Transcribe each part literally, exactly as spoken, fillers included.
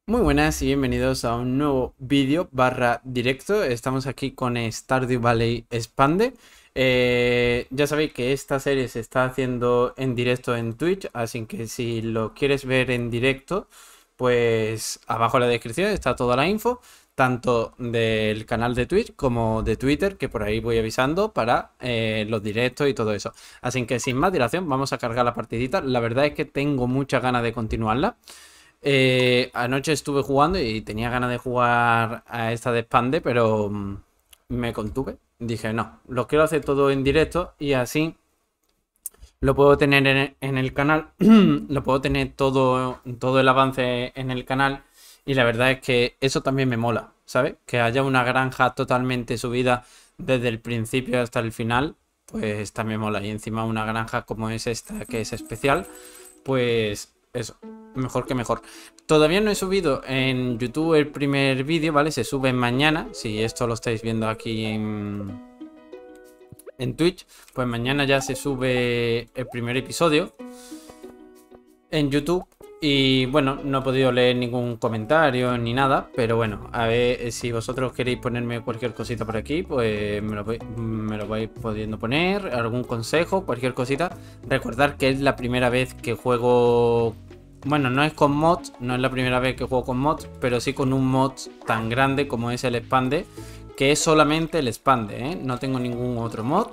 Muy buenas y bienvenidos a un nuevo vídeo barra directo. Estamos aquí con Stardew Valley Expande. Eh, ya sabéis que esta serie se está haciendo en directo en Twitch, así que si lo quieres ver en directo, pues abajo en la descripción está toda la info, tanto del canal de Twitch como de Twitter, que por ahí voy avisando para eh, los directos y todo eso. Así que sin más dilación, vamos a cargar la partidita. La verdad es que tengo muchas ganas de continuarla. Eh, anoche estuve jugando y tenía ganas de jugar a esta de Expande, pero mm, me contuve. Dije, no, lo quiero hacer todo en directo y así lo puedo tener en, en el canal. Lo puedo tener todo, todo el avance en el canal. Y la verdad es que eso también me mola, ¿sabes? Que haya una granja totalmente subida desde el principio hasta el final, pues también mola. Y encima una granja como es esta, que es especial, pues eso, mejor que mejor. Todavía no he subido en YouTube el primer vídeo, ¿vale? Se sube mañana. Si esto lo estáis viendo aquí en, en Twitch, pues mañana ya se sube el primer episodio en YouTube. Y bueno, no he podido leer ningún comentario ni nada, pero bueno, a ver si vosotros queréis ponerme cualquier cosita por aquí, pues me lo, voy, me lo vais pudiendo poner, algún consejo, cualquier cosita. Recordad que es la primera vez que juego. Bueno, no es con mods, no es la primera vez que juego con mods, pero sí con un mod tan grande como es el Expande, que es solamente el Expande, ¿eh? No tengo ningún otro mod.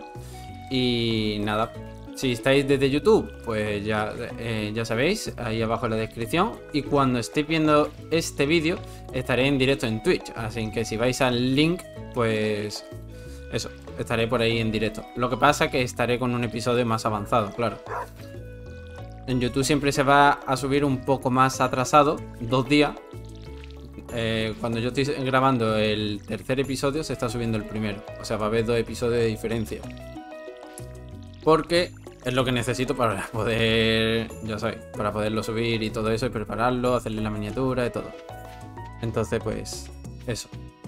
Y nada, si estáis desde YouTube, pues ya, eh, ya sabéis, ahí abajo en la descripción. Y cuando estéis viendo este vídeo, estaré en directo en Twitch, así que si vais al link, pues eso, estaré por ahí en directo. Lo que pasa es que estaré con un episodio más avanzado, claro. En YouTube siempre se va a subir un poco más atrasado, dos días. Eh, cuando yo estoy grabando el tercer episodio, se está subiendo el primero. O sea, va a haber dos episodios de diferencia. Porque es lo que necesito para poder, ya sabéis, para poderlo subir y todo eso, y prepararlo, hacerle la miniatura y todo. Entonces, pues, eso.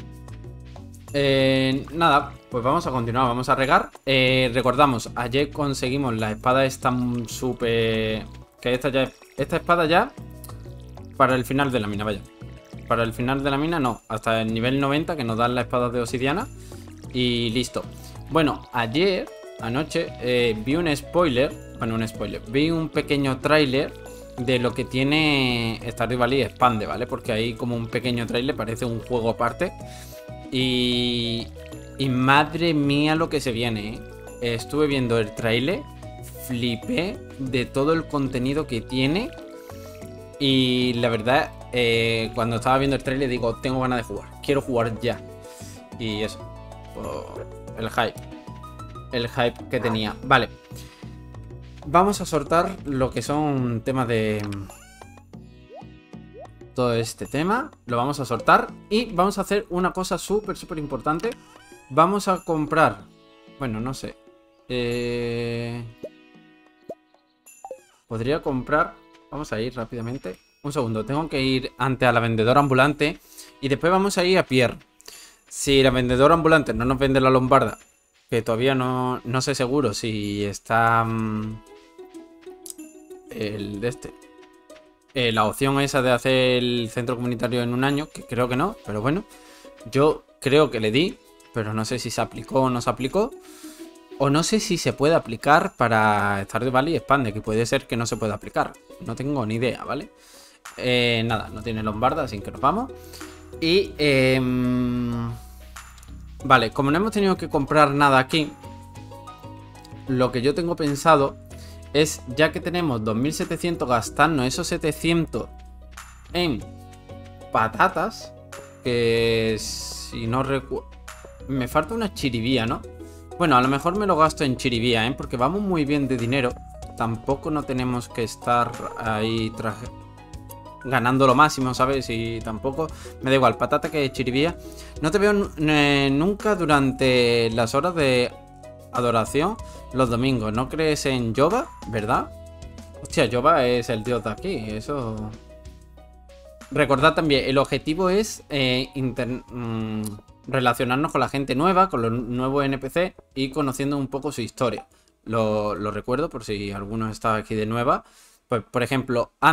Eh, nada, pues vamos a continuar, vamos a regar. Eh, recordamos, ayer conseguimos la espada esta súper... Que esta ya, esta espada ya para el final de la mina, vaya. Para el final de la mina no, hasta el nivel noventa que nos dan la espada de obsidiana. Y listo. Bueno, ayer, anoche, eh, vi un spoiler. Bueno, un spoiler. Vi un pequeño tráiler de lo que tiene Stardew Valley Expande, ¿vale? Porque ahí como un pequeño tráiler, parece un juego aparte. Y, y madre mía lo que se viene, ¿eh? Estuve viendo el tráiler, flipé de todo el contenido que tiene. Y la verdad, eh, cuando estaba viendo el tráiler digo, tengo ganas de jugar, quiero jugar ya. Y eso, oh, el hype, el hype que tenía. Vale, vamos a soltar lo que son temas de... Todo este tema lo vamos a soltar y vamos a hacer una cosa súper, súper importante. Vamos a comprar... Bueno, no sé. Eh... Podría comprar... Vamos a ir rápidamente. Un segundo, tengo que ir ante a la vendedora ambulante y después vamos a ir a Pierre. Si la vendedora ambulante no nos vende la lombarda, que todavía no, no sé seguro si está... Mmm, el de este... Eh, la opción esa de hacer el centro comunitario en un año, que creo que no, pero bueno, yo creo que le di, pero no sé si se aplicó o no se aplicó, o no sé si se puede aplicar para Stardew Valley Expande, que puede ser que no se pueda aplicar, no tengo ni idea, ¿vale? Eh, nada, no tiene lombarda, así que nos vamos. Y, eh, vale, como no hemos tenido que comprar nada aquí, lo que yo tengo pensado es, ya que tenemos dos mil setecientos, gastarnos esos setecientos en patatas. Que si no recuerdo... Me falta una chiribía, ¿no? Bueno, a lo mejor me lo gasto en chiribía, ¿eh? Porque vamos muy bien de dinero. Tampoco no tenemos que estar ahí traje... ganando lo máximo, ¿sabes? Y tampoco... Me da igual, patata que chiribía. No te veo eh, nunca durante las horas de adoración los domingos. ¿No crees en Yoba? ¿Verdad? Hostia, Yoba es el dios de aquí. Eso... Recordad también, el objetivo es eh, inter... mmm, relacionarnos con la gente nueva, con los nuevos N P C y conociendo un poco su historia. Lo, lo recuerdo por si alguno está aquí de nueva. Pues, por ejemplo, Andy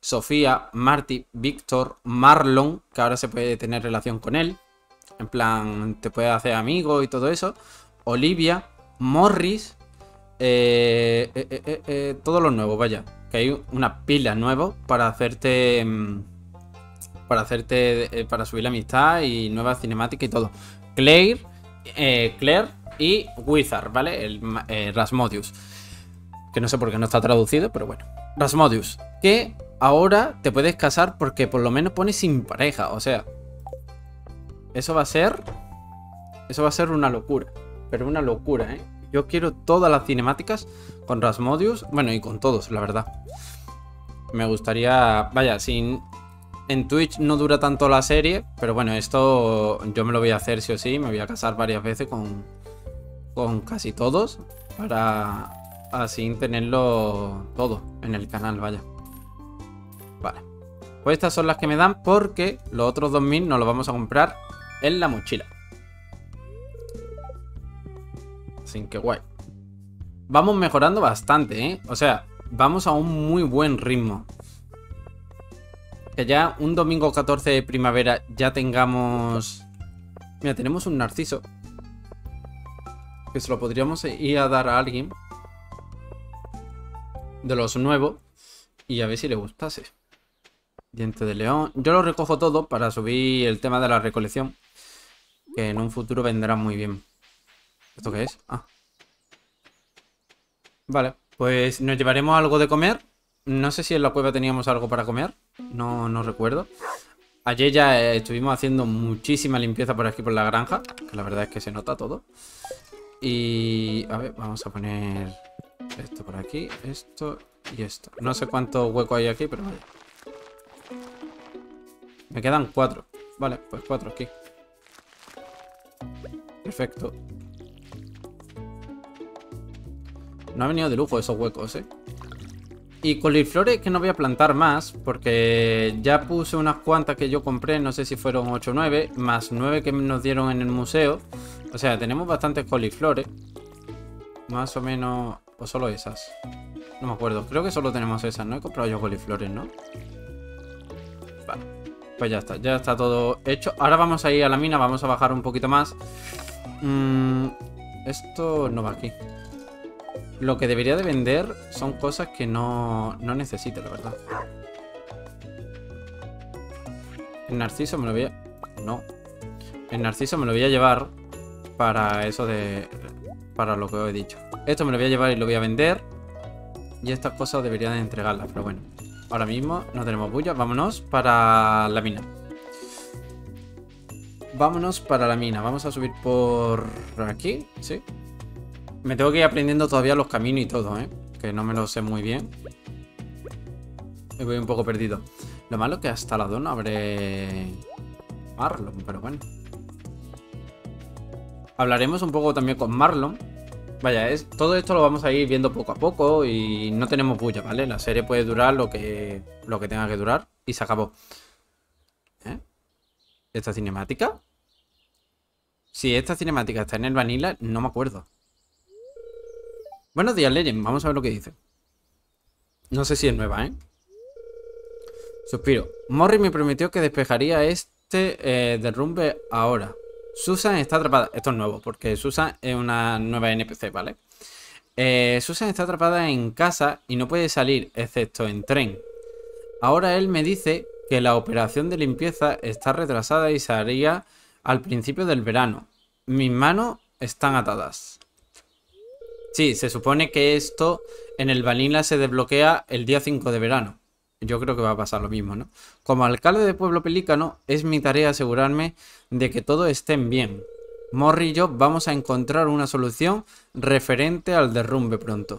Sofía, Marty, Víctor, Marlon, que ahora se puede tener relación con él. En plan, te puede hacer amigo y todo eso. Olivia, Morris, eh, eh, eh, eh, eh, todos los nuevos, vaya. Que hay una pila nuevos para hacerte... Para hacerte... Eh, para subir la amistad y nuevas cinemáticas y todo. Claire, eh, Claire y Wizard, ¿vale? El eh, Rasmodius. Que no sé por qué no está traducido, pero bueno. Rasmodius. Que ahora te puedes casar porque por lo menos pone sin pareja. O sea, eso va a ser... Eso va a ser una locura. Pero una locura, ¿eh? Yo quiero todas las cinemáticas con Rasmodius. Bueno, y con todos, la verdad. Me gustaría... Vaya, sin... En Twitch no dura tanto la serie. Pero bueno, esto yo me lo voy a hacer sí o sí. Me voy a casar varias veces con... Con casi todos. Para... Así tenerlo todo en el canal, vaya. Vale. Pues estas son las que me dan porque los otros dos mil nos los vamos a comprar en la mochila. Así que guay. Vamos mejorando bastante, ¿eh? O sea, vamos a un muy buen ritmo. Que ya un domingo catorce de primavera ya tengamos... Mira, tenemos un narciso. Que se lo podríamos ir a dar a alguien. De los nuevos. Y a ver si le gustase. Diente de león. Yo lo recojo todo para subir el tema de la recolección. Que en un futuro vendrá muy bien. ¿Esto qué es? Ah. Vale, pues nos llevaremos algo de comer. No sé si en la cueva teníamos algo para comer. No, no recuerdo. Ayer ya eh, estuvimos haciendo muchísima limpieza por aquí por la granja. Que la verdad es que se nota todo. Y... A ver, vamos a poner... Esto por aquí, esto y esto. No sé cuántos huecos hay aquí, pero vale. Me quedan cuatro. Vale, pues cuatro aquí. Perfecto. No ha venido de lujo esos huecos, eh. Y coliflores que no voy a plantar más, porque ya puse unas cuantas que yo compré, no sé si fueron ocho o nueve, más nueve que nos dieron en el museo. O sea, tenemos bastantes coliflores. Más o menos... O solo esas. No me acuerdo. Creo que solo tenemos esas. No he comprado yo coliflores, ¿no? Vale. Pues ya está. Ya está todo hecho. Ahora vamos a ir a la mina. Vamos a bajar un poquito más. Mm, esto no va aquí. Lo que debería de vender son cosas que no, no necesito, la verdad. El narciso me lo voy a... No. El narciso me lo voy a llevar para eso de... Para lo que os he dicho. Esto me lo voy a llevar y lo voy a vender. Y estas cosas deberían de entregarlas. Pero bueno, ahora mismo no tenemos bulla. Vámonos para la mina. Vámonos para la mina. Vamos a subir por aquí. Sí. Me tengo que ir aprendiendo todavía los caminos y todo, ¿eh? Que no me lo sé muy bien. Me voy un poco perdido. Lo malo es que hasta las dos no habré... Marlon, pero bueno. Hablaremos un poco también con Marlon. Vaya, es, todo esto lo vamos a ir viendo poco a poco y no tenemos bulla, ¿vale? La serie puede durar lo que, lo que tenga que durar y se acabó. ¿Eh? ¿Esta cinemática? Si esta cinemática está en el Vanilla, no me acuerdo. Buenos días, Legend. Vamos a ver lo que dice. No sé si es nueva, ¿eh? Suspiro. Morris me prometió que despejaría este eh, derrumbe ahora. Susan está atrapada. Esto es nuevo, porque Susan es una nueva N P C, ¿vale? Eh, Susan está atrapada en casa y no puede salir, excepto en tren. Ahora él me dice que la operación de limpieza está retrasada y se haría al principio del verano. Mis manos están atadas. Sí, se supone que esto en el Vanilla se desbloquea el día cinco de verano. Yo creo que va a pasar lo mismo, ¿no? Como alcalde de Pueblo Pelícano, es mi tarea asegurarme de que todo estén bien. Morri y yo vamos a encontrar una solución referente al derrumbe pronto.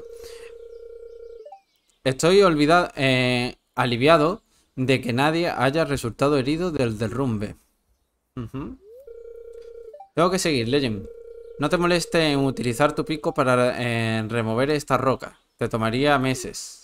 Estoy olvidado, eh, aliviado de que nadie haya resultado herido del derrumbe. Uh-huh. Tengo que seguir, Legend. No te molestes en utilizar tu pico para eh, remover esta roca. Te tomaría meses.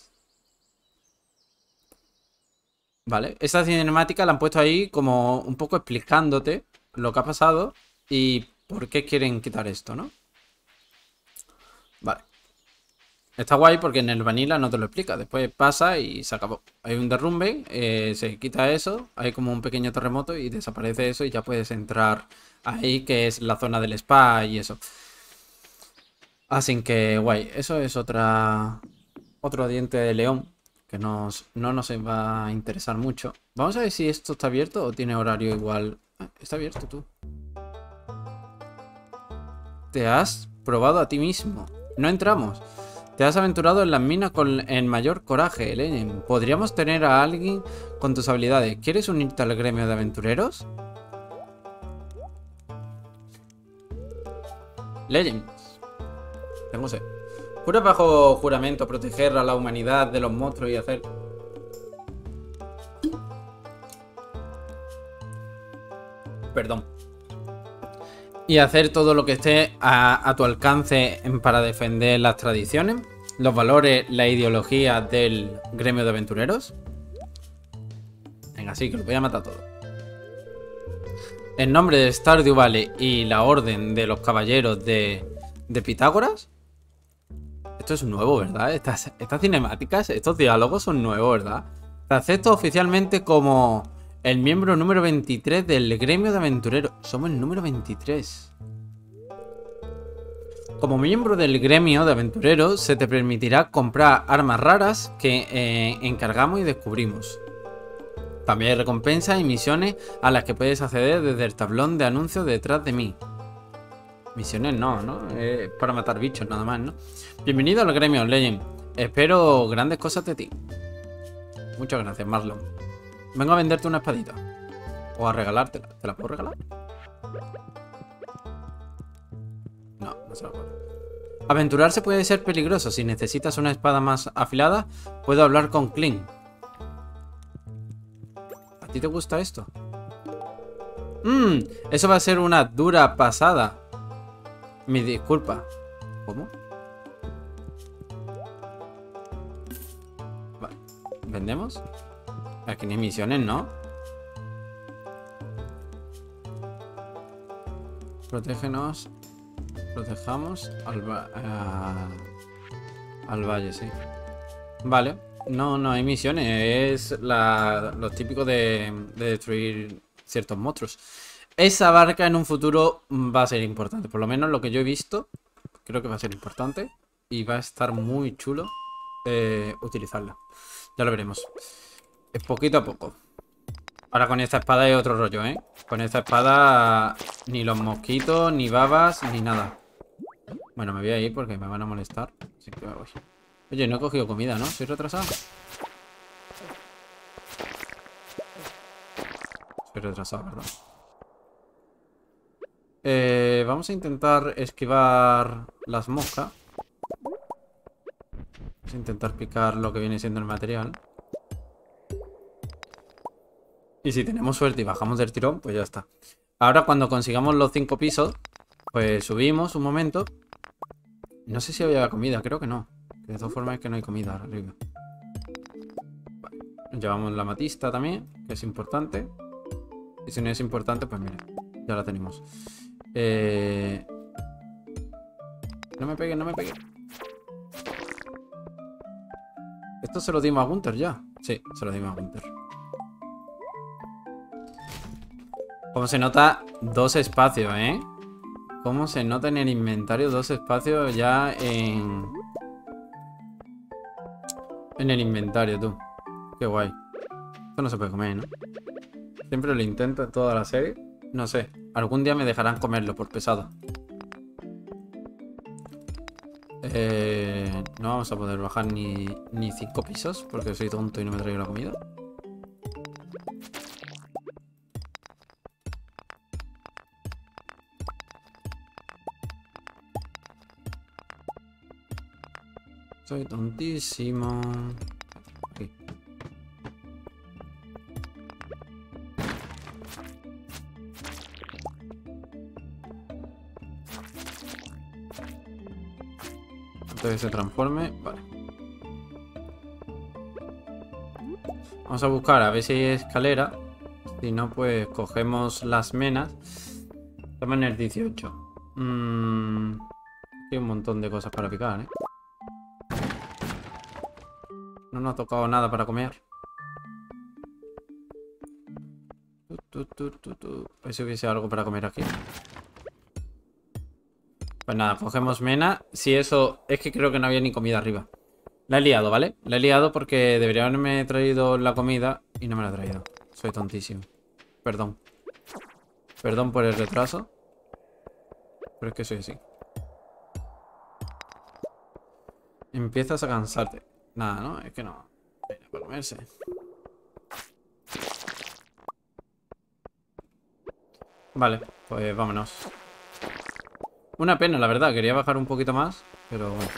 Vale, esta cinemática la han puesto ahí como un poco explicándote lo que ha pasado y por qué quieren quitar esto, ¿no? Vale. Está guay porque en el Vanilla no te lo explica. Después pasa y se acabó. Hay un derrumbe, eh, se quita eso, hay como un pequeño terremoto y desaparece eso y ya puedes entrar ahí, que es la zona del spa y eso. Así que guay. Eso es otra otro diente de león que nos, no nos va a interesar mucho. Vamos a ver si esto está abierto o tiene horario igual. Ah, está abierto tú. Te has probado a ti mismo. No entramos. Te has aventurado en las minas con el mayor coraje, Legend. Podríamos tener a alguien con tus habilidades. ¿Quieres unirte al gremio de aventureros? Legend. Tengo sed. Jura bajo juramento proteger a la humanidad de los monstruos y hacer... Perdón. Y hacer todo lo que esté a, a tu alcance para defender las tradiciones, los valores, la ideología del gremio de aventureros. Venga, sí, que lo voy a matar todo. En nombre de Stardew Valley y la orden de los caballeros de, de Pitágoras. Esto es nuevo, ¿verdad? Estas, estas cinemáticas, estos diálogos son nuevos, ¿verdad? Te acepto oficialmente como el miembro número veintitrés del gremio de aventureros. Somos el número veintitrés. Como miembro del gremio de aventureros, se te permitirá comprar armas raras que eh, encargamos y descubrimos. También hay recompensas y misiones a las que puedes acceder desde el tablón de anuncios detrás de mí. Misiones no, ¿no? Es para matar bichos nada más, ¿no? Bienvenido al gremio, Legend. Espero grandes cosas de ti. Muchas gracias, Marlon. Vengo a venderte una espadita. O a regalártela. ¿Te la puedo regalar? No, no se la puedo. Aventurarse puede ser peligroso. Si necesitas una espada más afilada, puedo hablar con Clint. ¿A ti te gusta esto? Mmm, eso va a ser una dura pasada. Mi disculpa. ¿Cómo? Vale. ¿Vendemos? Aquí no hay misiones, ¿no? Protégenos. Protejamos al, va uh, al valle, sí. Vale. No, no hay misiones. Es la, lo típico de, de destruir ciertos monstruos. Esa barca en un futuro va a ser importante. Por lo menos lo que yo he visto, creo que va a ser importante. Y va a estar muy chulo eh, utilizarla. Ya lo veremos. Es poquito a poco. Ahora con esta espada hay otro rollo, ¿eh? Con esta espada ni los mosquitos, ni babas, ni nada. Bueno, me voy a ir porque me van a molestar. Así que me voy. Oye, no he cogido comida, ¿no? ¿Soy retrasado? Soy retrasado, perdón. Eh, vamos a intentar esquivar las moscas. Vamos a intentar picar lo que viene siendo el material. Y si tenemos suerte y bajamos del tirón, pues ya está. Ahora cuando consigamos los cinco pisos, pues subimos un momento. No sé si había comida, creo que no. De todas formas es que no hay comida arriba. Vale. Llevamos la matista también, que es importante. Y si no es importante, pues mira, ya la tenemos. Eh... No me pegues, no me pegues. Esto se lo dimos a Gunther ya. Sí, se lo dimos a Gunther. Como se nota dos espacios, ¿eh? Cómo se nota en el inventario dos espacios ya en... En el inventario, tú. Qué guay. Esto no se puede comer, ¿no? Siempre lo intento en toda la serie. No sé. Algún día me dejarán comerlo por pesado. Eh, no vamos a poder bajar ni, ni cinco pisos porque soy tonto y no me traigo la comida. Soy tontísimo. Aquí. Antes de que se transforme. Vale. Vamos a buscar a ver si hay escalera. Si no, pues cogemos las menas. Estamos en el dieciocho. Mm, hay un montón de cosas para picar, ¿eh? nos ha tocado nada para comer. Tu, tu, tu, tu. A ver si hubiese algo para comer aquí. Pues nada, cogemos mena. Si eso... Es que creo que no había ni comida arriba. La he liado, ¿vale? La he liado porque debería haberme traído la comida y no me la he traído. Soy tontísimo. Perdón. Perdón por el retraso. Pero es que soy así. Empiezas a cansarte. Nada, ¿no? Es que no. Venga, para comerse. Vale, pues vámonos. Una pena, la verdad. Quería bajar un poquito más, pero bueno.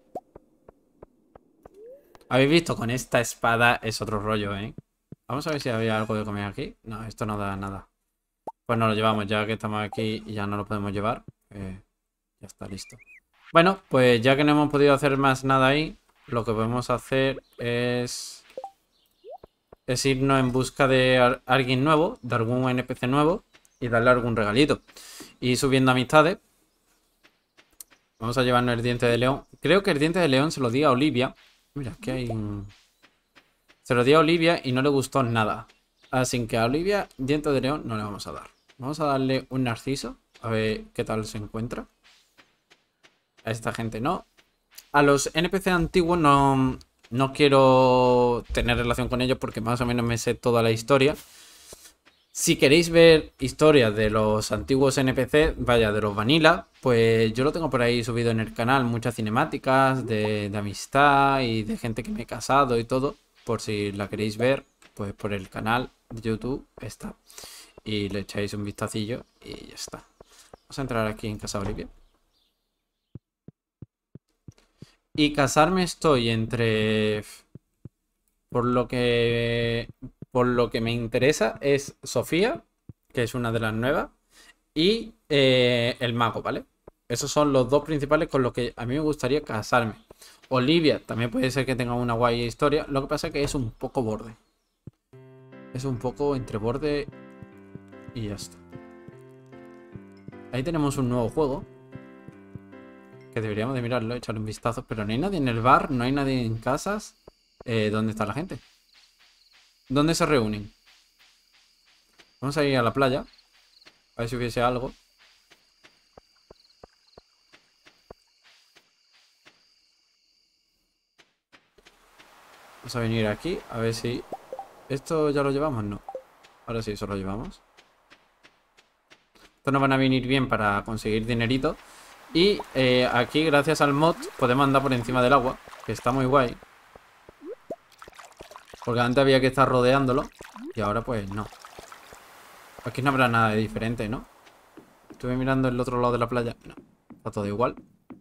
Habéis visto, con esta espada es otro rollo, ¿eh? Vamos a ver si había algo de comer aquí. No, esto no da nada. Pues nos lo llevamos, ya que estamos aquí y ya no lo podemos llevar. Eh, ya está listo. Bueno, pues ya que no hemos podido hacer más nada ahí, lo que podemos hacer es... Es irnos en busca de alguien nuevo, de algún N P C nuevo, y darle algún regalito. Y subiendo amistades. Vamos a llevarnos el diente de león. Creo que el diente de león se lo di a Olivia. Mira, aquí hay un... Se lo di a Olivia y no le gustó nada. Así que a Olivia, diente de león no le vamos a dar. Vamos a darle un narciso. A ver qué tal se encuentra. A esta gente no. A los N P C antiguos no, no quiero tener relación con ellos porque más o menos me sé toda la historia. Si queréis ver historias de los antiguos N P C, vaya, de los Vanilla, pues yo lo tengo por ahí subido en el canal. Muchas cinemáticas de, de amistad y de gente que me he casado y todo. Por si la queréis ver, pues por el canal de YouTube está. Y le echáis un vistacillo y ya está. Vamos a entrar aquí en Casa Olivia. Y casarme estoy entre... Por lo que... Por lo que me interesa es Sofía, que es una de las nuevas, y eh, el mago, ¿vale? Esos son los dos principales con los que a mí me gustaría casarme. Olivia también puede ser que tenga una guay historia. Lo que pasa es que es un poco borde. Es un poco entre borde y ya está. Ahí tenemos un nuevo juego. Que deberíamos de mirarlo, echarle un vistazo. Pero no hay nadie en el bar, no hay nadie en casas. Eh, ¿Dónde está la gente? ¿Dónde se reúnen? Vamos a ir a la playa. A ver si hubiese algo. Vamos a venir aquí. A ver si... ¿Esto ya lo llevamos? No. Ahora sí, eso lo llevamos. Esto nos van a venir bien para conseguir dinerito. Y eh, aquí, gracias al mod, podemos andar por encima del agua. Que está muy guay. Porque antes había que estar rodeándolo. Y ahora pues no. Aquí no habrá nada de diferente, ¿no? Estuve mirando el otro lado de la playa. No, está todo igual.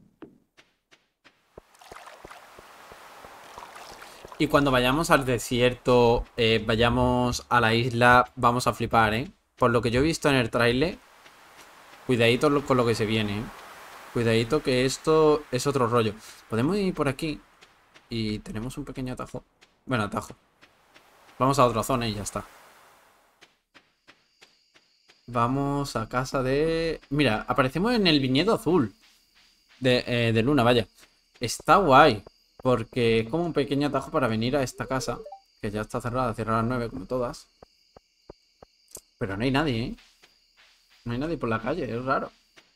Y cuando vayamos al desierto, eh, vayamos a la isla, vamos a flipar, ¿eh? Por lo que yo he visto en el tráiler, cuidadito con lo que se viene, ¿eh? Cuidadito que esto es otro rollo. Podemos ir por aquí y tenemos un pequeño atajo. Bueno, atajo. Vamos a otra zona y ya está. Vamos a casa de... Mira, aparecemos en el viñedo azul. De, eh, de Luna, vaya. Está guay. Porque es como un pequeño atajo para venir a esta casa. Que ya está cerrada, cierra a las nueve como todas. Pero no hay nadie, ¿eh? No hay nadie por la calle, es raro.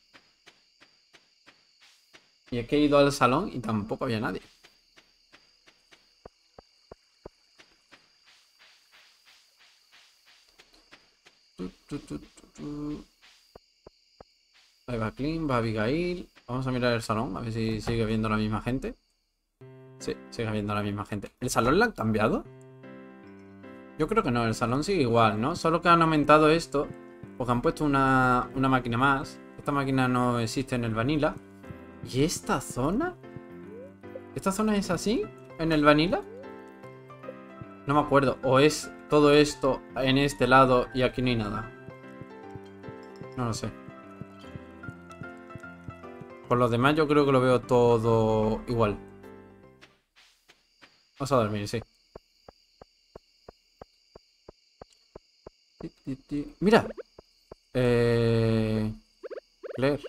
Y es que he ido al salón y tampoco había nadie. Ahí va Clean, va Abigail. Vamos a mirar el salón, a ver si sigue viendo la misma gente. Sí, sigue viendo la misma gente. ¿El salón lo han cambiado? Yo creo que no, el salón sigue igual, ¿no? Solo que han aumentado esto, porque han puesto una, una máquina más. Esta máquina no existe en el Vanilla. ¿Y esta zona? ¿Esta zona es así en el Vanilla? No me acuerdo. ¿O es todo esto en este lado y aquí no hay nada? No lo sé. Por los demás yo creo que lo veo todo igual. Vamos a dormir, sí. Mira. Eh... Claire.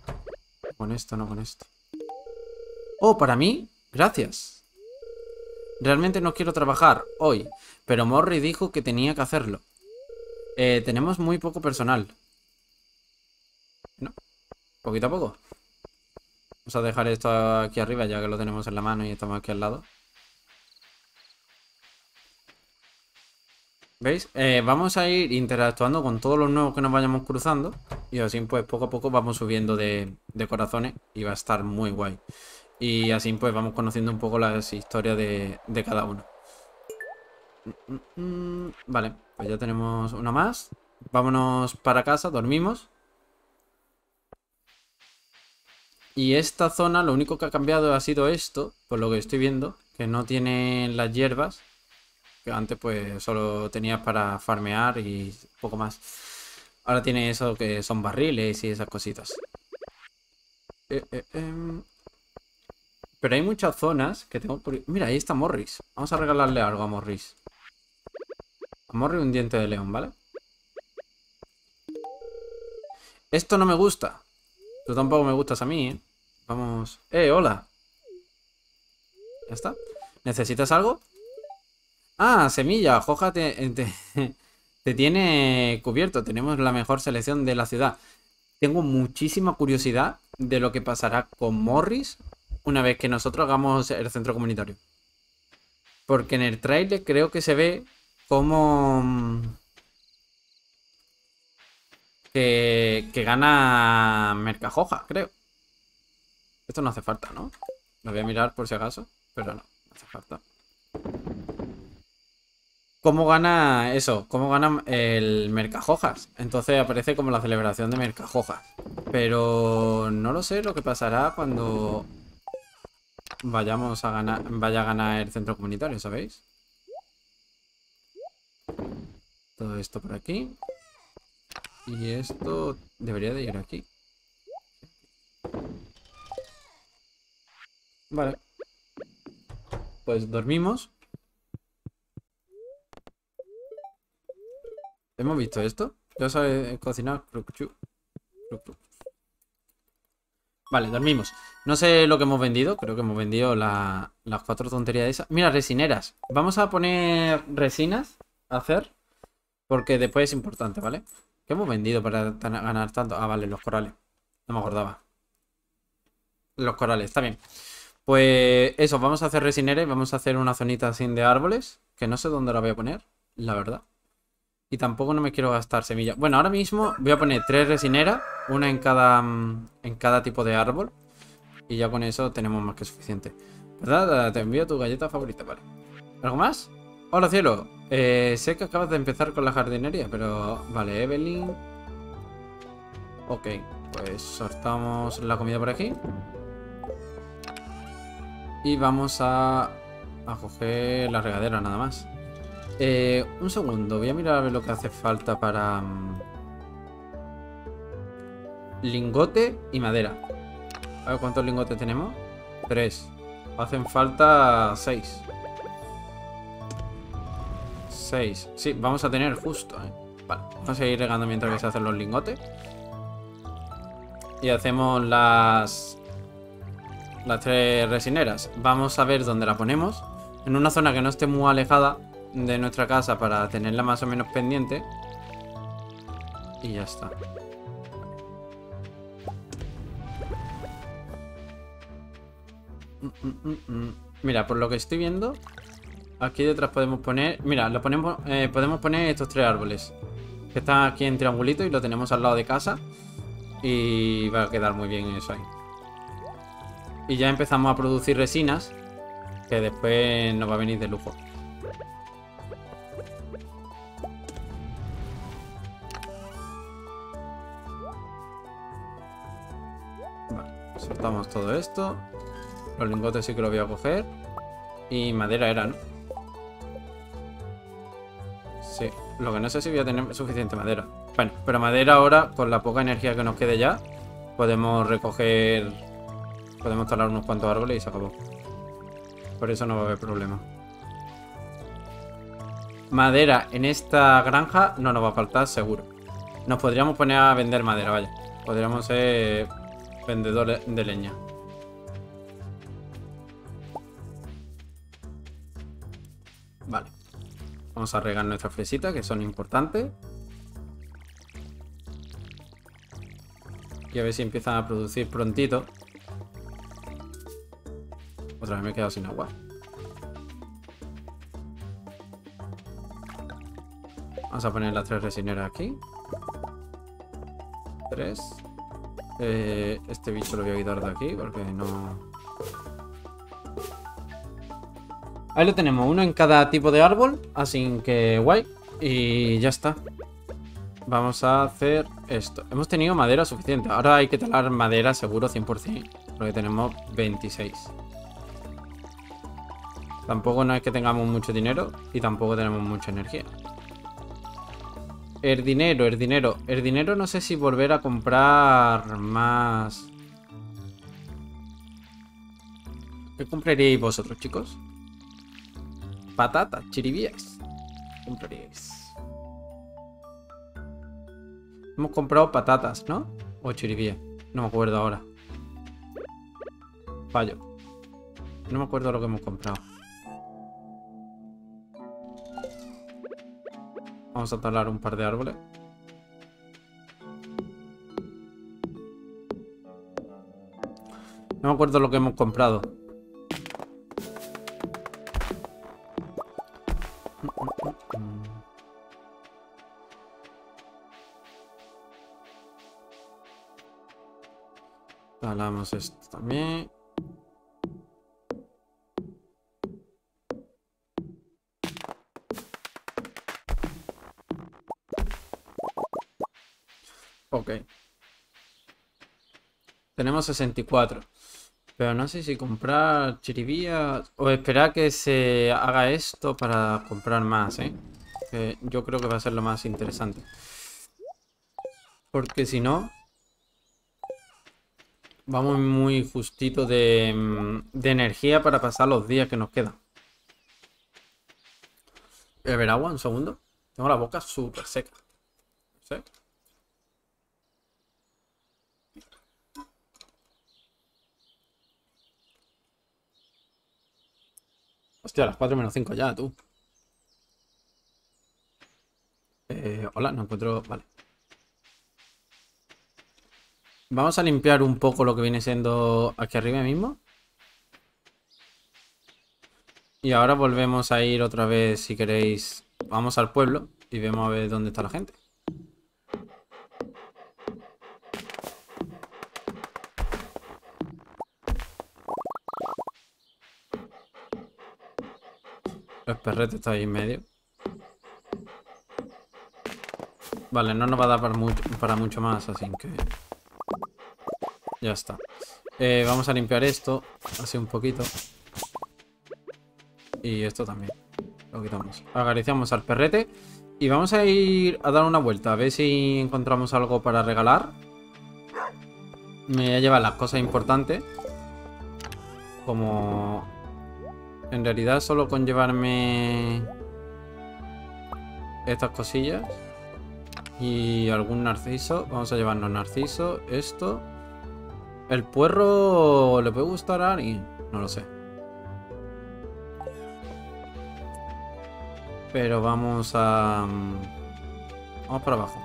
Con esto, no con esto. Oh, para mí. Gracias. Realmente no quiero trabajar hoy, pero Morri dijo que tenía que hacerlo. Eh, tenemos muy poco personal. ¿No? Poquito a poco. Vamos a dejar esto aquí arriba ya que lo tenemos en la mano y estamos aquí al lado. ¿Veis? Eh, vamos a ir interactuando con todos los nuevos que nos vayamos cruzando. Y así pues poco a poco vamos subiendo de, de corazones. Y va a estar muy guay. Y así pues vamos conociendo un poco las historias de, de cada uno. Mm, mm, mm. Vale, pues ya tenemos una más. Vámonos para casa, dormimos. Y esta zona lo único que ha cambiado ha sido esto, por lo que estoy viendo, que no tiene las hierbas. Que antes pues solo tenías para farmear y poco más. Ahora tiene eso que son barriles y esas cositas. Eh, eh, em. Pero hay muchas zonas que tengo por... Mira, ahí está Morris. Vamos a regalarle algo a Morris. A Morris un diente de león, ¿vale? Esto no me gusta. Tú tampoco me gustas a mí, ¿eh? Vamos... ¡Eh, hola! ¿Ya está? ¿Necesitas algo? Ah, semilla, Joja te, te, te tiene cubierto. Tenemos la mejor selección de la ciudad. Tengo muchísima curiosidad de lo que pasará con Morris una vez que nosotros hagamos el centro comunitario. Porque en el trailer creo que se ve como que, que gana Mercajoja, creo. Esto no hace falta, ¿no? Lo voy a mirar por si acaso, pero no, no hace falta. ¿Cómo gana eso? ¿Cómo gana el Mercajojas? Entonces aparece como la celebración de Mercajojas. Pero no lo sé lo que pasará cuando vayamos a ganar, vaya a ganar el centro comunitario, ¿sabéis? Todo esto por aquí. Y esto debería de ir aquí. Vale. Pues dormimos. ¿Hemos visto esto? Ya sabes cocinar. Vale, dormimos. No sé lo que hemos vendido. Creo que hemos vendido la, las cuatro tonterías esas. Mira, resineras. Vamos a poner resinas a hacer. Porque después es importante, ¿vale? ¿Qué hemos vendido para ganar tanto? Ah, vale, los corales. No me acordaba. Los corales, está bien. Pues eso, vamos a hacer resineras y vamos a hacer una zonita así de árboles. Que no sé dónde la voy a poner, la verdad. Y tampoco no me quiero gastar semillas. Bueno, ahora mismo voy a poner tres resineras. Una en cada, en cada tipo de árbol. Y ya con eso tenemos más que suficiente. ¿Verdad? Te envío tu galleta favorita, vale. ¿Algo más? Hola, cielo. Eh, sé que acabas de empezar con la jardinería, pero... Vale, Evelyn. Ok, pues soltamos la comida por aquí. Y vamos a... A coger la regadera, nada más. Eh, un segundo, voy a mirar a ver lo que hace falta para... Um, lingote y madera. A ver cuántos lingotes tenemos. Tres. Hacen falta seis. Seis. Sí, vamos a tener justo, ¿eh? Vale, vamos a seguir regando mientras que se hacen los lingotes. Y hacemos las... Las tres resineras. Vamos a ver dónde la ponemos. En una zona que no esté muy alejada de nuestra casa para tenerla más o menos pendiente. Y ya está. Mm, mm, mm, mm. Mira, por lo que estoy viendo, aquí detrás podemos poner... Mira, lo ponemos, eh, podemos poner estos tres árboles que están aquí en triangulito y lo tenemos al lado de casa. Y va a quedar muy bien eso ahí. Y ya empezamos a producir resinas, que después nos va a venir de lujo. Vale, soltamos todo esto. Los lingotes sí que los voy a coger. Y madera era, ¿no? Sí, lo que no sé si voy a tener suficiente madera. Bueno, pero madera ahora, con la poca energía que nos quede ya, podemos recoger... Podemos talar unos cuantos árboles y se acabó. Por eso no va a haber problema. Madera en esta granja no nos va a faltar seguro. Nos podríamos poner a vender madera, vaya. Podríamos ser vendedores de leña. Vamos a regar nuestras fresitas, que son importantes. Y a ver si empiezan a producir prontito. Otra vez me he quedado sin agua. Vamos a poner las tres resineras aquí. Tres. Eh, este bicho lo voy a quitar de aquí porque no... Ahí lo tenemos, uno en cada tipo de árbol. Así que guay. Y ya está. Vamos a hacer esto. Hemos tenido madera suficiente. Ahora hay que talar madera seguro cien por cien. Porque tenemos veintiséis. Tampoco no es que tengamos mucho dinero. Y tampoco tenemos mucha energía. El dinero, el dinero. El dinero no sé si volver a comprar más. ¿Qué compraríais vosotros, chicos? Patatas, chiribías. ¿Qué compraríais? Hemos comprado patatas, ¿no? O chiribías. No me acuerdo ahora. Fallo. No me acuerdo lo que hemos comprado. Vamos a talar un par de árboles. No me acuerdo lo que hemos comprado. Talamos esto también. Ok. Tenemos sesenta y cuatro. Pero no sé si comprar chiribías o esperar que se haga esto para comprar más, ¿eh? Que yo creo que va a ser lo más interesante. Porque si no, vamos muy justito de, de energía para pasar los días que nos quedan. ¿Beber agua? Un segundo. Tengo la boca súper seca. ¿Sí? Hostia, a las cuatro menos cinco ya, tú. Eh, hola, no encuentro... Vale. Vamos a limpiar un poco lo que viene siendo aquí arriba mismo. Y ahora volvemos a ir otra vez, si queréis. Vamos al pueblo y vemos a ver dónde está la gente. El perrete está ahí en medio. Vale, no nos va a dar para mucho, para mucho más, así que... Ya está. Eh, vamos a limpiar esto, así un poquito. Y esto también. Lo quitamos. Acariciamos al perrete. Y vamos a ir a dar una vuelta, a ver si encontramos algo para regalar. Me voy a llevar las cosas importantes. Como... En realidad solo con llevarme... Estas cosillas. Y algún narciso. Vamos a llevarnos narciso. Esto. ¿El puerro le puede gustar a alguien? No lo sé. Pero vamos a... Vamos para abajo.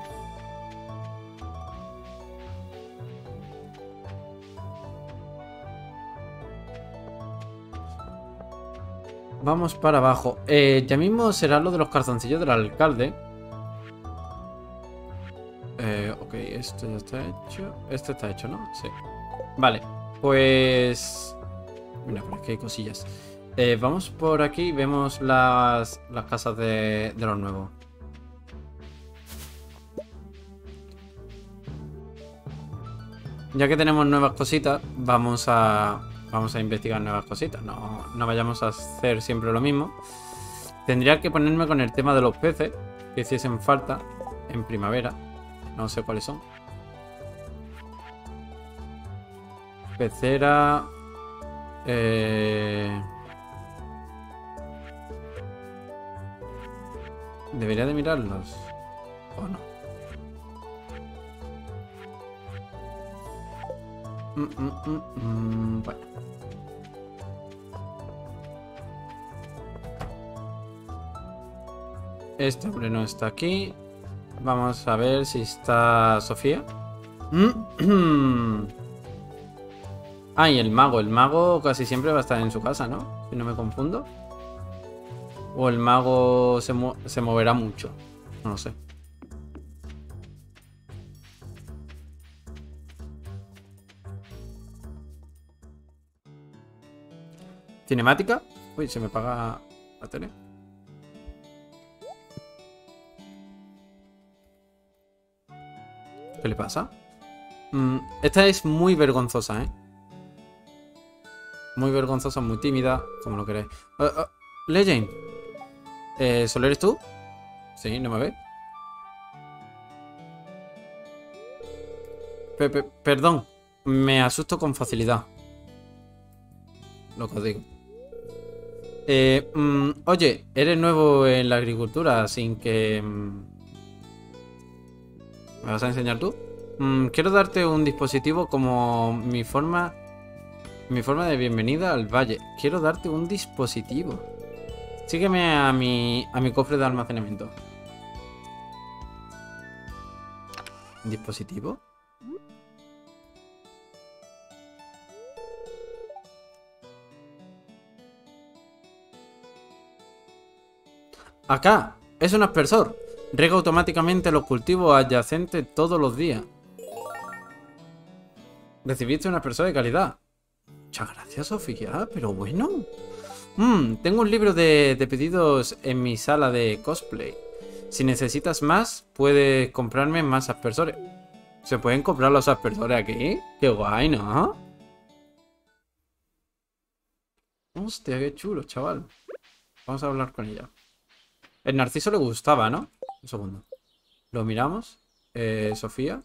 Vamos para abajo. Eh, ya mismo será lo de los calzoncillos del alcalde. Eh, ok, esto ya está hecho. Este está hecho, ¿no? Sí. Vale, pues... Mira, por aquí hay cosillas. Eh, vamos por aquí y vemos las, las casas de, de los nuevos. Ya que tenemos nuevas cositas, vamos a... Vamos a investigar nuevas cositas. No, no vayamos a hacer siempre lo mismo. Tendría que ponerme con el tema de los peces que hiciesen falta en primavera. No sé cuáles son. Pecera. Eh... Debería de mirarlos. ¿O no? Mm, mm, mm, mm, bueno. Este hombre no está aquí. Vamos a ver si está Sofía. Ah, y el mago. El mago casi siempre va a estar en su casa, ¿no? Si no me confundo. O el mago se, mo se moverá mucho. No lo sé. Cinemática. Uy, se me apaga la tele. ¿Qué le pasa? Mm, esta es muy vergonzosa, ¿eh? Muy vergonzosa, muy tímida, como lo queréis. Uh, uh, Legend. Eh, ¿Solo eres tú? Sí, ¿no me ves? Pe -pe Perdón. Me asusto con facilidad. Lo que os digo. Eh, mm, oye, eres nuevo en la agricultura, sin que... Mm, ¿me vas a enseñar tú? Mm, quiero darte un dispositivo como mi forma... Mi forma de bienvenida al valle. Quiero darte un dispositivo. Sígueme a mi, a mi cofre de almacenamiento. ¿Dispositivo? Acá. Es un aspersor. Riega automáticamente los cultivos adyacentes todos los días. Recibiste un aspersor de calidad. Muchas gracias, Sofía. Pero bueno. Mm, tengo un libro de, de pedidos en mi sala de cosplay. Si necesitas más, puedes comprarme más aspersores. ¿Se pueden comprar los aspersores aquí? Qué guay, ¿no? Hostia, qué chulo, chaval. Vamos a hablar con ella. El Narciso le gustaba, ¿no? Un segundo. Lo miramos. Eh, Sofía.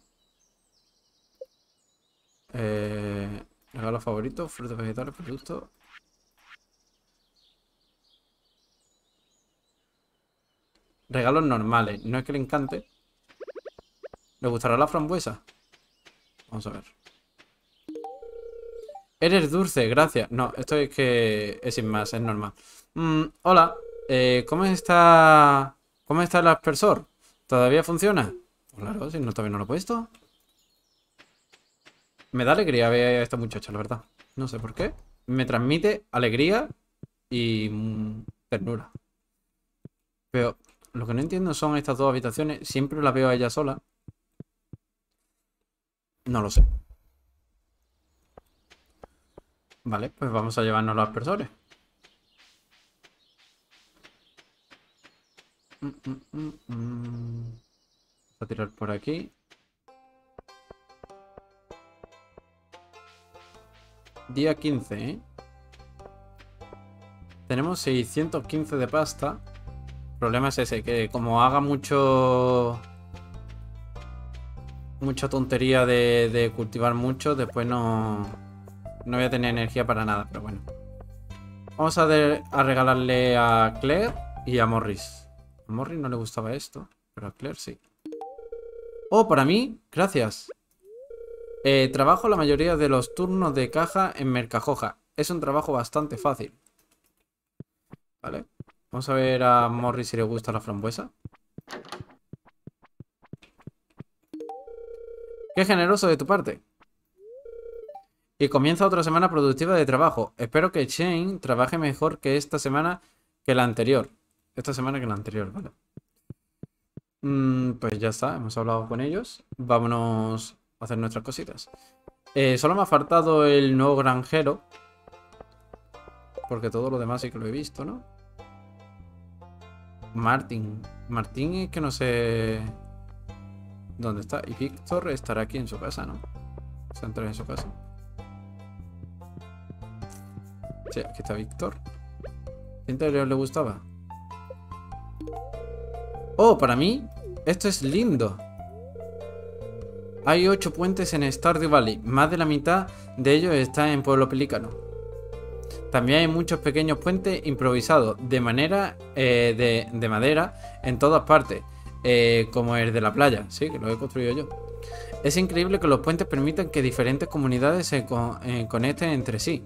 Eh, regalo favorito, frutos vegetales, productos. Regalos normales. No es que le encante. ¿Le gustará la frambuesa? Vamos a ver. Eres dulce, gracias. No, esto es que es sin más, es normal. Mm, hola. Eh, ¿cómo está... ¿Cómo está el aspersor? ¿Todavía funciona? Claro, si no, todavía no lo he puesto. Me da alegría ver a esta muchacha, la verdad. No sé por qué. Me transmite alegría y mm, ternura. Pero lo que no entiendo son estas dos habitaciones. Siempre la veo a ella sola. No lo sé. Vale, pues vamos a llevarnos los aspersores. Mm, mm, mm, mm. Voy a tirar por aquí. Día quince, ¿eh? Tenemos seiscientos quince de pasta. El problema es ese, que como haga mucho... Mucha tontería de, de cultivar mucho, después no... No voy a tener energía para nada, pero bueno. Vamos a, de, a regalarle a Claire y a Morris. A Morris no le gustaba esto, pero a Claire sí. Oh, para mí, gracias. Eh, trabajo la mayoría de los turnos de caja en Mercajoja. Es un trabajo bastante fácil. Vale. Vamos a ver a Morris si le gusta la frambuesa. Qué generoso de tu parte. Y comienza otra semana productiva de trabajo. Espero que Shane trabaje mejor que esta semana que la anterior. Esta semana que la anterior, vale. Mm, pues ya está, hemos hablado con ellos. Vámonos a hacer nuestras cositas. Eh, solo me ha faltado el nuevo granjero. Porque todo lo demás sí que lo he visto, ¿no? Martín. Martín es que no sé dónde está. Y Víctor estará aquí en su casa, ¿no? Se entra en su casa. Sí, aquí está Víctor. ¿Qué interior le gustaba? Oh, para mí, esto es lindo. Hay ocho puentes en Stardew Valley. Más de la mitad de ellos está en Pueblo Pelícano. También hay muchos pequeños puentes improvisados de manera eh, de, de madera en todas partes. Eh, como el de la playa. Sí, que lo he construido yo. Es increíble que los puentes permitan que diferentes comunidades se con, eh, conecten entre sí.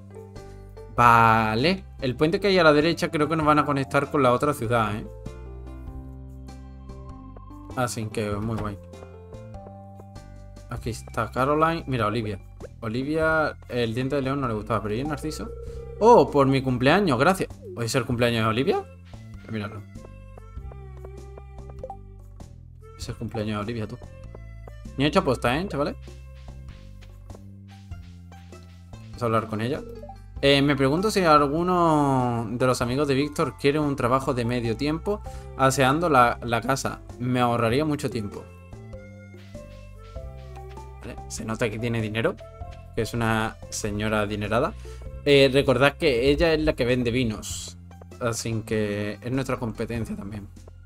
Vale. El puente que hay a la derecha creo que nos van a conectar con la otra ciudad, ¿eh? Así que muy guay. Aquí está Caroline. Mira, Olivia. Olivia, el diente de león no le gustaba, pero ¿y el Narciso? ¡Oh! Por mi cumpleaños, gracias. ¿Hoy es el cumpleaños de Olivia? Míralo. Es el cumpleaños de Olivia, tú. Ni he hecho aposta, ¿eh, chavales? Vamos a hablar con ella. Eh, me pregunto si alguno de los amigos de Víctor quiere un trabajo de medio tiempo aseando la, la casa. Me ahorraría mucho tiempo. ¿Vale? Se nota que tiene dinero, que es una señora adinerada. Eh, recordad que ella es la que vende vinos, así que es nuestra competencia también.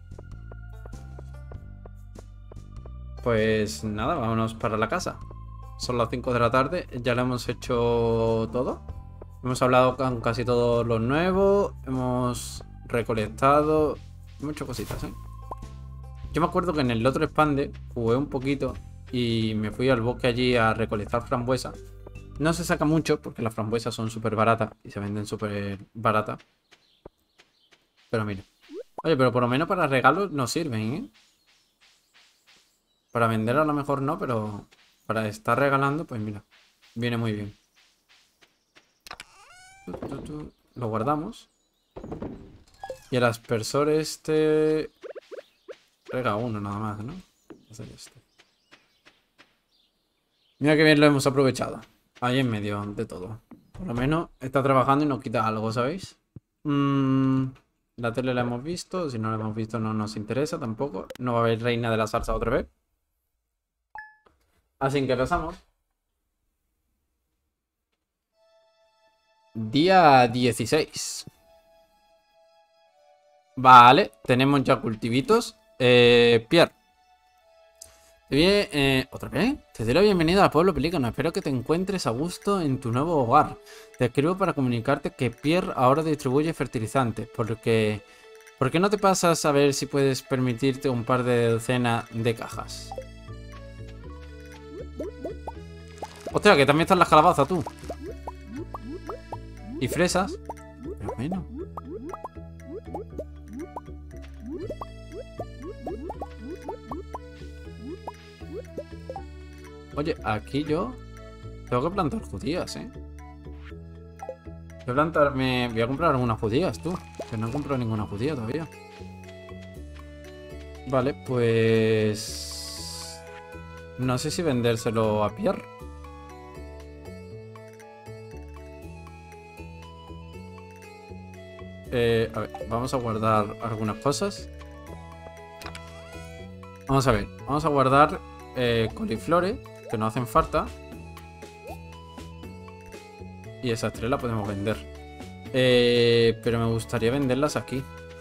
Pues nada, vámonos para la casa. Son las cinco de la tarde, ya lo hemos hecho todo. Hemos hablado con casi todos los nuevos, hemos recolectado, hemos hecho cositas, ¿eh? Yo me acuerdo que en el otro expande jugué un poquito y me fui al bosque allí a recolectar frambuesas. No se saca mucho porque las frambuesas son súper baratas y se venden súper baratas. Pero mira. Oye, pero por lo menos para regalos nos sirven, ¿eh? Para vender a lo mejor no, pero para estar regalando, pues mira, viene muy bien. Lo guardamos. Y el aspersor este... Rega uno nada más, ¿no? Este. Mira que bien lo hemos aprovechado. Ahí en medio de todo. Por lo menos está trabajando y nos quita algo, ¿sabéis? Mm, la tele la hemos visto. Si no la hemos visto no nos interesa tampoco. No va a haber reina de la salsa otra vez. Así que pasamos. Día dieciséis. Vale, tenemos ya cultivitos. Eh, Pierre. Te doy, eh, ¿Otra vez? Te doy la bienvenida al pueblo pelícano. Espero que te encuentres a gusto en tu nuevo hogar. Te escribo para comunicarte que Pierre ahora distribuye fertilizantes. Porque... ¿Por qué no te pasas a ver si puedes permitirte un par de docenas de cajas? Hostia, que también están las calabazas, tú. Y fresas. Pero bueno. Oye, aquí yo tengo que plantar judías, ¿eh? Voy a plantarme... Voy a comprar algunas judías, tú. Que no he comprado ninguna judía todavía. Vale, pues... No sé si vendérselo a Pierre. Eh, a ver, vamos a guardar algunas cosas. Vamos a ver, vamos a guardar eh, coliflores, que no hacen falta. Y esas tres las podemos vender. Eh, pero me gustaría venderlas aquí.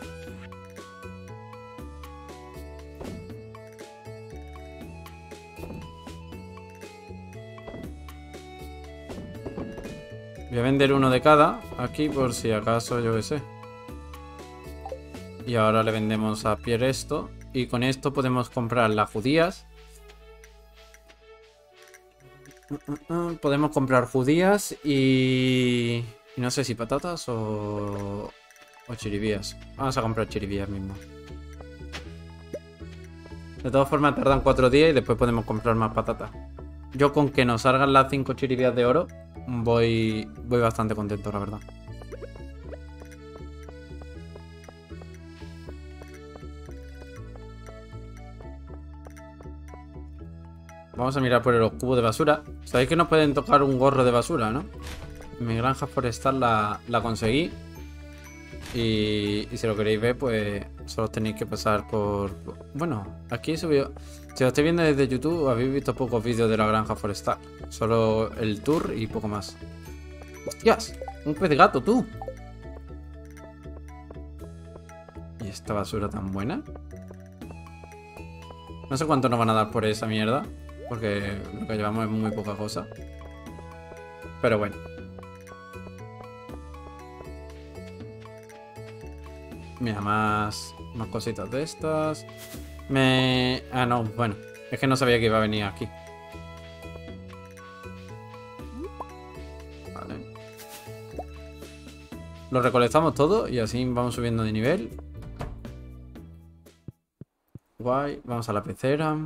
Voy a vender uno de cada aquí por si acaso, yo qué sé. Y ahora le vendemos a Pierre esto. Y con esto podemos comprar las judías. Podemos comprar judías y... y no sé si patatas o... o chiribías. Vamos a comprar chiribías mismo. De todas formas tardan cuatro días y después podemos comprar más patatas. Yo con que nos salgan las cinco chiribías de oro voy, voy bastante contento, la verdad. Vamos a mirar por los cubos de basura. Sabéis que nos pueden tocar un gorro de basura, ¿no? Mi granja forestal la, la conseguí. Y, y si lo queréis ver, pues solo tenéis que pasar por... Bueno, aquí he subido... Si lo estáis viendo desde YouTube, habéis visto pocos vídeos de la granja forestal. Solo el tour y poco más. ¡Hostias! Un pez gato, tú. ¿Y esta basura tan buena? No sé cuánto nos van a dar por esa mierda. Porque lo que llevamos es muy poca cosa. Pero bueno. Mira, más, más cositas de estas. Me... Ah, no, bueno. Es que no sabía que iba a venir aquí. Vale. Lo recolectamos todo y así vamos subiendo de nivel. Guay. Vamos a la pecera.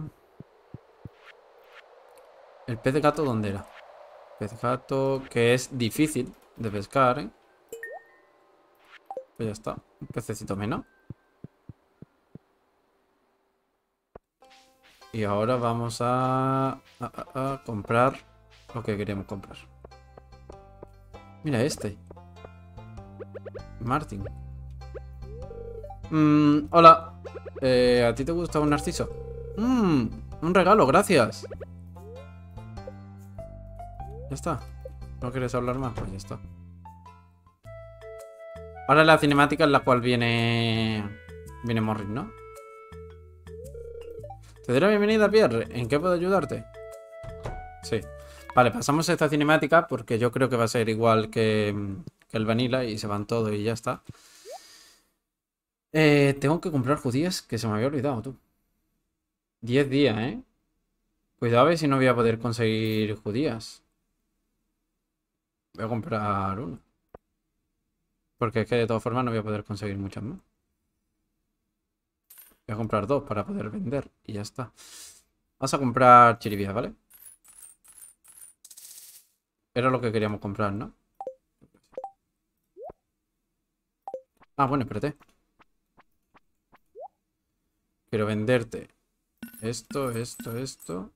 ¿El pez de gato dónde era? Pez gato, que es difícil de pescar, ¿eh? Pues ya está. Un pececito menos. Y ahora vamos a, a, a, a comprar lo que queremos comprar. Mira este. Martin. Mm, hola. Eh, ¿A ti te gusta un narciso? Mmm, un regalo, gracias. Ya está. ¿No quieres hablar más? Pues ya está. Ahora la cinemática en la cual viene... Viene Morris, ¿no? Te doy la bienvenida, Pierre. ¿En qué puedo ayudarte? Sí. Vale, pasamos a esta cinemática porque yo creo que va a ser igual que, que el Vanilla y se van todos y ya está. Eh, tengo que comprar judías que se me había olvidado, tú. diez días, ¿eh? Cuidado a ver si no voy a poder conseguir judías. Voy a comprar una. Porque es que de todas formas no voy a poder conseguir muchas más. Voy a comprar dos para poder vender y ya está. Vamos a comprar chiribías, ¿vale? Era lo que queríamos comprar, ¿no? Ah, bueno, espérate. Quiero venderte esto, esto, esto.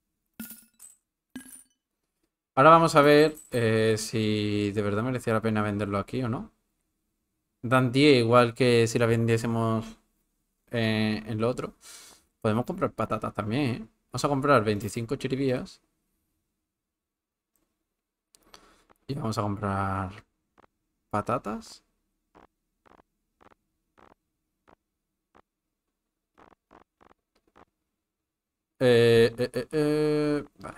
Ahora vamos a ver eh, si de verdad merecía la pena venderlo aquí o no. Dan diez igual que si la vendiésemos eh, en lo otro. Podemos comprar patatas también, ¿eh? Vamos a comprar veinticinco chiribías. Y vamos a comprar patatas. Eh, eh, eh, eh, vale.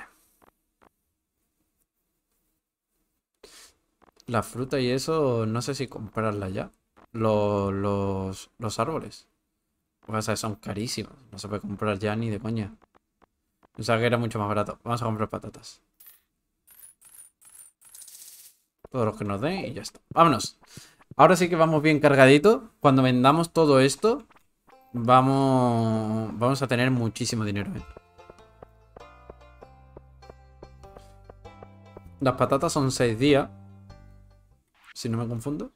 La fruta y eso, no sé si comprarla ya. Los, los, los árboles. O sea, son carísimos. No se puede comprar ya ni de coña. Pensaba que era mucho más barato. Vamos a comprar patatas. Todos los que nos den y ya está. Vámonos. Ahora sí que vamos bien cargaditos. Cuando vendamos todo esto, vamos, vamos a tener muchísimo dinero, ¿eh? Las patatas son seis días. Si no me confundo.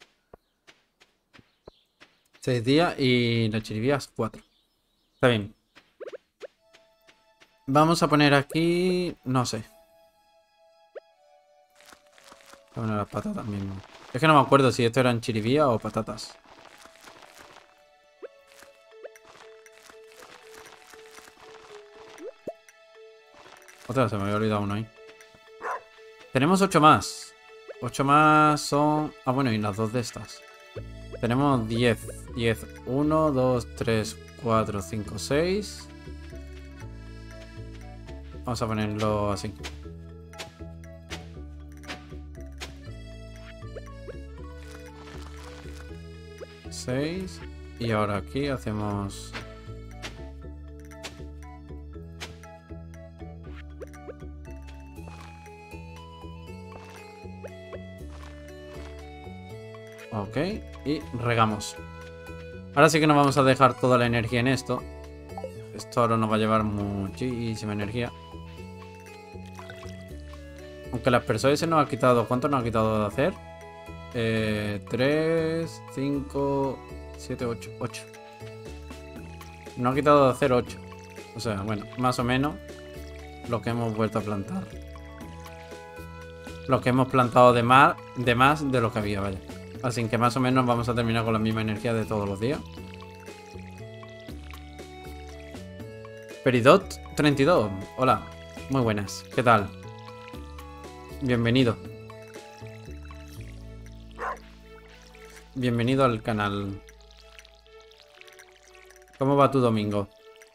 seis días y las chiribías cuatro. Está bien. Vamos a poner aquí... No sé. Voy a poner las patatas mismo. Es que no me acuerdo si esto eran chiribías o patatas. Otra, se me había olvidado uno ahí. Tenemos ocho más. ocho más son... Ah, bueno, y las dos de estas. Tenemos diez. diez. uno, dos, tres, cuatro, cinco, seis. Vamos a ponerlo así. seis. Y ahora aquí hacemos... Ok, y regamos. Ahora sí que nos vamos a dejar toda la energía en esto. Esto ahora nos va a llevar muchísima energía. Aunque las personas se nos ha quitado... ¿Cuánto nos ha quitado de hacer? Eh, tres, cinco, siete, ocho. ocho. Nos ha quitado de hacer ocho. O sea, bueno, más o menos lo que hemos vuelto a plantar. Lo que hemos plantado de más de, más de lo que había, vaya. Así que más o menos vamos a terminar con la misma energía de todos los días. Peridot treinta y dos. Hola, muy buenas. ¿Qué tal? Bienvenido. Bienvenido al canal. ¿Cómo va tu domingo?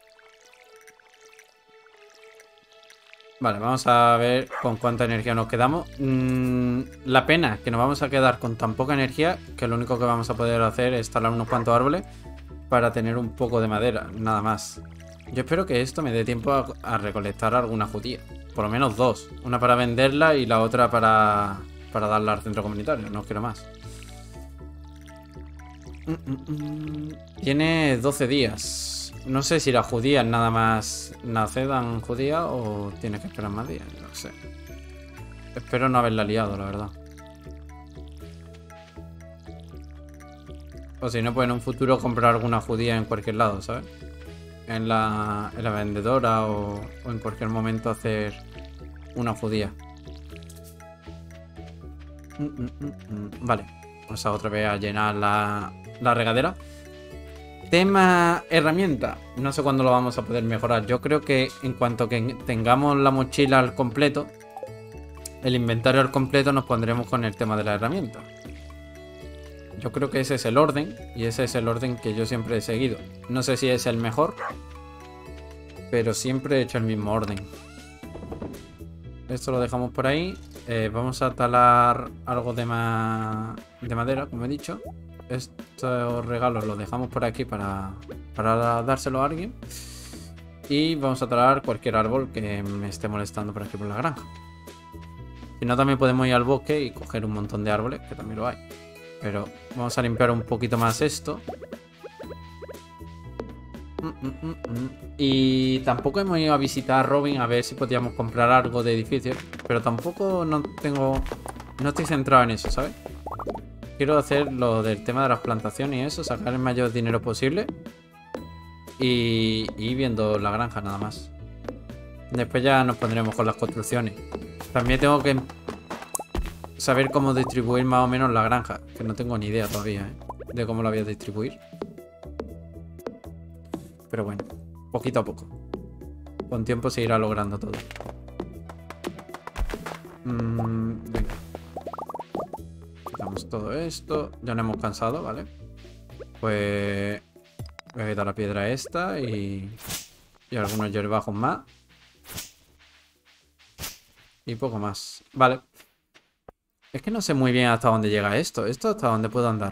Vale, vamos a ver con cuánta energía nos quedamos. Mm, la pena es que nos vamos a quedar con tan poca energía que lo único que vamos a poder hacer es talar unos cuantos árboles para tener un poco de madera, nada más. Yo espero que esto me dé tiempo a, a recolectar alguna judía. Por lo menos dos. Una para venderla y la otra para, para darla al centro comunitario. No quiero más. Mm, mm, mm. Tiene doce días. No sé si las judías nada más nacedan judías o tienes que esperar más días, no sé. Espero no haberla liado, la verdad. O si no, pues en un futuro comprar alguna judía en cualquier lado, ¿sabes? En la, en la vendedora o, o en cualquier momento hacer una judía. Mm, mm, mm, mm. Vale, vamos a otra vez a llenar la, la regadera. Tema herramienta. No sé cuándo lo vamos a poder mejorar. Yo creo que en cuanto que tengamos la mochila al completo, el inventario al completo, nos pondremos con el tema de la herramienta. Yo creo que ese es el orden. Y ese es el orden que yo siempre he seguido. No sé si es el mejor, pero siempre he hecho el mismo orden. Esto lo dejamos por ahí. Eh, vamos a talar algo de, ma de madera, como he dicho. Estos regalos los dejamos por aquí para, para dárselo a alguien. Y vamos a talar cualquier árbol que me esté molestando por aquí por la granja. Si no, también podemos ir al bosque y coger un montón de árboles, que también lo hay. Pero vamos a limpiar un poquito más esto. Mm, mm, mm, mm. Y tampoco hemos ido a visitar a Robin a ver si podíamos comprar algo de edificios. Pero tampoco no tengo... No estoy centrado en eso, ¿sabes? Quiero hacer lo del tema de las plantaciones y eso, sacar el mayor dinero posible. Y ir viendo la granja nada más. Después ya nos pondremos con las construcciones. También tengo que saber cómo distribuir más o menos la granja. Que no tengo ni idea todavía, ¿eh? De cómo la voy a distribuir. Pero bueno, poquito a poco. Con tiempo se irá logrando todo. Mm, venga. Quitamos todo esto. Ya no hemos cansado, ¿vale? Pues voy a quitar la piedra esta y, y algunos hierbajos más. Y poco más. Vale. Es que no sé muy bien hasta dónde llega esto. ¿Esto hasta dónde puedo andar?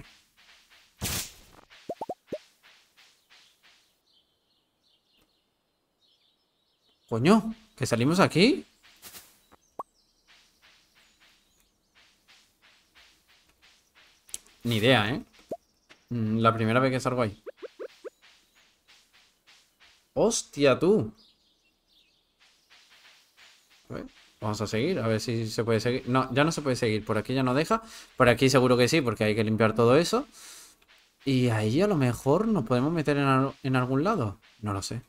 Coño, ¿que salimos aquí? Ni idea, ¿eh? La primera vez que salgo ahí. ¡Hostia, tú! A ver, vamos a seguir, a ver si se puede seguir. No, ya no se puede seguir. Por aquí ya no deja. Por aquí seguro que sí, porque hay que limpiar todo eso. Y ahí a lo mejor nos podemos meter en, al en algún lado. No lo sé.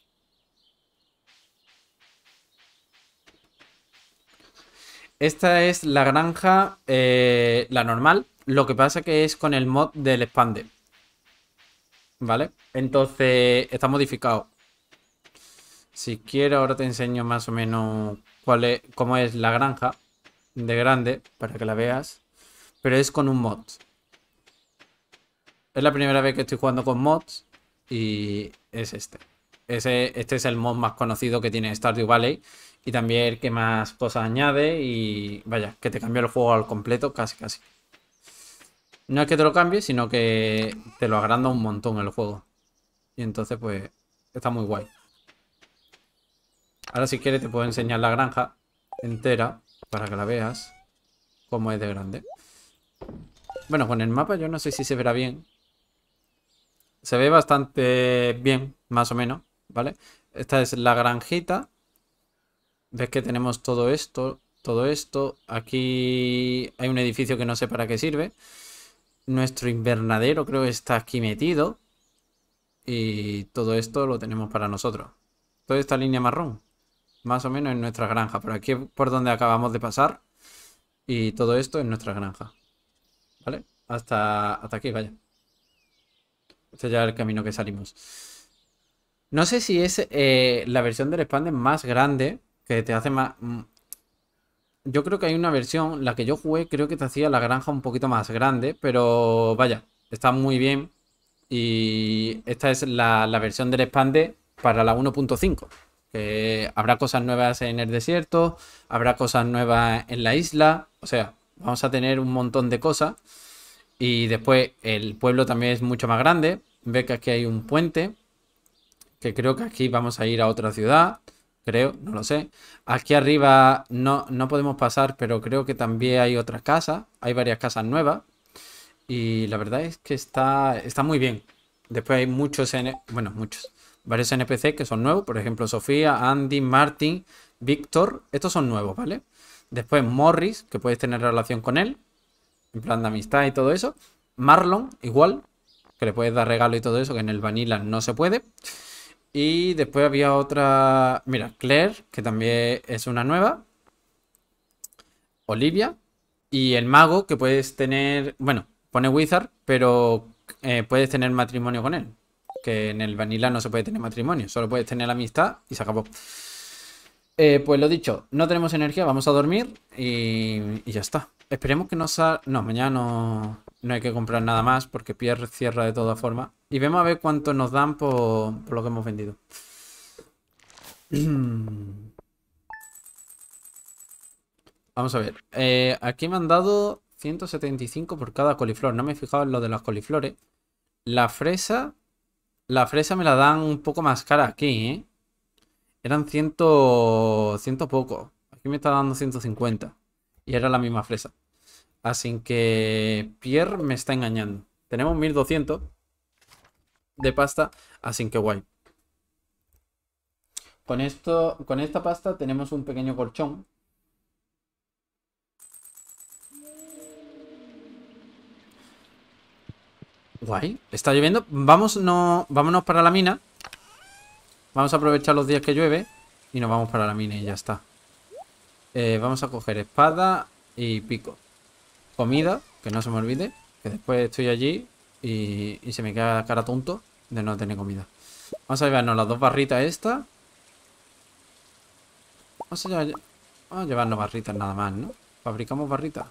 Esta es la granja, eh, la normal. Lo que pasa que es con el mod del expande. ¿Vale? Entonces está modificado. Si quiero ahora te enseño más o menos cuál es, cómo es la granja de grande, para que la veas. Pero es con un mod. Es la primera vez que estoy jugando con mods y es este. Ese, este es el mod más conocido que tiene Stardew Valley y también el que más cosas añade y vaya, que te cambia el juego al completo casi casi. No es que te lo cambie, sino que te lo agranda un montón el juego. Y entonces pues está muy guay. Ahora si quieres te puedo enseñar la granja entera para que la veas cómo es de grande. Bueno, con el mapa yo no sé si se verá bien. Se ve bastante bien, más o menos, ¿vale? Esta es la granjita. Ves que tenemos todo esto, todo esto. Aquí hay un edificio que no sé para qué sirve. Nuestro invernadero creo que está aquí metido. Y todo esto lo tenemos para nosotros. Toda esta línea marrón, más o menos en nuestra granja. Por aquí es por donde acabamos de pasar. Y todo esto es nuestra granja. ¿Vale? Hasta, hasta aquí, vaya. Este ya es el camino que salimos. No sé si es eh, la versión del Expander más grande, que te hace más... Yo creo que hay una versión, la que yo jugué, creo que te hacía la granja un poquito más grande, pero vaya, está muy bien. Y esta es la, la versión del Expander para la uno punto cinco. Que habrá cosas nuevas en el desierto, habrá cosas nuevas en la isla, o sea, vamos a tener un montón de cosas. Y después el pueblo también es mucho más grande. Ve que aquí hay un puente. Que creo que aquí vamos a ir a otra ciudad. Creo, no lo sé. Aquí arriba no, no podemos pasar, pero creo que también hay otra casa. Hay varias casas nuevas. Y la verdad es que está, está muy bien. Después hay muchos, N bueno, muchos. varios N P C que son nuevos. Por ejemplo, Sofía, Andy, Martin, Víctor. Estos son nuevos, ¿vale? Después Morris, que puedes tener relación con él. En plan de amistad y todo eso. Marlon, igual. Que le puedes dar regalo y todo eso, que en el Vanilla no se puede. Y después había otra... Mira, Claire, que también es una nueva. Olivia. Y el mago, que puedes tener... Bueno, pone Wizard, pero eh, puedes tener matrimonio con él. Que en el Vanilla no se puede tener matrimonio. Solo puedes tener amistad y se acabó. Eh, pues lo dicho, no tenemos energía, vamos a dormir y, y ya está. Esperemos que no salga... No, mañana no, no hay que comprar nada más porque Pierre cierra de todas formas. Y vemos a ver cuánto nos dan por, por lo que hemos vendido. Vamos a ver. Eh, aquí me han dado ciento setenta y cinco por cada coliflor. No me he fijado en lo de las coliflores. La fresa... La fresa me la dan un poco más cara aquí, ¿eh? Eran ciento... ciento poco. Aquí me está dando ciento cincuenta. Y era la misma fresa. Así que Pierre me está engañando. Tenemos mil doscientos de pasta. Así que guay. Con esto, con esta pasta tenemos un pequeño colchón. Guay. Está lloviendo. Vamos, no, vámonos para la mina. Vamos a aprovechar los días que llueve. Y nos vamos para la mina y ya está. Eh, vamos a coger espada y pico. Comida, que no se me olvide. Que después estoy allí y, y se me queda la cara tonto de no tener comida. Vamos a llevarnos las dos barritas estas. Vamos a, llevar, vamos a llevarnos barritas nada más, ¿no? Fabricamos barritas.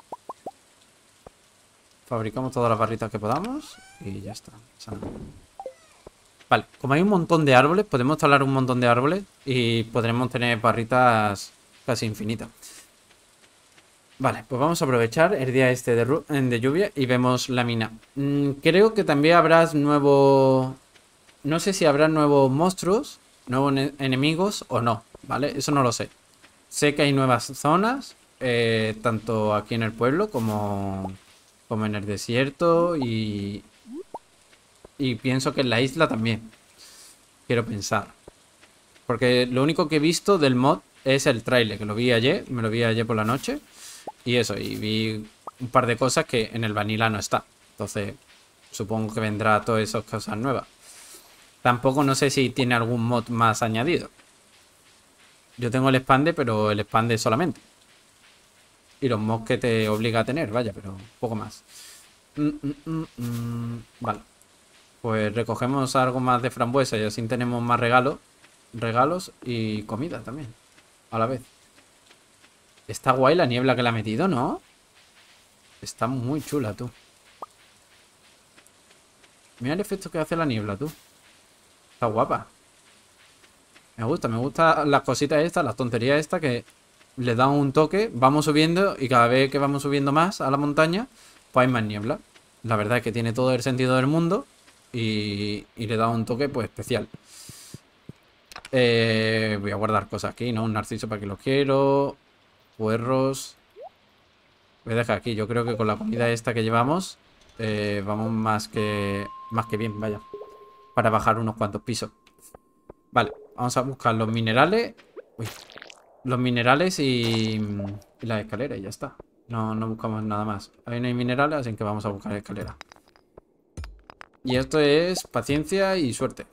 Fabricamos todas las barritas que podamos y ya está. Vale, como hay un montón de árboles, podemos talar un montón de árboles y podremos tener barritas casi infinitas. Vale, pues vamos a aprovechar el día este de, de lluvia y vemos la mina. Mm, creo que también habrá nuevos... No sé si habrá nuevos monstruos, nuevos enemigos o no, ¿vale? Eso no lo sé. Sé que hay nuevas zonas, eh, tanto aquí en el pueblo como, como en el desierto y... Y pienso que en la isla también. Quiero pensar. Porque lo único que he visto del mod es el tráiler, que lo vi ayer, me lo vi ayer por la noche. Y eso, y vi un par de cosas que en el Vanilla no está. Entonces, supongo que vendrá todas esas cosas nuevas. Tampoco no sé si tiene algún mod más añadido. Yo tengo el expande, pero el expande solamente. Y los mods que te obliga a tener, vaya, pero poco más. Mm, mm, mm, mm. Vale. Pues recogemos algo más de frambuesa y así tenemos más regalos. Regalos y comida también. A la vez. Está guay la niebla que le ha metido, ¿no? Está muy chula, tú. Mira el efecto que hace la niebla, tú. Está guapa. Me gusta, me gusta las cositas estas, las tonterías estas que le dan un toque. Vamos subiendo y cada vez que vamos subiendo más a la montaña, pues hay más niebla. La verdad es que tiene todo el sentido del mundo y, y le da un toque pues especial. Eh, voy a guardar cosas aquí, ¿no? Un narciso para que lo quiero. Puerros. Voy a dejar aquí. Yo creo que con la comida esta que llevamos eh, vamos más que más que bien, vaya. Para bajar unos cuantos pisos. Vale, vamos a buscar los minerales. Uy. Los minerales y, y la escalera y ya está. No, no buscamos nada más. Ahí no hay minerales, así que vamos a buscar escalera. Y esto es paciencia y suerte.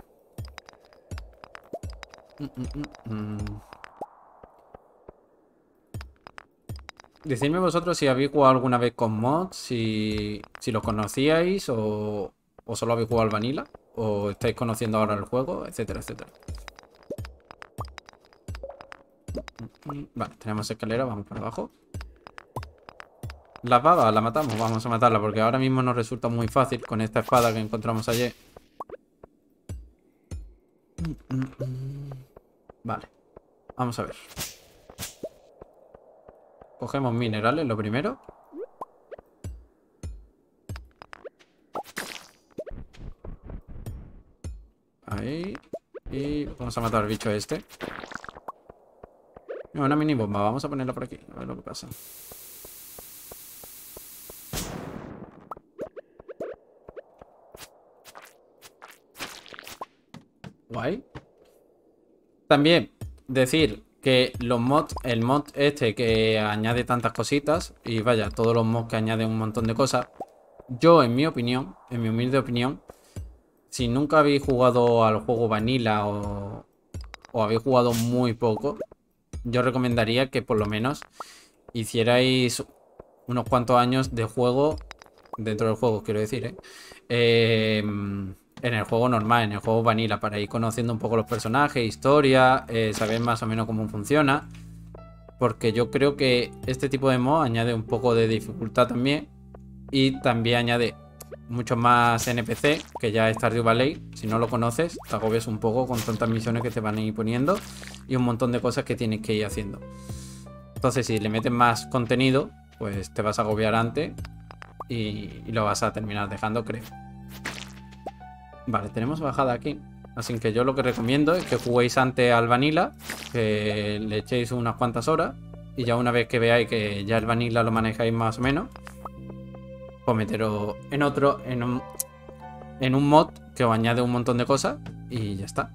Mm, mm, mm, mm. Decidme vosotros si habéis jugado alguna vez con mods, si, si los conocíais o, o solo habéis jugado al Vanilla, o estáis conociendo ahora el juego, etcétera, etcétera. Vale, tenemos escalera, vamos para abajo. Las babas, la matamos, vamos a matarla porque ahora mismo nos resulta muy fácil con esta espada que encontramos ayer. Vale, vamos a ver. Cogemos minerales, lo primero. Ahí. Y vamos a matar al bicho este. No, una mini bomba, vamos a ponerla por aquí. A ver lo que pasa. guay. También decir que los mods, el mod este que añade tantas cositas, y vaya, todos los mods que añaden un montón de cosas, yo en mi opinión, en mi humilde opinión, si nunca habéis jugado al juego Vanilla o, o habéis jugado muy poco, yo recomendaría que por lo menos hicierais unos cuantos años de juego, dentro del juego quiero decir, ¿eh? Eh, en el juego normal, en el juego Vanilla, para ir conociendo un poco los personajes, historia, eh, saber más o menos cómo funciona. Porque yo creo que este tipo de mod añade un poco de dificultad también. Y también añade muchos más N P C, que ya es Stardew Valley. Si no lo conoces, te agobias un poco con tantas misiones que te van a ir poniendo y un montón de cosas que tienes que ir haciendo. Entonces, si le metes más contenido, pues te vas a agobiar antes y, y lo vas a terminar dejando, creo. Vale, tenemos bajada aquí. Así que yo lo que recomiendo es que juguéis antes al Vanilla, que le echéis unas cuantas horas, y ya una vez que veáis que ya el Vanilla lo manejáis más o menos, pues meteros en otro, en un, en un mod que os añade un montón de cosas y ya está.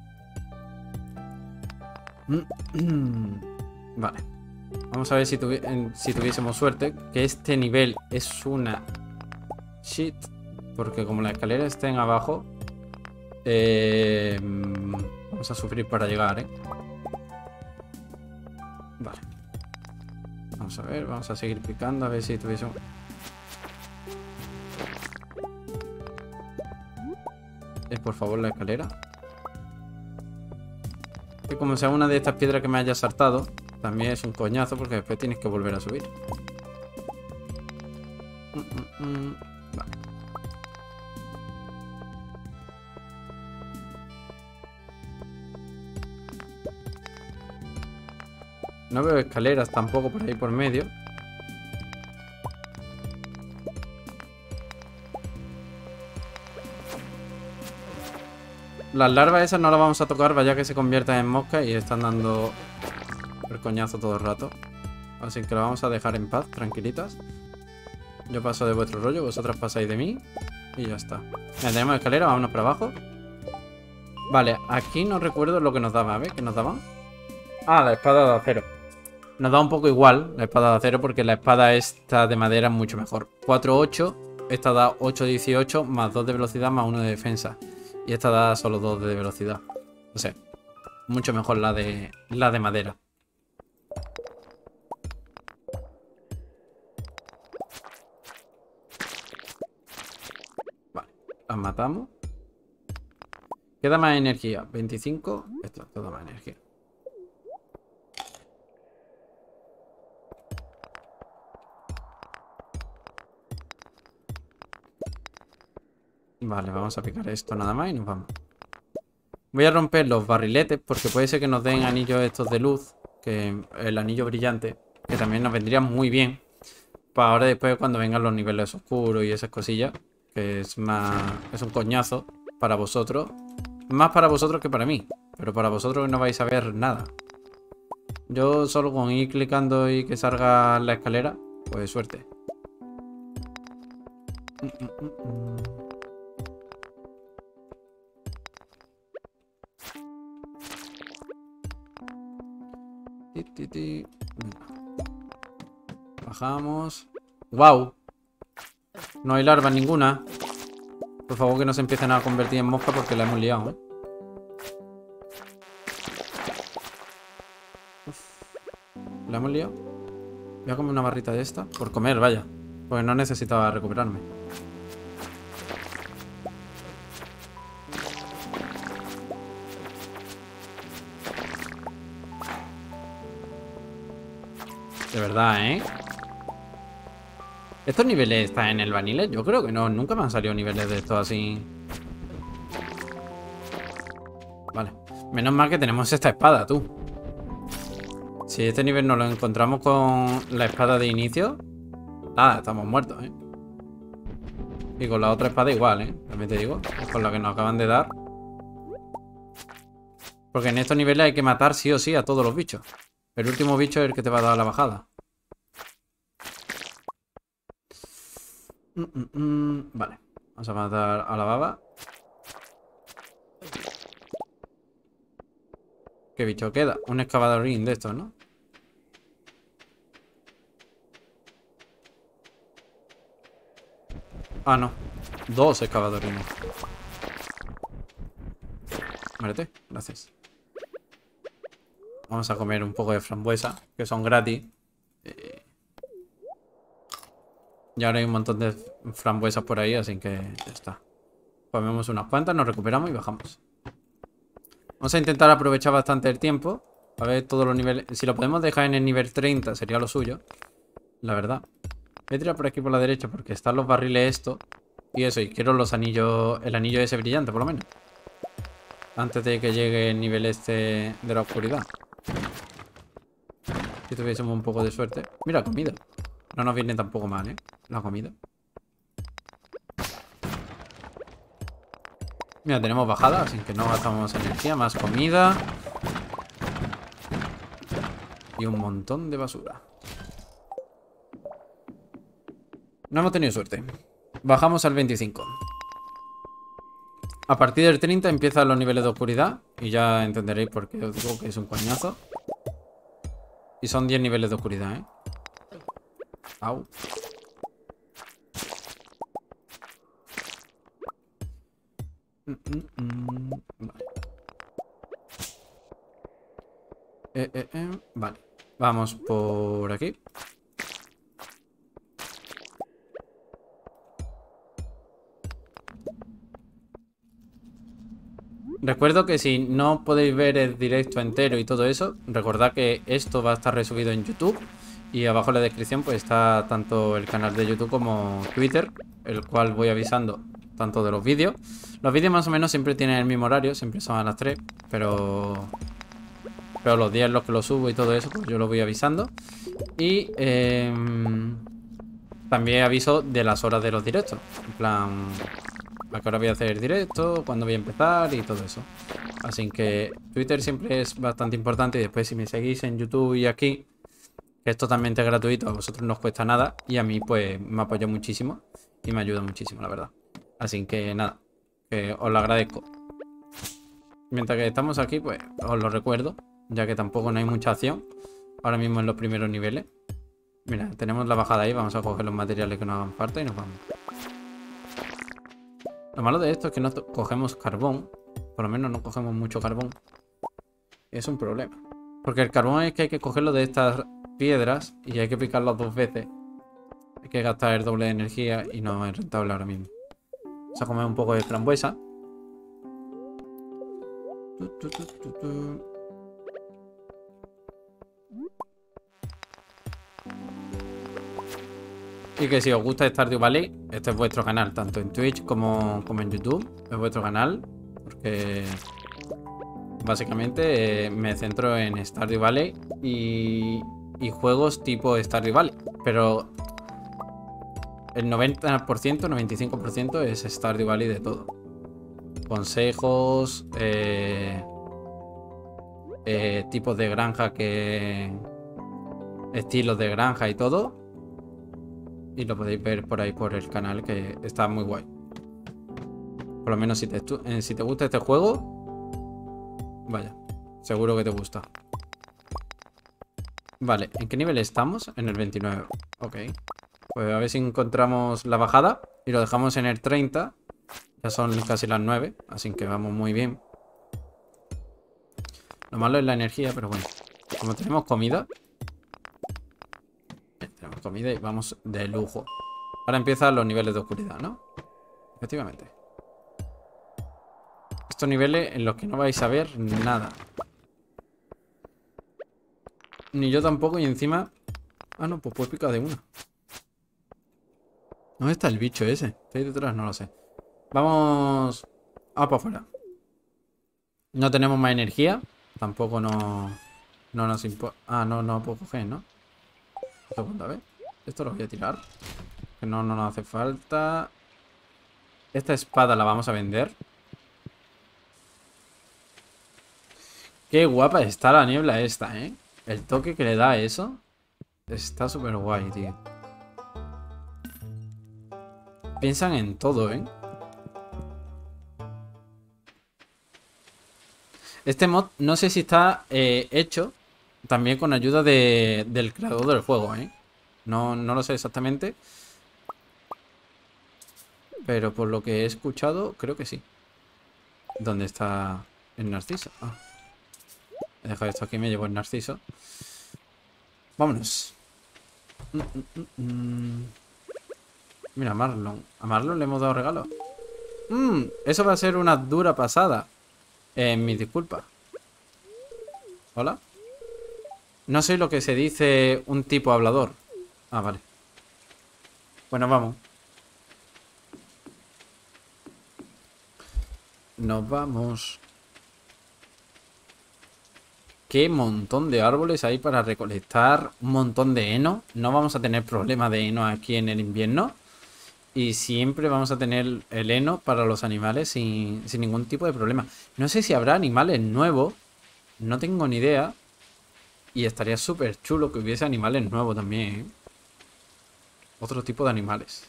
Vale. Vamos a ver si, tuvi si tuviésemos suerte, que este nivel es una shit, porque como las escaleras estén abajo, eh, vamos a sufrir para llegar, ¿eh? Vale. Vamos a ver, vamos a seguir picando a ver si tuviésemos... Eh, por favor, la escalera. Que como sea una de estas piedras que me haya saltado, también es un coñazo porque después tienes que volver a subir. Mm, mm, mm. Vale. No veo escaleras tampoco por ahí por medio. Las larvas esas no las vamos a tocar, vaya que se conviertan en moscas y están dando el coñazo todo el rato. Así que lo vamos a dejar en paz, tranquilitas. Yo paso de vuestro rollo, vosotras pasáis de mí. Y ya está. Mira, tenemos escalera, vámonos para abajo. Vale, aquí no recuerdo lo que nos daba, ¿ves? ¿Qué nos daban? Ah, la espada de acero. Nos da un poco igual la espada de acero porque la espada esta de madera es mucho mejor. cuatro ocho, esta da ocho dieciocho más dos de velocidad más uno de defensa. Y esta da solo dos de velocidad. O sea, mucho mejor la de, la de madera. Vale, las matamos. Queda más energía. veinticinco. Esto, toda más energía. Vale, vamos a picar esto nada más y nos vamos. Voy a romper los barriletes porque puede ser que nos den anillos estos de luz. Que el anillo brillante, que también nos vendría muy bien para ahora después cuando vengan los niveles oscuros y esas cosillas. Que es más... es un coñazo para vosotros. Más para vosotros que para mí. Pero para vosotros no vais a ver nada. Yo solo con ir clicando y que salga la escalera, pues suerte. Mm, mm, mm, mm. Ti, ti, ti. Bajamos. ¡Wow! No hay larvas ninguna. Por favor que no se empiecen a convertir en mosca porque la hemos liado, ¿eh? Uf. ¿La hemos liado? Voy a comer una barrita de esta. Por comer, vaya. Porque no necesitaba recuperarme. De verdad, ¿eh? ¿Estos niveles están en el Vanilla? Yo creo que no. Nunca me han salido niveles de estos así. Vale. Menos mal que tenemos esta espada, tú. Si este nivel nos lo encontramos con la espada de inicio, nada, estamos muertos, ¿eh? Y con la otra espada igual, ¿eh? También te digo. Con la que nos acaban de dar. Porque en estos niveles hay que matar sí o sí a todos los bichos. El último bicho es el que te va a dar la bajada. Mm, mm, mm. Vale. Vamos a matar a la baba. ¿Qué bicho queda? Un excavadorín de estos, ¿no? Ah, no. Dos excavadorines. Muérete, gracias. Vamos a comer un poco de frambuesa, que son gratis. Eh, y ahora hay un montón de frambuesas por ahí, así que ya está. Comemos unas cuantas, nos recuperamos y bajamos. Vamos a intentar aprovechar bastante el tiempo. A ver todos los niveles. Si lo podemos dejar en el nivel treinta sería lo suyo. La verdad. Voy a tirar por aquí por la derecha porque están los barriles estos. Y eso, y quiero los anillos. El anillo ese brillante, por lo menos. Antes de que llegue el nivel este de la oscuridad. Si tuviésemos un poco de suerte. Mira, comida. No nos viene tampoco mal, ¿eh? La comida. Mira, tenemos bajada, así que no gastamos energía. Más comida. Y un montón de basura. No hemos tenido suerte. Bajamos al veinticinco. A partir del treinta empiezan los niveles de oscuridad. Y ya entenderéis por qué os digo que es un coñazo. Y son diez niveles de oscuridad, ¿eh? Au. Mm, mm, mm. Vale. Eh, eh, eh. Vale. Vamos por aquí. Recuerdo que si no podéis ver el directo entero y todo eso, recordad que esto va a estar resubido en YouTube. Y abajo en la descripción pues está tanto el canal de YouTube como Twitter, el cual voy avisando tanto de los vídeos. Los vídeos más o menos siempre tienen el mismo horario, siempre son a las tres, pero... Pero los días en los que los subo y todo eso, pues yo lo voy avisando. Y eh, también aviso de las horas de los directos. En plan, a qué hora voy a hacer el directo, cuándo voy a empezar y todo eso. Así que Twitter siempre es bastante importante. Y después si me seguís en YouTube y aquí, que es totalmente gratuito, a vosotros no os cuesta nada. Y a mí pues me apoya muchísimo y me ayuda muchísimo, la verdad. Así que nada, que os lo agradezco. Mientras que estamos aquí, pues os lo recuerdo, ya que tampoco no hay mucha acción ahora mismo en los primeros niveles. Mira, tenemos la bajada ahí, vamos a coger los materiales que nos hagan falta y nos vamos. Lo malo de esto es que no cogemos carbón, por lo menos no cogemos mucho carbón. Es un problema, porque el carbón es que hay que cogerlo de estas piedras y hay que picarlo dos veces. Hay que gastar el doble de energía y no es rentable ahora mismo. Vamos a comer un poco de frambuesa. Tu, tu, tu, tu, tu. Y que si os gusta Stardew Valley, este es vuestro canal, tanto en Twitch como, como en YouTube. Es vuestro canal, porque básicamente eh, me centro en Stardew Valley y, y juegos tipo Stardew Valley. Pero el noventa por ciento, noventa y cinco por ciento es Stardew Valley de todo. Consejos, eh, eh, tipos de granja que... estilos de granja y todo. Y lo podéis ver por ahí por el canal, que está muy guay. Por lo menos si te, eh, si te gusta este juego, vaya, seguro que te gusta. Vale, ¿en qué nivel estamos? En el veintinueve. Ok. Pues a ver si encontramos la bajada y lo dejamos en el treinta. Ya son casi las nueve, así que vamos muy bien. Lo malo es la energía, pero bueno. Como tenemos comida... Tenemos comida y vamos de lujo. Ahora empiezan los niveles de oscuridad, ¿no? Efectivamente. Estos niveles en los que no vais a ver nada. Ni yo tampoco y encima... Ah, no, pues puedo picar de una. ¿Dónde está el bicho ese? ¿Está ahí detrás? No lo sé. Vamos... Ah, para afuera. No tenemos más energía. Tampoco no... No nos importa... Ah, no, no puedo coger, ¿no? Segunda vez. Esto lo voy a tirar. Que no, no nos hace falta. Esta espada la vamos a vender. Qué guapa está la niebla esta, ¿eh? El toque que le da a eso está súper guay, tío. Piensan en todo, ¿eh? Este mod no sé si está eh, hecho también con ayuda de, del creador del juego, ¿eh? No, no lo sé exactamente. Pero por lo que he escuchado, creo que sí. ¿Dónde está el narciso? Ah. He dejado esto aquí y me llevo el narciso. Vámonos. Mm, mm, mm, mm. Mira, Marlon. A Marlon le hemos dado regalo. Mm, eso va a ser una dura pasada. Eh, mis disculpas. ¿Hola? No soy lo que se dice un tipo hablador. Ah, vale. Bueno, vamos. Nos vamos. Qué montón de árboles hay para recolectar. Un montón de heno. No vamos a tener problema de heno aquí en el invierno. Y siempre vamos a tener el heno para los animales sin, sin ningún tipo de problema. No sé si habrá animales nuevos. No tengo ni idea. Y estaría súper chulo que hubiese animales nuevos también, ¿eh? Otro tipo de animales.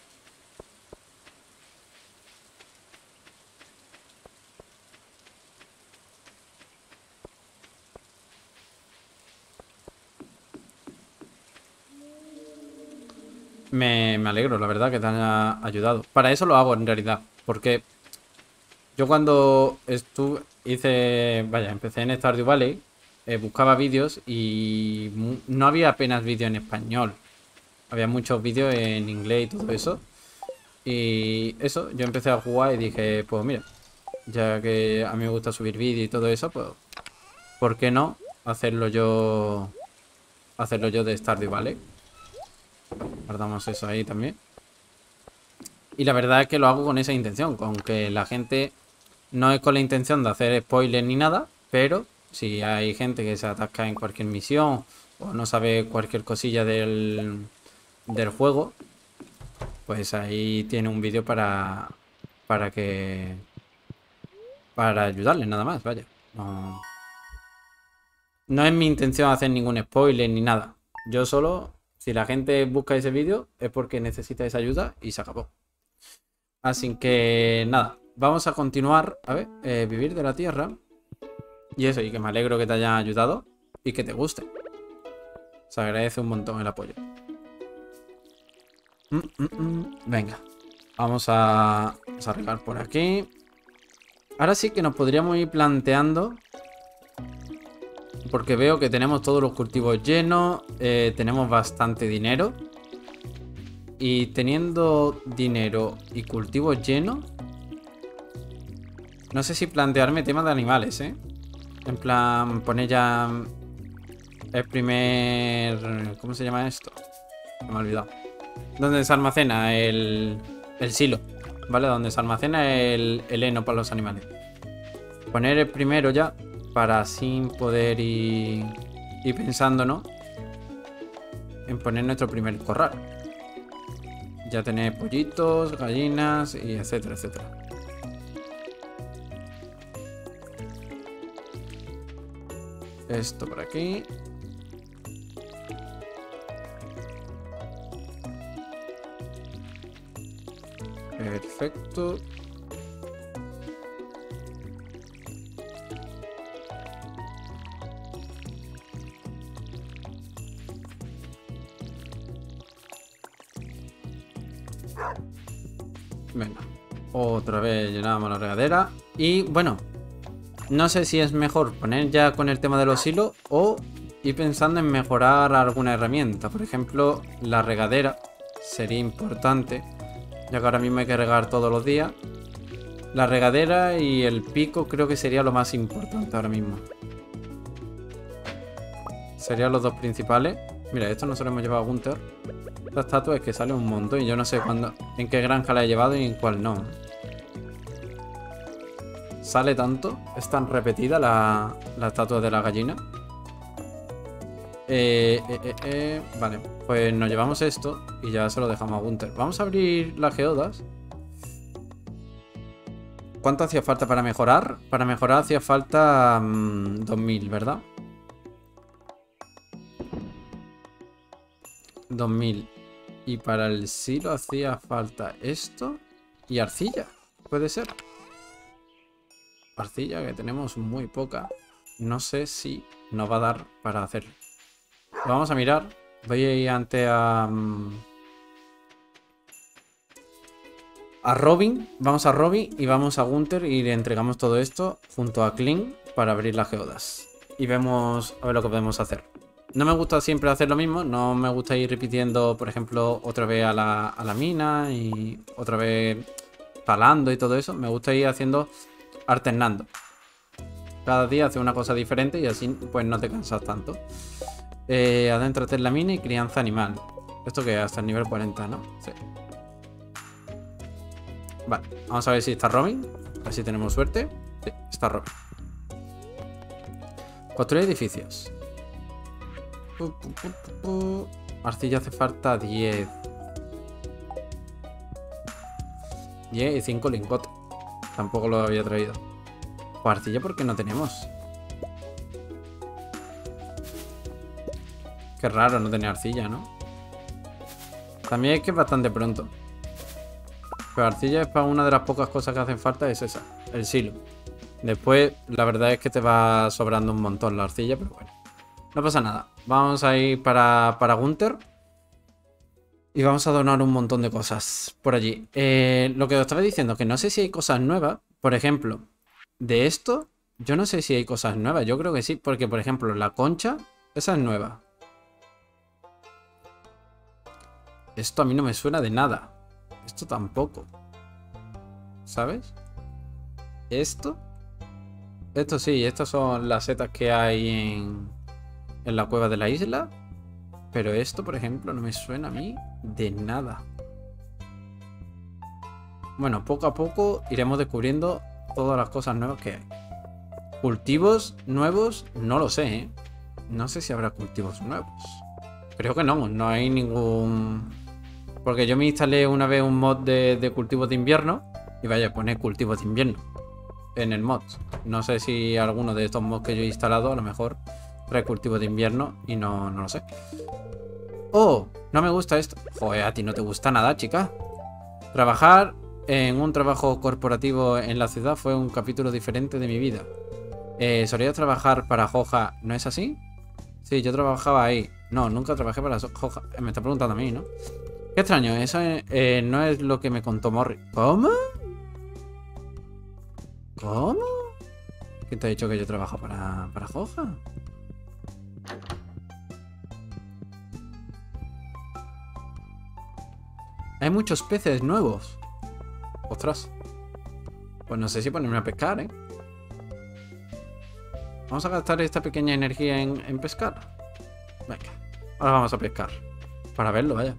Me, me alegro, la verdad, que te haya ayudado. Para eso lo hago en realidad. Porque yo cuando estuve, hice, vaya, empecé en Stardew Valley, eh, buscaba vídeos y mu- no había apenas vídeos en español. Había muchos vídeos en inglés y todo eso. Y eso, yo empecé a jugar y dije, pues mira, ya que a mí me gusta subir vídeos y todo eso, pues, ¿por qué no hacerlo yo, hacerlo yo de Stardew Valley? Guardamos eso ahí también. Y la verdad es que lo hago con esa intención, con que la gente no es con la intención de hacer spoilers ni nada, pero si hay gente que se atasca en cualquier misión o no sabe cualquier cosilla del, del juego, pues ahí tiene un vídeo para, para que, para ayudarle nada más, vaya. No, no es mi intención hacer ningún spoiler ni nada. Yo solo, si la gente busca ese vídeo, es porque necesita esa ayuda y se acabó. Así que nada, vamos a continuar. A ver, eh, vivir de la tierra. Y eso, y que me alegro que te haya ayudado y que te guste. Se agradece un montón el apoyo. Mm, mm, mm. Venga, vamos a, vamos a regar por aquí. Ahora sí que nos podríamos ir planteando, porque veo que tenemos todos los cultivos llenos, eh, tenemos bastante dinero. Y teniendo dinero y cultivos llenos, no sé si plantearme temas de animales, ¿eh? En plan, poner ya el primer... ¿Cómo se llama esto? Me he olvidado. Donde se almacena el, el silo, ¿vale? Donde se almacena el, el heno para los animales. Poner el primero ya, para así poder ir, ir pensando, ¿no? En poner nuestro primer corral. Ya tener pollitos, gallinas y etcétera, etcétera. Esto por aquí. Perfecto. Venga. Otra vez llenamos la regadera. Y bueno, no sé si es mejor poner ya con el tema de los hilos o ir pensando en mejorar alguna herramienta. Por ejemplo, la regadera sería importante, ya que ahora mismo hay que regar todos los días. La regadera y el pico creo que sería lo más importante ahora mismo. Serían los dos principales. Mira, esto nosotros hemos llevado a Gunther. Esta estatua es que sale un montón y yo no sé cuándo, en qué granja la he llevado y en cuál no. Sale tanto, es tan repetida la, la estatua de la gallina. Eh, eh, eh, eh, vale, pues nos llevamos esto y ya se lo dejamos a Gunther. Vamos a abrir las geodas. ¿Cuánto hacía falta para mejorar? Para mejorar hacía falta mmm, dos mil, ¿verdad? dos mil. Y para el silo hacía falta esto y arcilla. ¿Puede ser? Arcilla, que tenemos muy poca. no sé si nos va a dar para hacerlo. Vamos a mirar. Voy a ir ante a... A Robin. Vamos a Robin y vamos a Gunther y le entregamos todo esto junto a Clint para abrir las geodas. Y vemos a ver lo que podemos hacer. No me gusta siempre hacer lo mismo. No me gusta ir repitiendo, por ejemplo, otra vez a la, a la mina y otra vez palando y todo eso. Me gusta ir haciendo, alternando. Cada día hace una cosa diferente y así pues no te cansas tanto. Eh, adéntrate en la mina y crianza animal. Esto que hasta el nivel cuarenta, ¿no? Sí. Vale, vamos a ver si está Robin. A ver si tenemos suerte. Sí, está Robin. Construir edificios. Uh, uh, uh, uh. Arcilla hace falta diez. diez y cinco lingotes. Tampoco lo había traído. Pues arcilla porque no tenemos. Qué raro no tener arcilla, ¿no? También es que es bastante pronto. Pero arcilla es para una de las pocas cosas que hacen falta, es esa, el silo. Después, la verdad es que te va sobrando un montón la arcilla, pero bueno. No pasa nada. Vamos a ir para, para Gunther. Y vamos a donar un montón de cosas por allí. Eh, lo que os estaba diciendo, que no sé si hay cosas nuevas. Por ejemplo, de esto, yo no sé si hay cosas nuevas. Yo creo que sí, porque por ejemplo, la concha, esa es nueva. Esto a mí no me suena de nada. Esto tampoco. ¿Sabes? Esto. Esto sí, estas son las setas que hay en, en la cueva de la isla. Pero esto, por ejemplo, no me suena a mí de nada. Bueno, poco a poco iremos descubriendo todas las cosas nuevas que hay. Cultivos nuevos, no lo sé, ¿eh? No sé si habrá cultivos nuevos. Creo que no, no hay ningún... Porque yo me instalé una vez un mod de, de cultivos de invierno. Y vaya, pone cultivos de invierno en el mod. No sé si alguno de estos mods que yo he instalado a lo mejor trae cultivos de invierno y no, no lo sé. ¡Oh! No me gusta esto. Joder, a ti no te gusta nada, chica. Trabajar en un trabajo corporativo en la ciudad fue un capítulo diferente de mi vida. Eh, ¿Solías trabajar para Joja? ¿No es así? Sí, yo trabajaba ahí. No, nunca trabajé para Joja. Me está preguntando a mí, ¿no? Qué extraño, eso eh, no es lo que me contó Morri. ¿Cómo? ¿Cómo? ¿Quién te ha dicho que yo trabajo para, para Joja? Hay muchos peces nuevos. Ostras. Pues no sé si ponerme a pescar, ¿eh? Vamos a gastar esta pequeña energía en, en pescar. Venga, ahora vamos a pescar. Para verlo, vaya.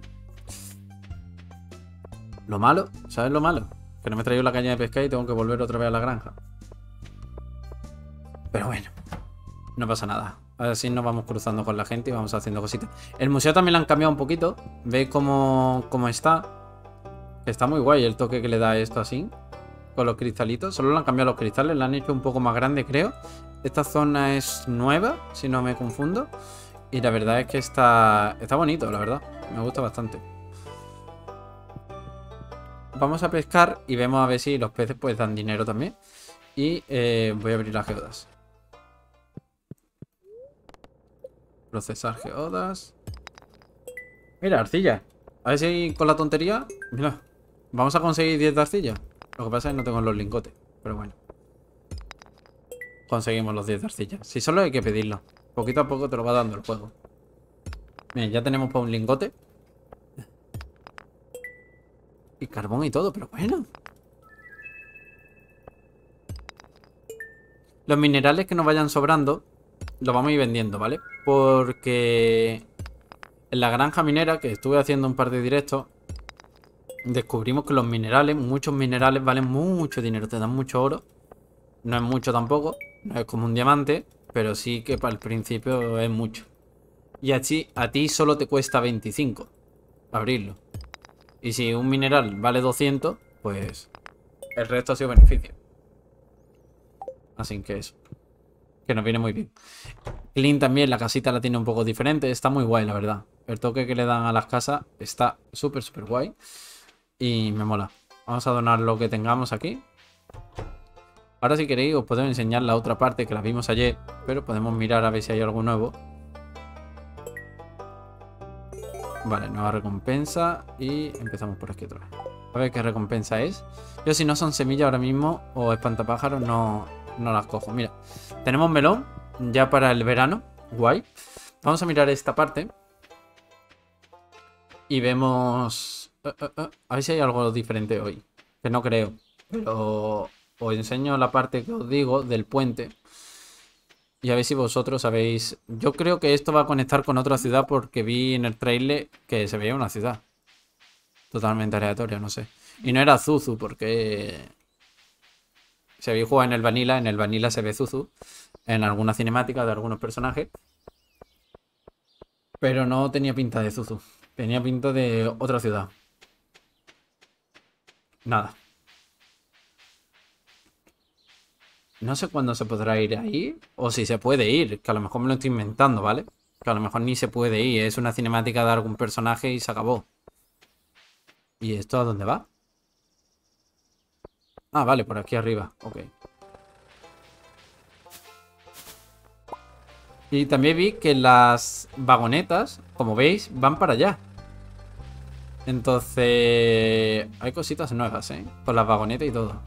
Lo malo, ¿sabes lo malo? Que no me he traído la caña de pescar y tengo que volver otra vez a la granja. Pero bueno, no pasa nada. Así nos vamos cruzando con la gente y vamos haciendo cositas. El museo también lo han cambiado un poquito. Veis cómo, cómo está. Está muy guay el toque que le da esto así. Con los cristalitos. Solo le han cambiado los cristales. La han hecho un poco más grande, creo. Esta zona es nueva, si no me confundo. Y la verdad es que está, está bonito, la verdad. Me gusta bastante. Vamos a pescar y vemos a ver si los peces pues dan dinero también. Y eh, voy a abrir las geodas. Procesar geodas. Mira, arcilla. A ver si con la tontería... Mira, vamos a conseguir diez de arcilla. Lo que pasa es que no tengo los lingotes. Pero bueno. Conseguimos los diez de arcilla. Si solo hay que pedirlo. Poquito a poco te lo va dando el juego. Miren, ya tenemos para un lingote. Y carbón y todo, pero bueno. Los minerales que nos vayan sobrando los vamos a ir vendiendo, ¿vale? Porque en la granja minera, que estuve haciendo un par de directos, descubrimos que los minerales, muchos minerales valen mucho dinero, te dan mucho oro. No es mucho tampoco, no es como un diamante, pero sí que para el principio es mucho. Y así a ti solo te cuesta veinticinco abrirlo. Y si un mineral vale doscientos, pues el resto ha sido beneficio. Así que eso. Que nos viene muy bien. Clint también, la casita la tiene un poco diferente. Está muy guay, la verdad. El toque que le dan a las casas está súper, súper guay. Y me mola. Vamos a donar lo que tengamos aquí. Ahora si queréis os puedo enseñar la otra parte que la vimos ayer, pero podemos mirar a ver si hay algo nuevo. Vale, nueva recompensa y empezamos por aquí otra vez. A ver qué recompensa es. Yo si no son semillas ahora mismo o espantapájaros no, no las cojo. Mira, tenemos melón ya para el verano. Guay. Vamos a mirar esta parte. Y vemos... Uh, uh, uh, a ver si hay algo diferente hoy. Que no creo. Pero os enseño la parte que os digo del puente. Y a ver si vosotros sabéis... Yo creo que esto va a conectar con otra ciudad porque vi en el trailer que se veía una ciudad. Totalmente aleatoria, no sé. Y no era Zuzu porque... Si habéis jugado en el Vanilla, en el Vanilla se ve Zuzu. En alguna cinemática de algunos personajes. Pero no tenía pinta de Zuzu. Tenía pinta de otra ciudad. Nada. No sé cuándo se podrá ir ahí. O si se puede ir. Que a lo mejor me lo estoy inventando, ¿vale? Que a lo mejor ni se puede ir. Es una cinemática de algún personaje y se acabó. ¿Y esto a dónde va? Ah, vale, por aquí arriba. Ok. Y también vi que las vagonetas, como veis, van para allá. Entonces... Hay cositas nuevas, ¿eh? Con las vagonetas y todo.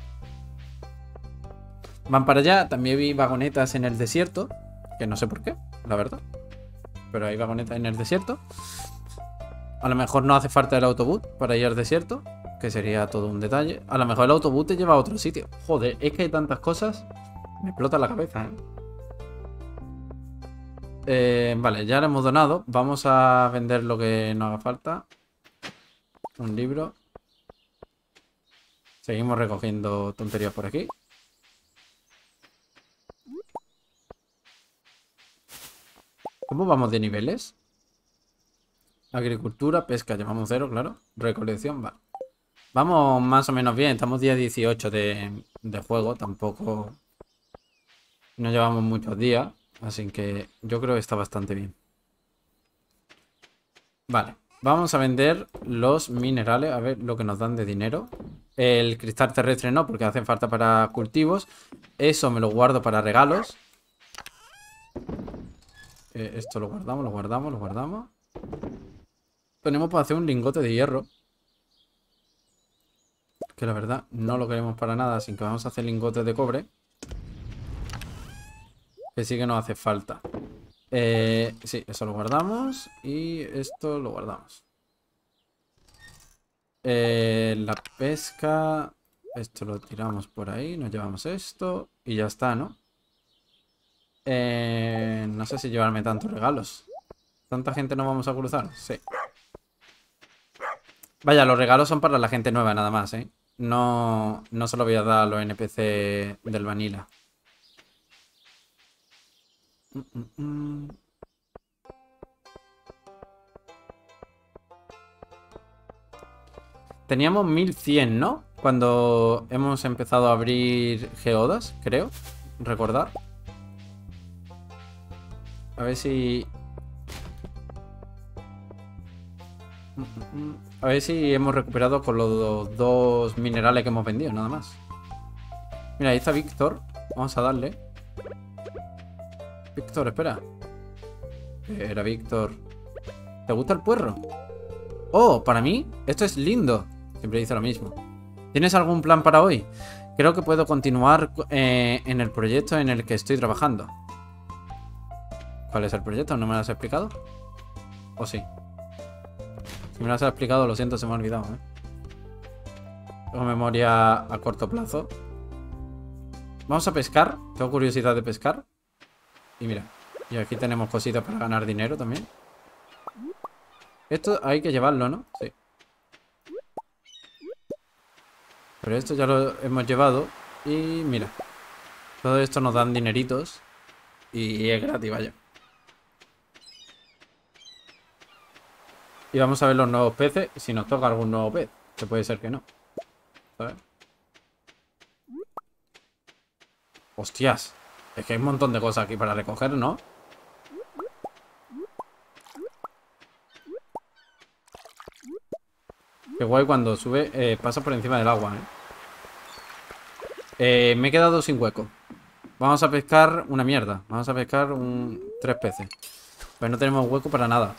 Van para allá. También vi vagonetas en el desierto. Que no sé por qué, la verdad. Pero hay vagonetas en el desierto. A lo mejor no hace falta el autobús para ir al desierto. Que sería todo un detalle. A lo mejor el autobús te lleva a otro sitio. Joder, es que hay tantas cosas. Me explota la cabeza, ¿eh? Eh, vale, ya le hemos donado. Vamos a vender lo que nos haga falta. Un libro. Seguimos recogiendo tonterías por aquí. ¿Cómo vamos de niveles? Agricultura, pesca, llevamos cero, claro. Recolección, va. Vamos más o menos bien. Estamos día dieciocho de, de juego. Tampoco no llevamos muchos días. Así que yo creo que está bastante bien. Vale. Vamos a vender los minerales. A ver lo que nos dan de dinero. El cristal terrestre no, porque hacen falta para cultivos. Eso me lo guardo para regalos. Eh, esto lo guardamos, lo guardamos, lo guardamos. Tenemos para hacer un lingote de hierro. Que la verdad no lo queremos para nada. Así que vamos a hacer lingotes de cobre. Que sí que nos hace falta. Eh, sí, eso lo guardamos. Y esto lo guardamos. Eh, la pesca. Esto lo tiramos por ahí. Nos llevamos esto. Y ya está, ¿no? Eh, no sé si llevarme tantos regalos. ¿Tanta gente no vamos a cruzar? Sí. Vaya, los regalos son para la gente nueva nada más, ¿eh? No, no se lo voy a dar a los N P C del Vanilla. Mm, mm, mm. Teníamos mil cien, ¿no? Cuando hemos empezado a abrir geodas, creo. Recordar. A ver si... A ver si hemos recuperado con los dos minerales que hemos vendido, nada más. Mira, ahí está Víctor. Vamos a darle. Víctor, espera. Era Víctor. ¿Te gusta el puerro? Oh, para mí, esto es lindo. Siempre dice lo mismo. ¿Tienes algún plan para hoy? Creo que puedo continuar eh, en el proyecto en el que estoy trabajando. ¿Cuál es el proyecto? ¿No me lo has explicado? ¿O sí? Si me lo has explicado, lo siento, se me ha olvidado, ¿eh? Tengo memoria a corto plazo. Vamos a pescar. Tengo curiosidad de pescar. Y mira, y aquí tenemos cositas para ganar dinero también. Esto hay que llevarlo, ¿no? Sí. Pero esto ya lo hemos llevado. Y mira, todo esto nos dan dineritos. Y es gratis, vaya. Y vamos a ver los nuevos peces. Si nos toca algún nuevo pez. Que puede ser que no. ¿Sabes? Hostias. Es que hay un montón de cosas aquí para recoger, ¿no? Qué guay cuando sube, eh, pasa por encima del agua, ¿eh? Eh, me he quedado sin hueco. Vamos a pescar una mierda. Vamos a pescar un... tres peces. Pues no tenemos hueco para nada.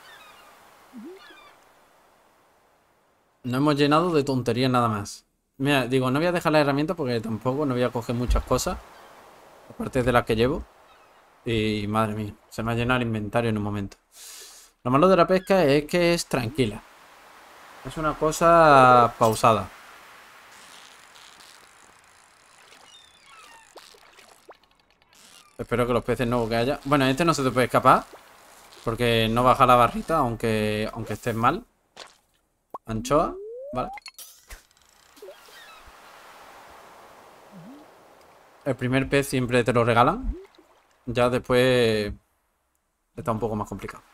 No hemos llenado de tonterías nada más. Mira, digo, no voy a dejar la herramienta porque tampoco no voy a coger muchas cosas. Aparte de las que llevo. Y madre mía, se me ha llenado el inventario en un momento. Lo malo de la pesca es que es tranquila. Es una cosa pausada. Espero que los peces nuevos que haya... Bueno, este no se te puede escapar. Porque no baja la barrita, aunque, aunque estés mal. Anchoa, vale. El primer pez siempre te lo regalan. Ya después está un poco más complicado.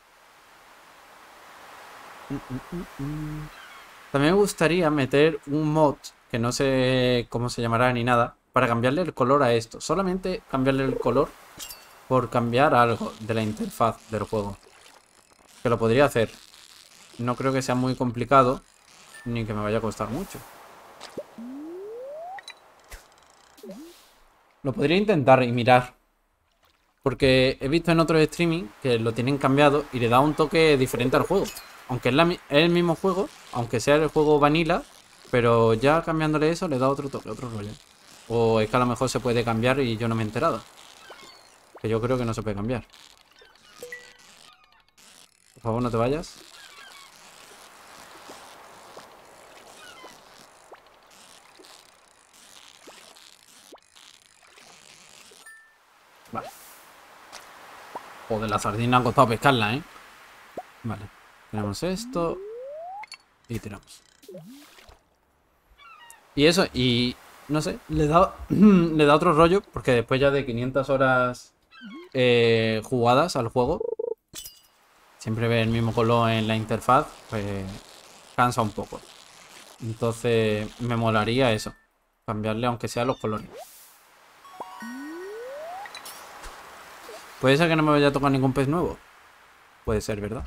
También me gustaría meter un mod, que no sé cómo se llamará ni nada, para cambiarle el color a esto. Solamente cambiarle el color por cambiar algo de la interfaz del juego. Que lo podría hacer. No creo que sea muy complicado, ni que me vaya a costar mucho. Lo podría intentar y mirar. Porque he visto en otros streaming que lo tienen cambiado y le da un toque diferente al juego. Aunque es, la, es el mismo juego, aunque sea el juego vanilla, pero ya cambiándole eso le da otro toque, otro rollo. O es que a lo mejor se puede cambiar y yo no me he enterado. Que yo creo que no se puede cambiar. Por favor, no te vayas. Vale. Joder, la sardina ha costado pescarla, ¿eh? Vale. Tenemos esto. Y tiramos. Y eso, y... no sé, le da, le da otro rollo. Porque después ya de quinientas horas eh, jugadas al juego, siempre ve el mismo color en la interfaz, pues cansa un poco. Entonces me molaría eso. Cambiarle aunque sea los colores. Puede ser que no me vaya a tocar ningún pez nuevo. Puede ser, ¿verdad?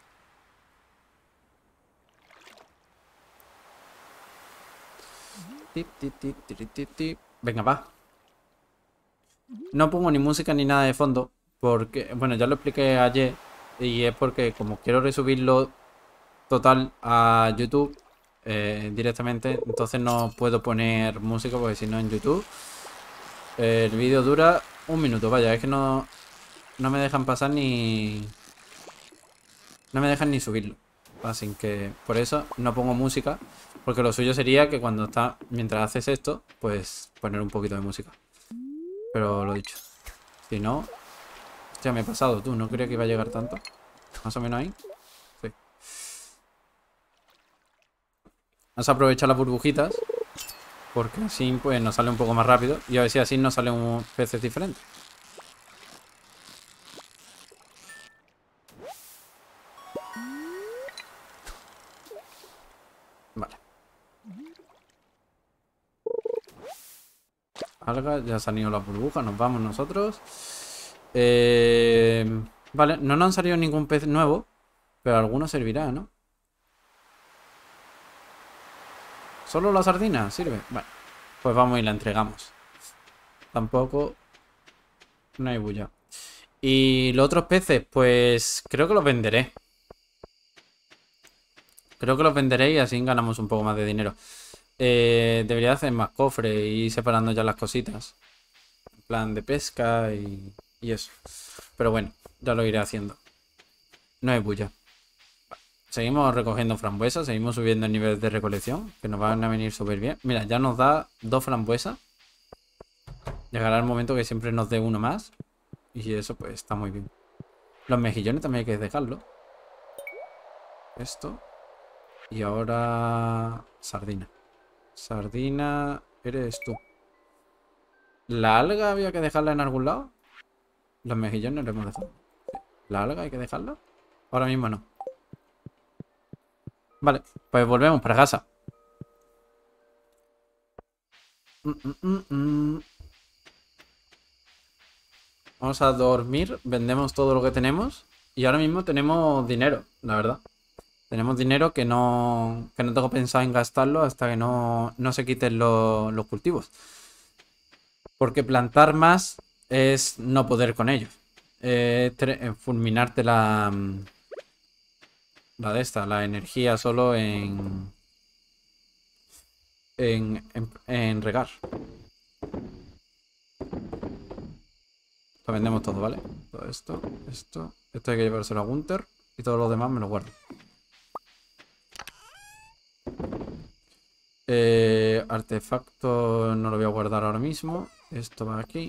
Tip, tip, tip, tip, tip, tip. Venga, va. No pongo ni música ni nada de fondo. Porque, bueno, ya lo expliqué ayer. Y es porque como quiero resubirlo total a YouTube eh, directamente, entonces no puedo poner música porque si no en YouTube eh, el vídeo dura un minuto. Vaya, es que no, no me dejan pasar ni... No me dejan ni subirlo. Así que por eso no pongo música. Porque lo suyo sería que cuando está... Mientras haces esto, pues poner un poquito de música. Pero lo dicho. Si no... Hostia, me he pasado, tú. No creía que iba a llegar tanto. Más o menos ahí. Sí. Vamos a aprovechar las burbujitas. Porque así pues nos sale un poco más rápido. Y a ver si así nos sale un peces diferente. Vale. Alga, ya se han ido las burbujas. Nos vamos nosotros. Eh, vale, no nos han salido ningún pez nuevo. Pero alguno servirá, ¿no? ¿Solo la sardina sirve? Vale. Pues vamos y la entregamos. Tampoco... No hay bulla. Y los otros peces, pues creo que los venderé. Creo que los venderé y así ganamos un poco más de dinero. Eh, debería hacer más cofres y ir separando ya las cositas. En plan de pesca y, y eso. Pero bueno, ya lo iré haciendo. No hay bulla. Seguimos recogiendo frambuesas, seguimos subiendo el nivel de recolección, que nos van a venir súper bien. Mira, ya nos da dos frambuesas. Llegará el momento que siempre nos dé uno más. Y eso pues está muy bien. Los mejillones también hay que dejarlo. Esto. Y ahora... Sardina. Sardina... Eres tú. ¿La alga había que dejarla en algún lado? Los mejillones los hemos dejado. ¿La alga hay que dejarla? Ahora mismo no. Vale, pues volvemos para casa. Mm, mm, mm, mm. Vamos a dormir, vendemos todo lo que tenemos. Y ahora mismo tenemos dinero, la verdad. Tenemos dinero que no, que no tengo pensado en gastarlo hasta que no, no se quiten lo- los cultivos. Porque plantar más es no poder con ellos. Eh, fulminarte la... La de esta, la energía solo en... En, en, en regar. Lo vendemos todo, ¿vale? Todo esto, esto. Esto hay que llevárselo a Gunther. Y todo lo demás me lo guardo. Eh, artefacto no lo voy a guardar ahora mismo. Esto va aquí.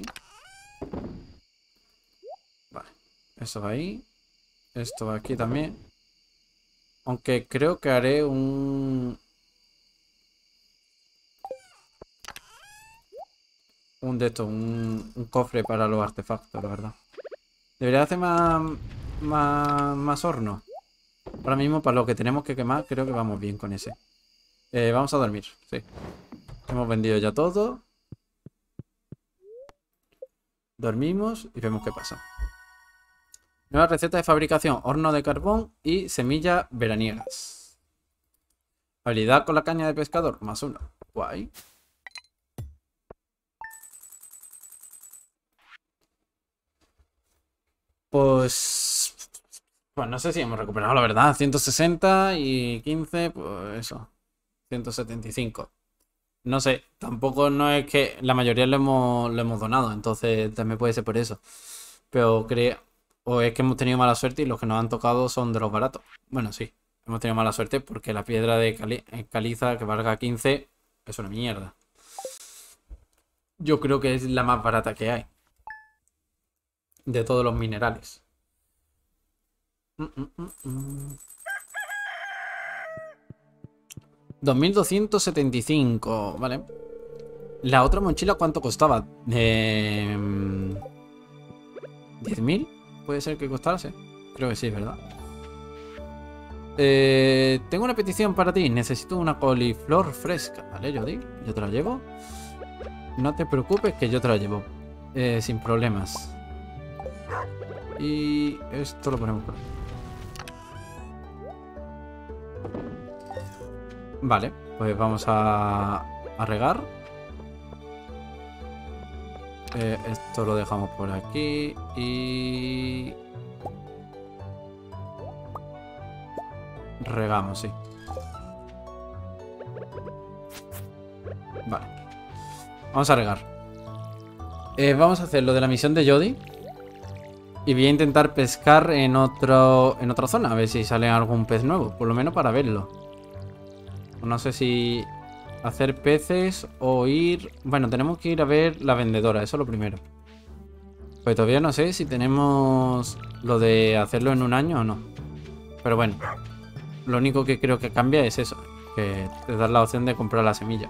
Vale. Eso va ahí. Esto va aquí también. Aunque creo que haré un... Un de estos, un, un cofre para los artefactos, la verdad. Debería hacer más, más, más horno. Ahora mismo, para lo que tenemos que quemar, creo que vamos bien con ese. Eh, vamos a dormir, sí. Hemos vendido ya todo. Dormimos y vemos qué pasa. Nueva receta de fabricación, horno de carbón y semillas veraniegas. Habilidad con la caña de pescador, más uno. Guay. Pues... Pues no sé si hemos recuperado, la verdad. ciento sesenta y quince, pues eso. ciento setenta y cinco. No sé, tampoco no es que la mayoría lo hemos, lo hemos donado, entonces también puede ser por eso. Pero creo... O es que hemos tenido mala suerte y los que nos han tocado son de los baratos. Bueno, sí, hemos tenido mala suerte porque la piedra de cali caliza que valga quince es una mierda. Yo creo que es la más barata que hay. De todos los minerales. Mm, mm, mm, mm. dos mil doscientos setenta y cinco, vale. La otra mochila, ¿cuánto costaba? Eh, ¿diez mil? ¿Puede ser que costase? Creo que sí, ¿verdad? Eh, tengo una petición para ti. Necesito una coliflor fresca. Vale, Jody, yo te la llevo. No te preocupes que yo te la llevo. Eh, sin problemas. Y esto lo ponemos por aquí. Vale, pues vamos a, a regar. Eh, esto lo dejamos por aquí. Y... regamos, sí. Vale. Vamos a regar. Eh, vamos a hacer lo de la misión de Jody. Y voy a intentar pescar en otro en otra zona. A ver si sale algún pez nuevo. Por lo menos para verlo. No sé si hacer peces o ir... Bueno, tenemos que ir a ver la vendedora. Eso es lo primero. Pues todavía no sé si tenemos lo de hacerlo en un año o no. Pero bueno. Lo único que creo que cambia es eso. Que te da la opción de comprar la semilla.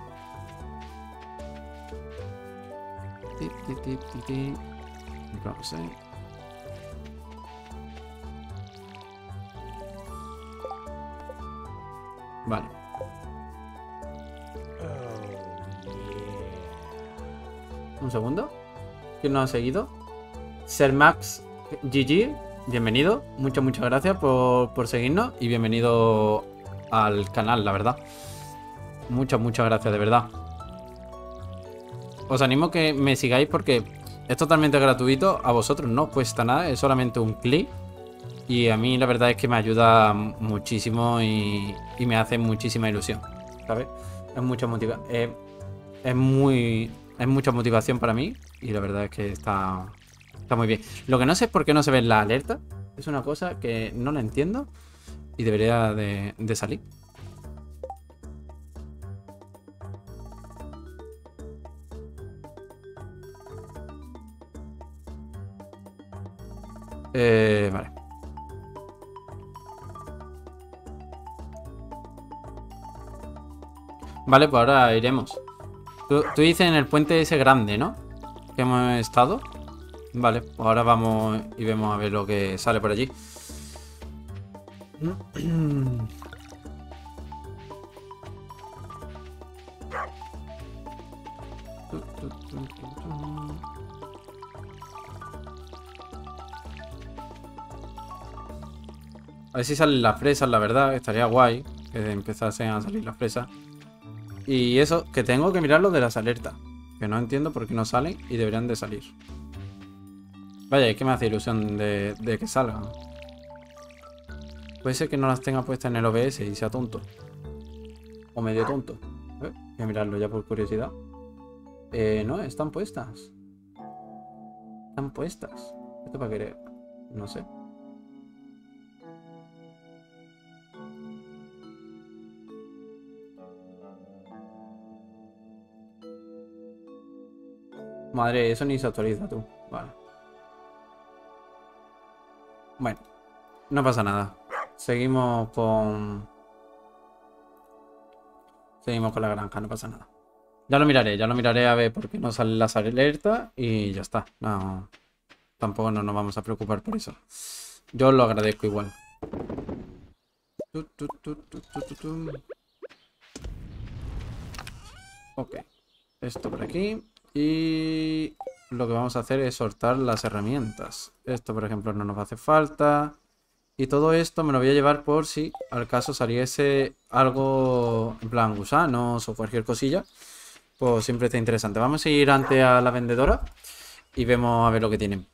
No sé. Vale. Un segundo. ¿Quién nos ha seguido? Sermax G G. Bienvenido. Muchas, muchas gracias por, por seguirnos. Y bienvenido al canal, la verdad. Muchas, muchas gracias, de verdad. Os animo a que me sigáis porque es totalmente gratuito. A vosotros no cuesta nada. Es solamente un clic. Y a mí la verdad es que me ayuda muchísimo y, y me hace muchísima ilusión, ¿sabes? Es mucha motiva eh, es muy es mucha motivación para mí y la verdad es que está, está muy bien. Lo que no sé es por qué no se ve la alerta. Es una cosa que no la entiendo y debería de, de salir. Eh, vale. Vale, pues ahora iremos. Tú, tú dices en el puente ese grande, ¿no? Que hemos estado. Vale, pues ahora vamos y vemos a ver lo que sale por allí. A ver si salen las fresas, la verdad. Estaría guay que empezasen a salir las fresas. Y eso, que tengo que mirar lo de las alertas. Que no entiendo por qué no salen y deberían de salir. Vaya, es que me hace ilusión de, de que salgan. Puede ser que no las tenga puestas en el O B S y sea tonto. O medio tonto. ¿Eh? Voy a mirarlo ya por curiosidad. Eh, no, están puestas. Están puestas. ¿Esto para qué? No sé. Madre, eso ni se actualiza tú. Vale. Bueno, no pasa nada. Seguimos con... Seguimos con la granja, no pasa nada. Ya lo miraré, ya lo miraré a ver por qué no salen las alertas y ya está. No, tampoco no nos vamos a preocupar por eso. Yo lo agradezco igual. Tu, tu, tu, tu, tu, tu, tu. Ok. Esto por aquí. Y lo que vamos a hacer es soltar las herramientas. Esto, por ejemplo, no nos hace falta. Y todo esto me lo voy a llevar por si al caso saliese algo en plan gusanos o cualquier cosilla. Pues siempre está interesante. Vamos a ir ante a la vendedora y vemos a ver lo que tienen.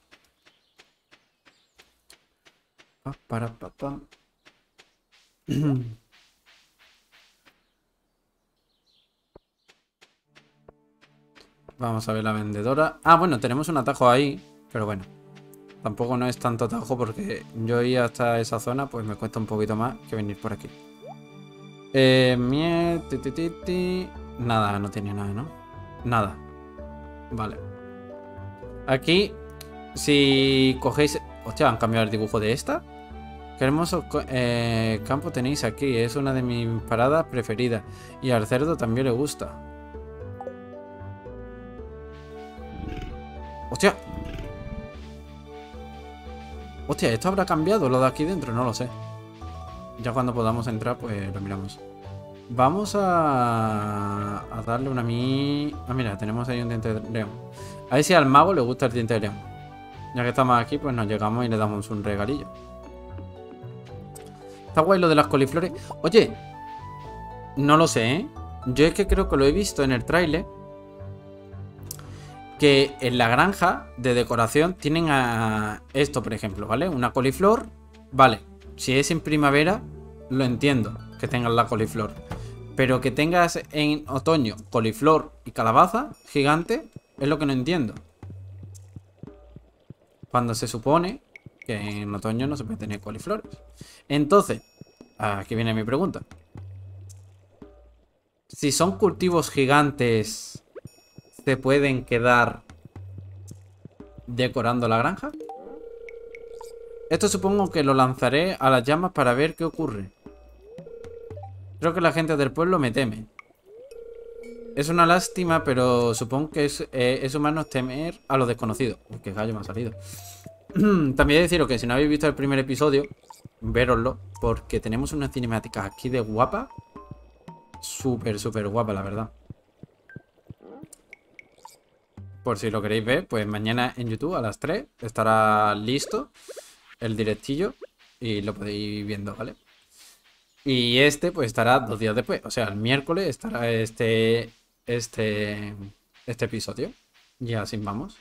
Pa, para, pa, pa. Vamos a ver la vendedora. Ah, bueno, tenemos un atajo ahí. Pero bueno, tampoco no es tanto atajo porque yo ir hasta esa zona pues me cuesta un poquito más que venir por aquí. Eh, miel, ti, ti, ti, ti. Nada, no tiene nada, ¿no? Nada. Vale. Aquí, si cogéis... Hostia, ¿han cambiado el dibujo de esta? Qué hermoso eh, campo tenéis aquí. Es una de mis paradas preferidas. Y al cerdo también le gusta. ¡Hostia! Hostia, ¿esto habrá cambiado lo de aquí dentro? No lo sé. Ya cuando podamos entrar, pues lo miramos. Vamos a, a darle una mi... Ah, mira, tenemos ahí un diente de león. A ver si al mago le gusta el diente de león. Ya que estamos aquí, pues nos llegamos y le damos un regalillo. Está guay lo de las coliflores. Oye, no lo sé, ¿eh? Yo es que creo que lo he visto en el tráiler. Que en la granja de decoración tienen a esto, por ejemplo, ¿vale? Una coliflor. Vale, si es en primavera, lo entiendo, que tengas la coliflor. Pero que tengas en otoño coliflor y calabaza gigante, es lo que no entiendo. Cuando se supone que en otoño no se puede tener coliflores. Entonces, aquí viene mi pregunta. Si son cultivos gigantes, ¿se pueden quedar decorando la granja? Esto supongo que lo lanzaré a las llamas para ver qué ocurre. Creo que la gente del pueblo me teme. Es una lástima, pero supongo que es, eh, es humano temer a lo desconocido. Uy, qué gallo me ha salido. También deciros que si no habéis visto el primer episodio, véroslo, porque tenemos una cinemática aquí de guapa. Súper, súper guapa, la verdad. Por si lo queréis ver, pues mañana en YouTube a las tres estará listo el directillo y lo podéis ir viendo, ¿vale? Y este pues estará dos días después, o sea, el miércoles estará este este este episodio. Y así vamos.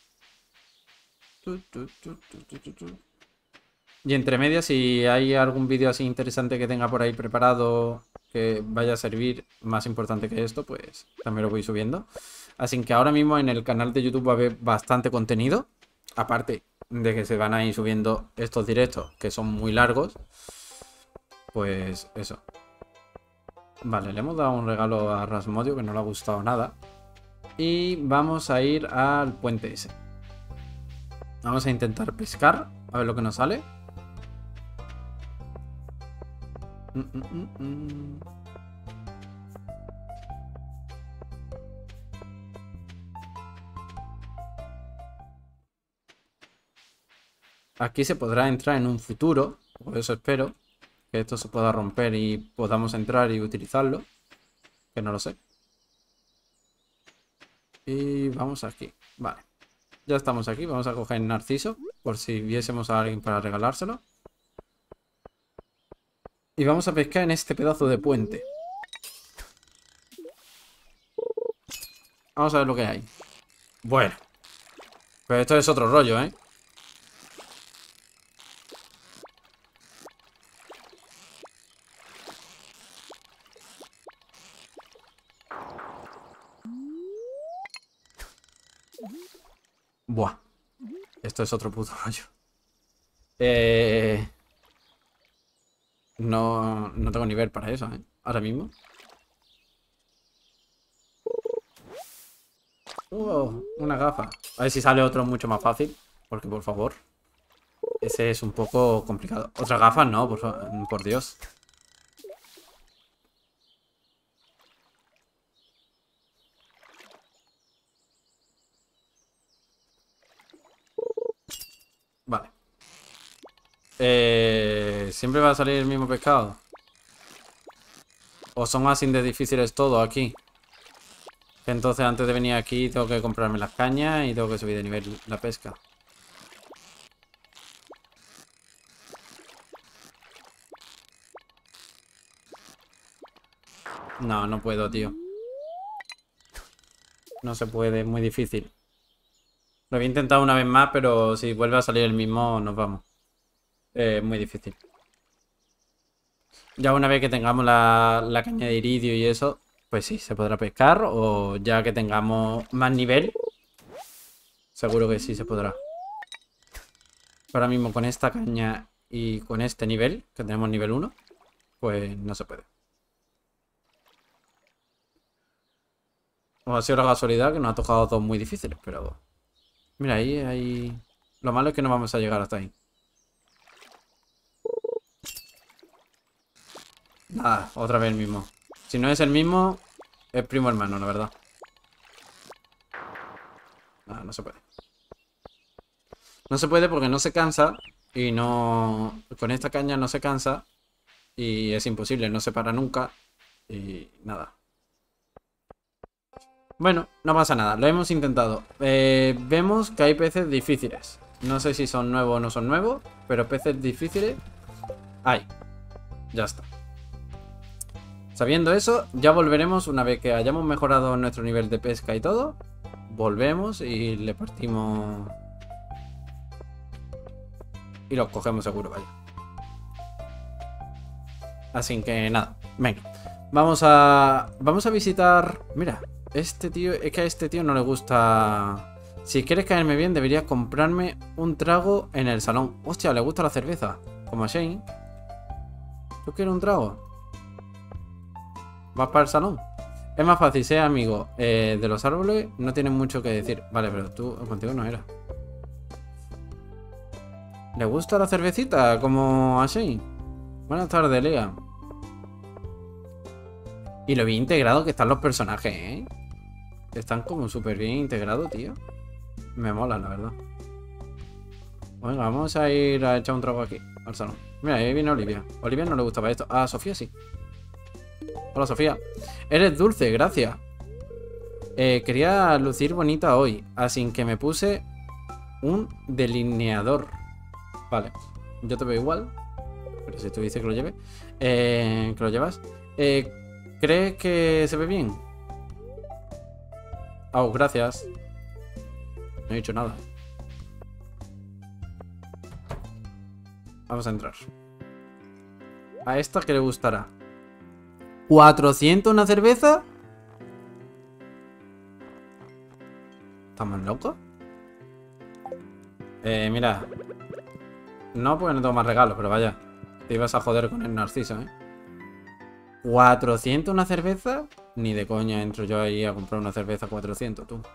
Y entre medias, si hay algún vídeo así interesante que tenga por ahí preparado que vaya a servir más importante que esto, pues también lo voy subiendo. Así que ahora mismo en el canal de YouTube va a haber bastante contenido. Aparte de que se van a ir subiendo estos directos que son muy largos. Pues eso. Vale, le hemos dado un regalo a Rasmodio que no le ha gustado nada. Y vamos a ir al puente ese. Vamos a intentar pescar. A ver lo que nos sale. Mm, mm, mm, mm. Aquí se podrá entrar en un futuro. Por eso espero que esto se pueda romper y podamos entrar y utilizarlo. Que no lo sé. Y vamos aquí. Vale. Ya estamos aquí. Vamos a coger Narciso. Por si viésemos a alguien para regalárselo. Y vamos a pescar en este pedazo de puente. Vamos a ver lo que hay. Bueno. Pero esto es otro rollo, ¿eh? Buah. Esto es otro puto rollo. Eh... No, no tengo nivel para eso, ¿eh? Ahora mismo. Uh, una gafa. A ver si sale otro mucho más fácil. Porque, por favor. Ese es un poco complicado. Otra gafa, no, por, fa- por Dios. Vale. Eh, ¿Siempre va a salir el mismo pescado? ¿O son así de difíciles todos aquí? Entonces antes de venir aquí tengo que comprarme las cañas y tengo que subir de nivel la pesca. No, no puedo, tío. No se puede, es muy difícil. Lo había intentado una vez más, pero si vuelve a salir el mismo, nos vamos. Eh, Es muy difícil. Ya una vez que tengamos la, la caña de iridio y eso, pues sí, se podrá pescar. O ya que tengamos más nivel, seguro que sí se podrá. Ahora mismo con esta caña y con este nivel, que tenemos nivel uno, pues no se puede. O ha sido la casualidad que nos ha tocado dos muy difíciles, pero... Mira, ahí, ahí... Lo malo es que no vamos a llegar hasta ahí. Nada, otra vez el mismo. Si no es el mismo, es primo hermano, la verdad. Nada, no se puede. No se puede porque no se cansa. Y no... Con esta caña no se cansa. Y es imposible, no se para nunca. Y nada. Bueno, no pasa nada, lo hemos intentado. Eh, vemos que hay peces difíciles. No sé si son nuevos o no son nuevos, pero peces difíciles hay. Ya está. Sabiendo eso, ya volveremos una vez que hayamos mejorado nuestro nivel de pesca y todo. Volvemos y le partimos... Y los cogemos seguro, vaya. Así que nada, venga. Vamos a... Vamos a visitar... Mira, este tío... Es que a este tío no le gusta... Si quieres caerme bien, deberías comprarme un trago en el salón. Hostia, le gusta la cerveza. Como a Shane. ¿Tú quieres un trago? ¿Vas para el salón? Es más fácil ser amigo eh, de los árboles. No tienen mucho que decir. Vale, pero tú contigo no era. ¿Le gusta la cervecita? Como a Shane. Buenas tardes, Lea. Y lo bien integrado que están los personajes, ¿eh? Están como súper bien integrados, tío. Me mola, la verdad. Venga, vamos a ir a echar un trago aquí, al salón. Mira, ahí viene Olivia. Olivia no le gustaba esto. Ah, Sofía sí. Hola, Sofía. Eres dulce, gracias. Eh, quería lucir bonita hoy, así que me puse un delineador. Vale, yo te veo igual. Pero si tú dices que lo lleve. Eh, que lo llevas. Eh, ¿Crees que se ve bien? Oh, gracias. No he dicho nada. Vamos a entrar. A esta que le gustará. ¿cuatrocientos una cerveza? ¿Estamos locos? Eh, mira. No, porque no tengo más regalos, pero vaya. Te ibas a joder con el narciso, ¿eh? ¿cuatrocientos una cerveza? Ni de coña entro yo ahí a comprar una cerveza cuatrocientos, tú.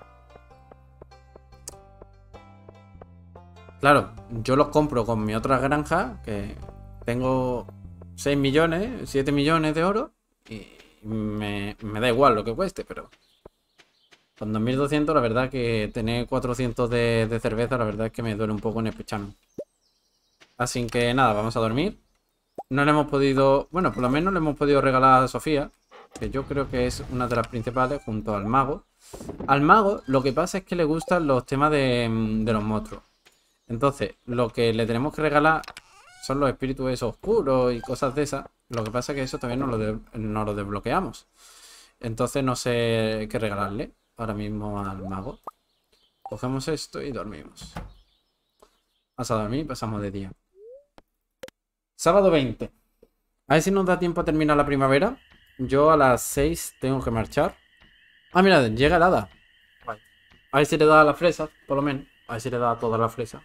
Claro, yo los compro con mi otra granja, que tengo seis millones, siete millones de oro, y me, me da igual lo que cueste, pero con dos mil doscientos la verdad que tener cuatrocientos de, de cerveza, la verdad es que me duele un poco en el pechano. Así que nada, vamos a dormir. No le hemos podido, bueno, por lo menos le hemos podido regalar a Sofía, que yo creo que es una de las principales, junto al mago. Al mago lo que pasa es que le gustan los temas de, de los monstruos. Entonces, lo que le tenemos que regalar son los espíritus esos oscuros y cosas de esas. Lo que pasa es que eso todavía no lo, de, no lo desbloqueamos. Entonces no sé qué regalarle. ahora mismo al mago. Cogemos esto y dormimos. Vas a dormir y pasamos de día. Sábado veinte. A ver si nos da tiempo a terminar la primavera. Yo a las seis tengo que marchar. Ah, mira, llega el hada. A ver si le da a la fresa, por lo menos. A ver si le da a toda la fresa.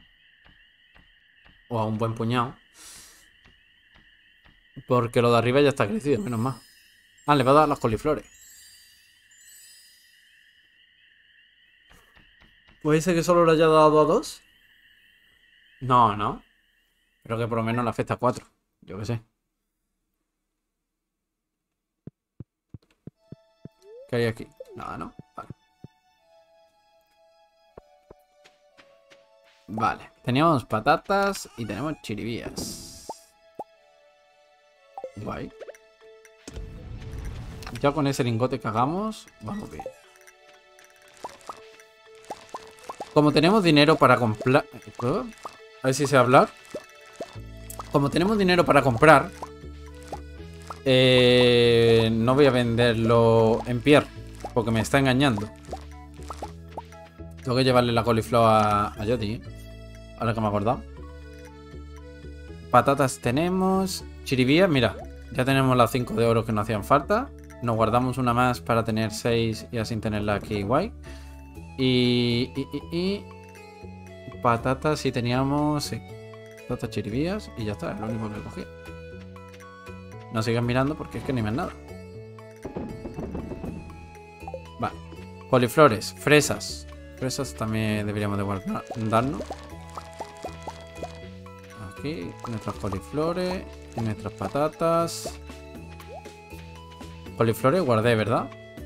O a un buen puñado. Porque lo de arriba ya está crecido, menos mal. Ah, le va a dar a las coliflores. ¿Puede ser que solo le haya dado a dos? No, no. Pero que por lo menos le afecta a cuatro. Yo qué sé. ¿Qué hay aquí? Nada, ¿no? Vale. Vale. Teníamos patatas y tenemos chiribías. Guay. Ya con ese lingote que hagamos, vamos bien. Como tenemos dinero para comprar... A ver si sé hablar. Como tenemos dinero para comprar... Eh, no voy a venderlo en Pierre, porque me está engañando. Tengo que llevarle la coliflor a, a Jody, ¿eh? Ahora que me he acordado. Patatas tenemos. Chiribías, mira. Ya tenemos las cinco de oro que nos hacían falta. Nos guardamos una más para tener seis y así tenerla aquí guay. Y... y, y, y patatas sí teníamos... Sí. Patatas chiribías y ya está, es lo único que cogí. No sigan mirando porque es que ni me nada. Vale. Coliflores, fresas. Fresas también deberíamos de guardar, darnos. Aquí, nuestras coliflores y nuestras patatas. Coliflores guardé, ¿verdad?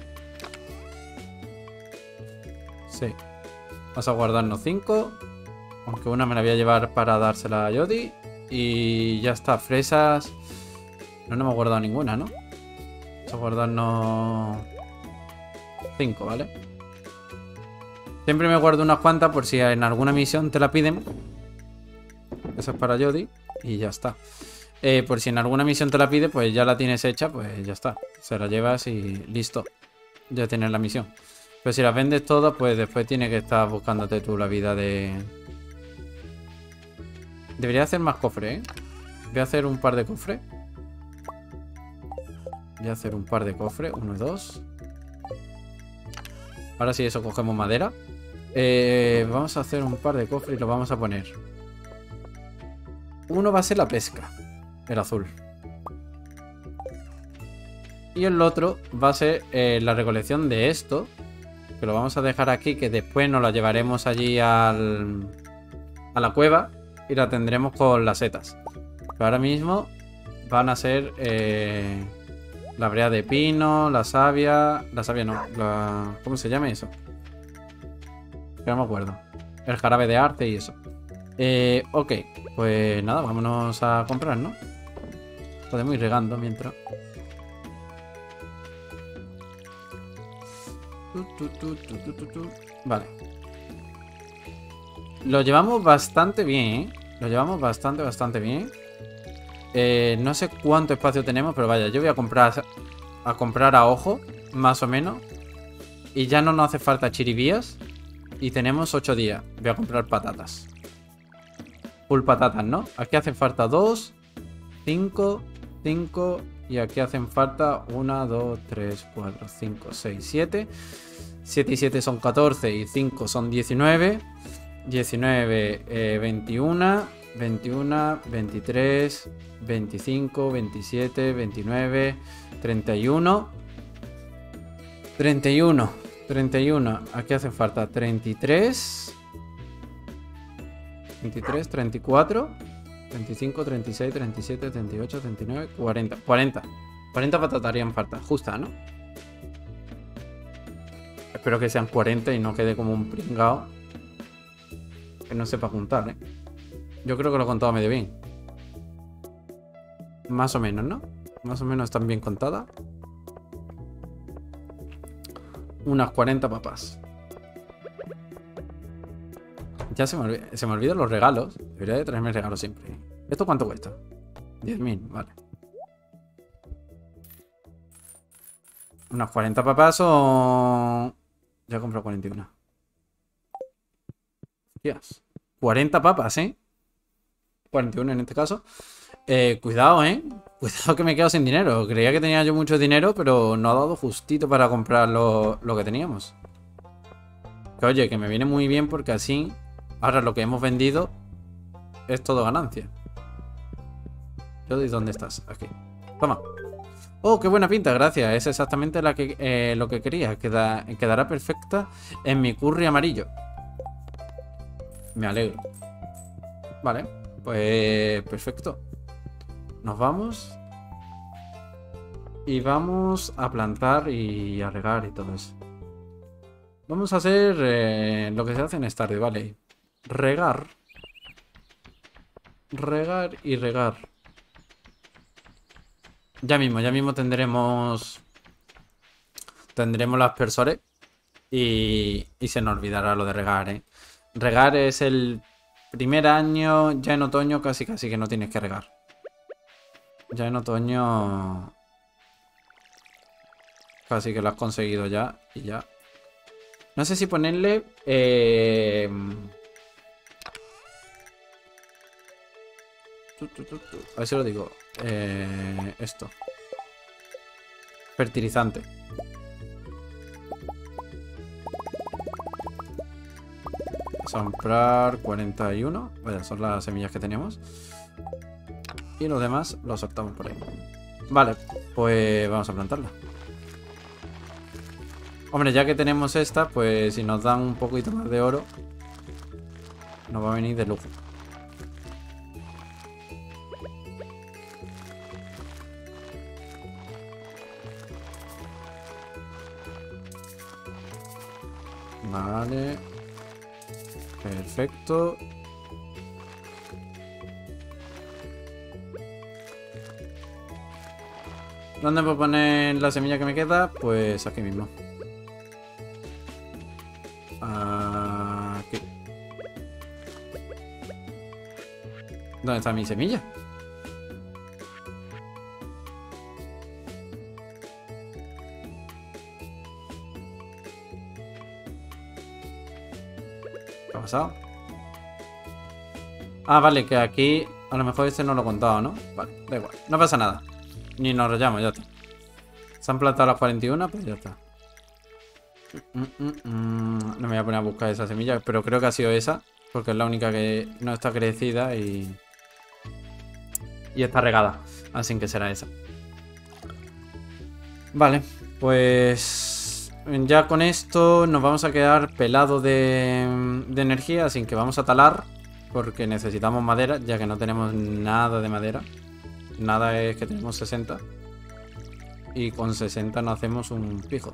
Sí. Vamos a guardarnos cinco. Aunque una me la voy a llevar para dársela a Jody. Y ya está, fresas. No, no me he guardado ninguna, ¿no? Vamos a guardarnos cinco, ¿vale? Siempre me guardo unas cuantas por si en alguna misión te la piden. Esa es para Jody. Y ya está. Eh, por si en alguna misión te la pide, pues ya la tienes hecha, pues ya está. Se la llevas y listo. Ya tienes la misión. Pero si las vendes todas, pues después tienes que estar buscándote tú la vida de... Debería hacer más cofres, ¿eh? Voy a hacer un par de cofres. Voy a hacer un par de cofres. Uno y dos. Ahora sí, eso, cogemos madera. Eh, vamos a hacer un par de cofres y los vamos a poner. Uno va a ser la pesca. El azul. Y el otro va a ser eh, la recolección de esto. Que lo vamos a dejar aquí. Que después nos la llevaremos allí al, a la cueva. Y la tendremos con las setas. Pero ahora mismo van a ser... Eh, la brea de pino, la savia... La savia no, la... ¿Cómo se llama eso? Que no me acuerdo. El jarabe de arte y eso. Eh, ok, pues nada, vámonos a comprar, ¿no? Podemos ir regando mientras... Vale. Lo llevamos bastante bien, ¿eh? Lo llevamos bastante, bastante bien. Eh, no sé cuánto espacio tenemos, pero vaya, yo voy a comprar a comprar a ojo, más o menos. Y ya no nos hace falta chiribías. Y tenemos ocho días. Voy a comprar patatas. Full patatas, ¿no? Aquí hacen falta dos, cinco, cinco. Y aquí hacen falta uno, dos, tres, cuatro, cinco, seis, siete. siete y siete son catorce y cinco son diecinueve. diecinueve, eh, veintiuno. veintiuno, veintitrés, veinticinco, veintisiete, veintinueve, treinta y uno. treinta y uno. treinta y uno. Aquí hace falta treinta y tres. veintitrés, treinta y cuatro. treinta y cinco, treinta y seis, treinta y siete, treinta y ocho, treinta y nueve, cuarenta. cuarenta. cuarenta patatas harían falta. Justa, ¿no? Espero que sean cuarenta y no quede como un pringao que no sepa juntar, ¿eh? Yo creo que lo he contado medio bien. Más o menos, ¿no? Más o menos están bien contadas. Unas cuarenta papas. Ya se me, olvida, se me olvidan los regalos. Debería de traerme regalos siempre. ¿Esto cuánto cuesta? diez mil, vale. Unas cuarenta papas son... Ya he comprado cuarenta y uno. Hostias. cuarenta papas, ¿eh? cuarenta y uno en este caso. Eh, cuidado, ¿eh? Cuidado que me quedo sin dinero. Creía que tenía yo mucho dinero, pero no ha dado justito para comprar lo, lo que teníamos. Que oye, que me viene muy bien porque así ahora lo que hemos vendido es todo ganancia. ¿Y dónde estás? Aquí. Toma. Oh, qué buena pinta, gracias. Es exactamente la que, eh, lo que quería. Queda, quedará perfecta en mi curry amarillo. Me alegro. Vale, pues perfecto. Nos vamos. Y vamos a plantar y a regar y todo eso. Vamos a hacer eh, lo que se hace en Stardew Valley. Regar. Regar y regar. Ya mismo, ya mismo tendremos... Tendremos los aspersores. Y, y se nos olvidará lo de regar, ¿eh? Regar es el primer año, ya en otoño casi casi que no tienes que regar. Ya en otoño... Casi que lo has conseguido ya y ya. No sé si ponerle... Eh... A ver si lo digo. Eh... Esto. Fertilizante. Vamos a comprar cuarenta y uno. Vaya, son las semillas que teníamos. Y los demás los soltamos por ahí. Vale, pues vamos a plantarla. Hombre, ya que tenemos esta, pues si nos dan un poquito más de oro, nos va a venir de lujo. Vale. Perfecto. ¿Dónde puedo poner la semilla que me queda? Pues aquí mismo. Aquí. ¿Dónde está mi semilla? ¿Qué ha pasado? Ah, vale, que aquí a lo mejor este no lo he contado, ¿no? Vale, da igual, no pasa nada. Ni nos rayamos, ya está. Se han plantado las cuarenta y uno, pues ya está. Mm, mm, mm. No me voy a poner a buscar esa semilla, pero creo que ha sido esa, porque es la única que no está crecida y... Y está regada, así que será esa. Vale, pues... Ya con esto nos vamos a quedar pelados de, de energía, así que vamos a talar, porque necesitamos madera, ya que no tenemos nada de madera. Nada, es que tenemos sesenta. Y con sesenta no hacemos un pijo.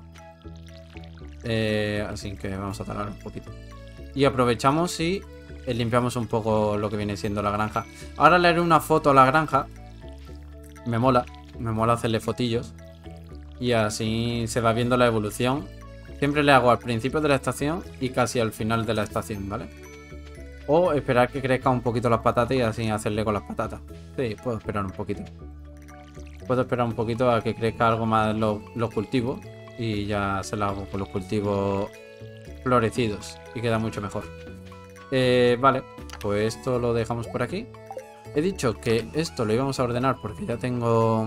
Eh, así que vamos a talar un poquito. Y aprovechamos y limpiamos un poco lo que viene siendo la granja. Ahora le haré una foto a la granja. Me mola. Me mola hacerle fotillos. Y así se va viendo la evolución. Siempre le hago al principio de la estación y casi al final de la estación, ¿vale? O esperar que crezca un poquito las patatas y así hacerle con las patatas. Sí, puedo esperar un poquito. Puedo esperar un poquito a que crezca algo más los, los cultivos. Y ya se lo hago con los cultivos florecidos. Y queda mucho mejor. Eh, vale, pues esto lo dejamos por aquí. He dicho que esto lo íbamos a ordenar porque ya tengo...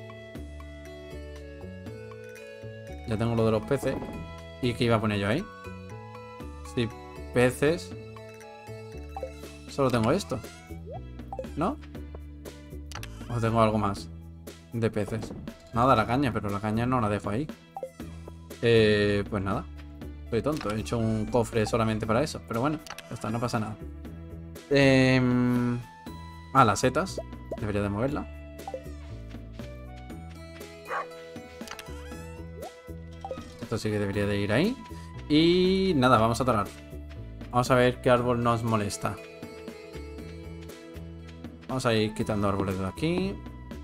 Ya tengo lo de los peces. ¿Y qué iba a poner yo ahí? Sí, peces... Solo tengo esto, ¿no? ¿O tengo algo más de peces? Nada, la caña, pero la caña no la dejo ahí. Eh, pues nada. Soy tonto, he hecho un cofre solamente para eso. Pero bueno, ya está, no pasa nada. Eh... Ah, las setas. Debería de moverla. Esto sí que debería de ir ahí. Y nada, vamos a talar. Vamos a ver qué árbol nos molesta. Vamos a ir quitando árboles de aquí.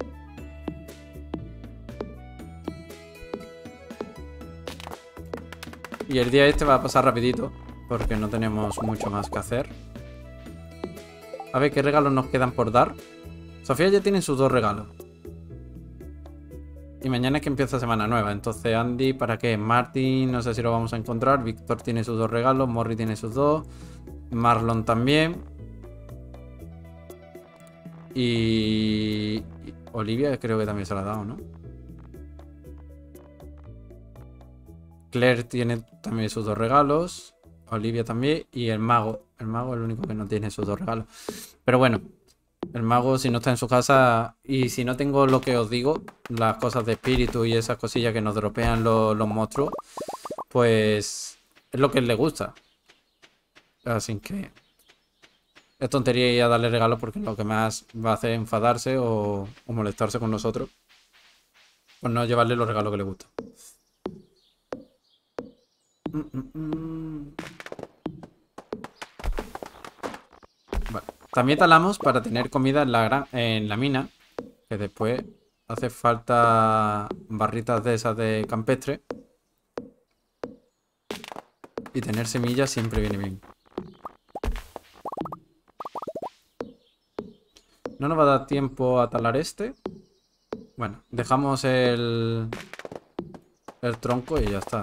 Y el día este va a pasar rapidito, porque no tenemos mucho más que hacer. A ver qué regalos nos quedan por dar. Sofía ya tiene sus dos regalos. Y mañana es que empieza semana nueva. Entonces, Andy, ¿para qué? Martin, no sé si lo vamos a encontrar. Víctor tiene sus dos regalos. Morri tiene sus dos. Marlon también. Y... y Olivia creo que también se la ha dado, ¿no? Claire tiene también sus dos regalos. Olivia también. Y el mago. El mago es el único que no tiene sus dos regalos. Pero bueno. El mago, si no está en su casa y si no tengo lo que os digo, las cosas de espíritu y esas cosillas que nos dropean los, los monstruos, pues es lo que le gusta. Así que es tontería ir a darle regalos porque lo que más va a hacer es enfadarse o, o molestarse con nosotros por no llevarle los regalos que le gustan. Mm, mm, mm. Vale. También talamos para tener comida en la, gran, en la mina, que después hace falta barritas de esas de campestre. Y tener semillas siempre viene bien. No nos va a dar tiempo a talar este. Bueno, dejamos el, el tronco y ya está.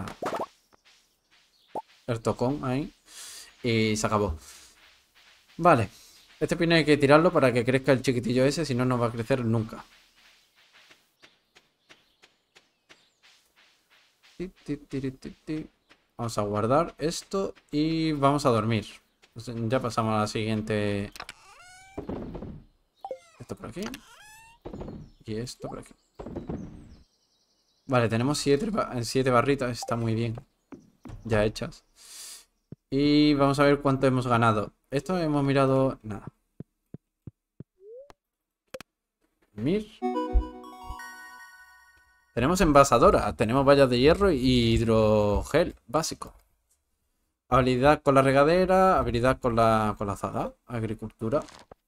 El tocón ahí. Y se acabó. Vale. Este pino hay que tirarlo para que crezca el chiquitillo ese, si no, no va a crecer nunca. Vamos a guardar esto y vamos a dormir. Ya pasamos a la siguiente. Esto por aquí. Y esto por aquí. Vale, tenemos siete, siete barritas. Está muy bien. Ya hechas. Y vamos a ver cuánto hemos ganado. Esto hemos mirado... Nada. Mir. Tenemos envasadora. Tenemos vallas de hierro y hidrogel básico. Habilidad con la regadera. Habilidad con la, con la azada. Agricultura.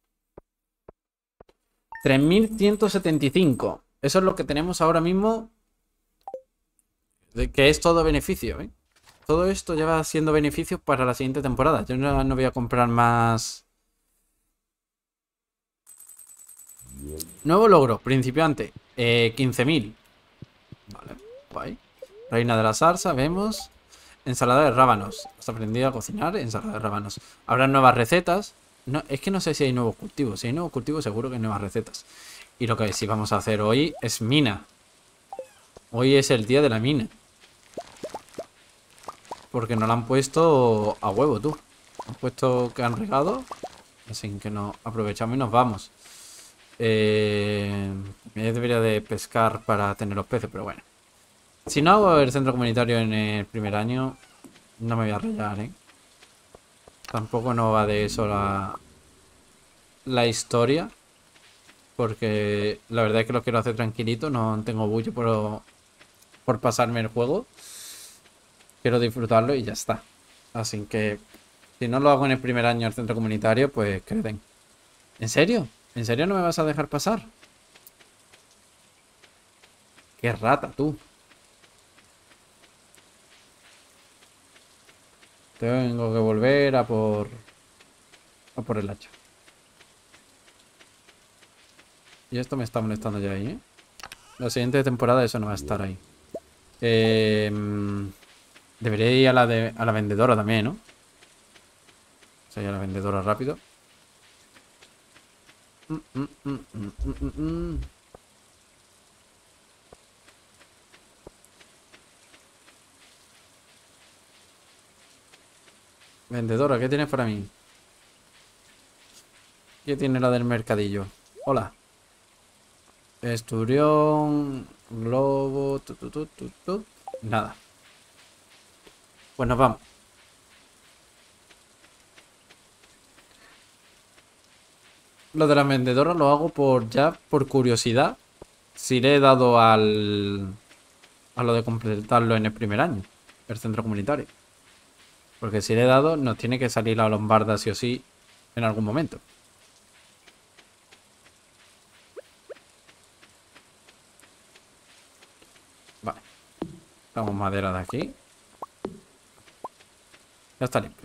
tres mil ciento setenta y cinco. Eso es lo que tenemos ahora mismo. De que es todo beneficio, ¿eh? Todo esto ya va siendo beneficios para la siguiente temporada. Yo no, no voy a comprar más. Nuevo logro, principiante. Eh, quince mil. Vale, guay. Reina de la zarza, vemos. Ensalada de rábanos. Has aprendido a cocinar ensalada de rábanos. Habrá nuevas recetas. No, es que no sé si hay nuevos cultivos. Si hay nuevos cultivos, seguro que hay nuevas recetas. Y lo que sí vamos a hacer hoy es mina. Hoy es el día de la mina. Porque nos la han puesto a huevo, tú. Han puesto que han regado. Así que nos aprovechamos y nos vamos. Eh, debería de pescar para tener los peces, pero bueno. Si no hago el centro comunitario en el primer año, no me voy a rayar, ¿eh? Tampoco no va de eso la, la historia. Porque la verdad es que lo quiero hacer tranquilito. No tengo bullo por, por pasarme el juego. Quiero disfrutarlo y ya está. Así que si no lo hago en el primer año el centro comunitario, pues que den. ¿En serio? ¿En serio no me vas a dejar pasar? Qué rata, tú. Tengo que volver a por... a por el hacha. Y esto me está molestando ya ahí, ¿eh? La siguiente temporada eso no va a estar ahí. Eh... Debería ir a la, de, a la vendedora también, ¿no? O sea, a la vendedora rápido. Mm, mm, mm, mm, mm, mm. Vendedora, ¿qué tienes para mí? ¿Qué tiene la del mercadillo? Hola. Esturión, globo, tu, tu, tu, tu, tu. Nada. Pues nos vamos. Lo de la vendedora lo hago por ya por curiosidad. Si le he dado al a lo de completarlo en el primer año, el centro comunitario. Porque si le he dado, nos tiene que salir la lombarda sí o sí en algún momento. Vale. Damos madera de aquí. Ya está limpio.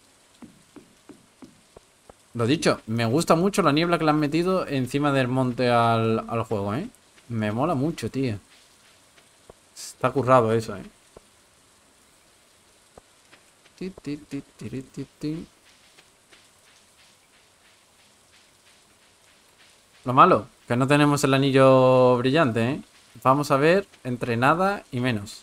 Lo dicho, me gusta mucho la niebla que le han metido encima del monte al, al juego, ¿eh? Me mola mucho, tío. Está currado eso, eh. Ti, ti, ti, tiri, ti, ti. Lo malo, que no tenemos el anillo brillante, ¿eh? Vamos a ver entre nada y menos.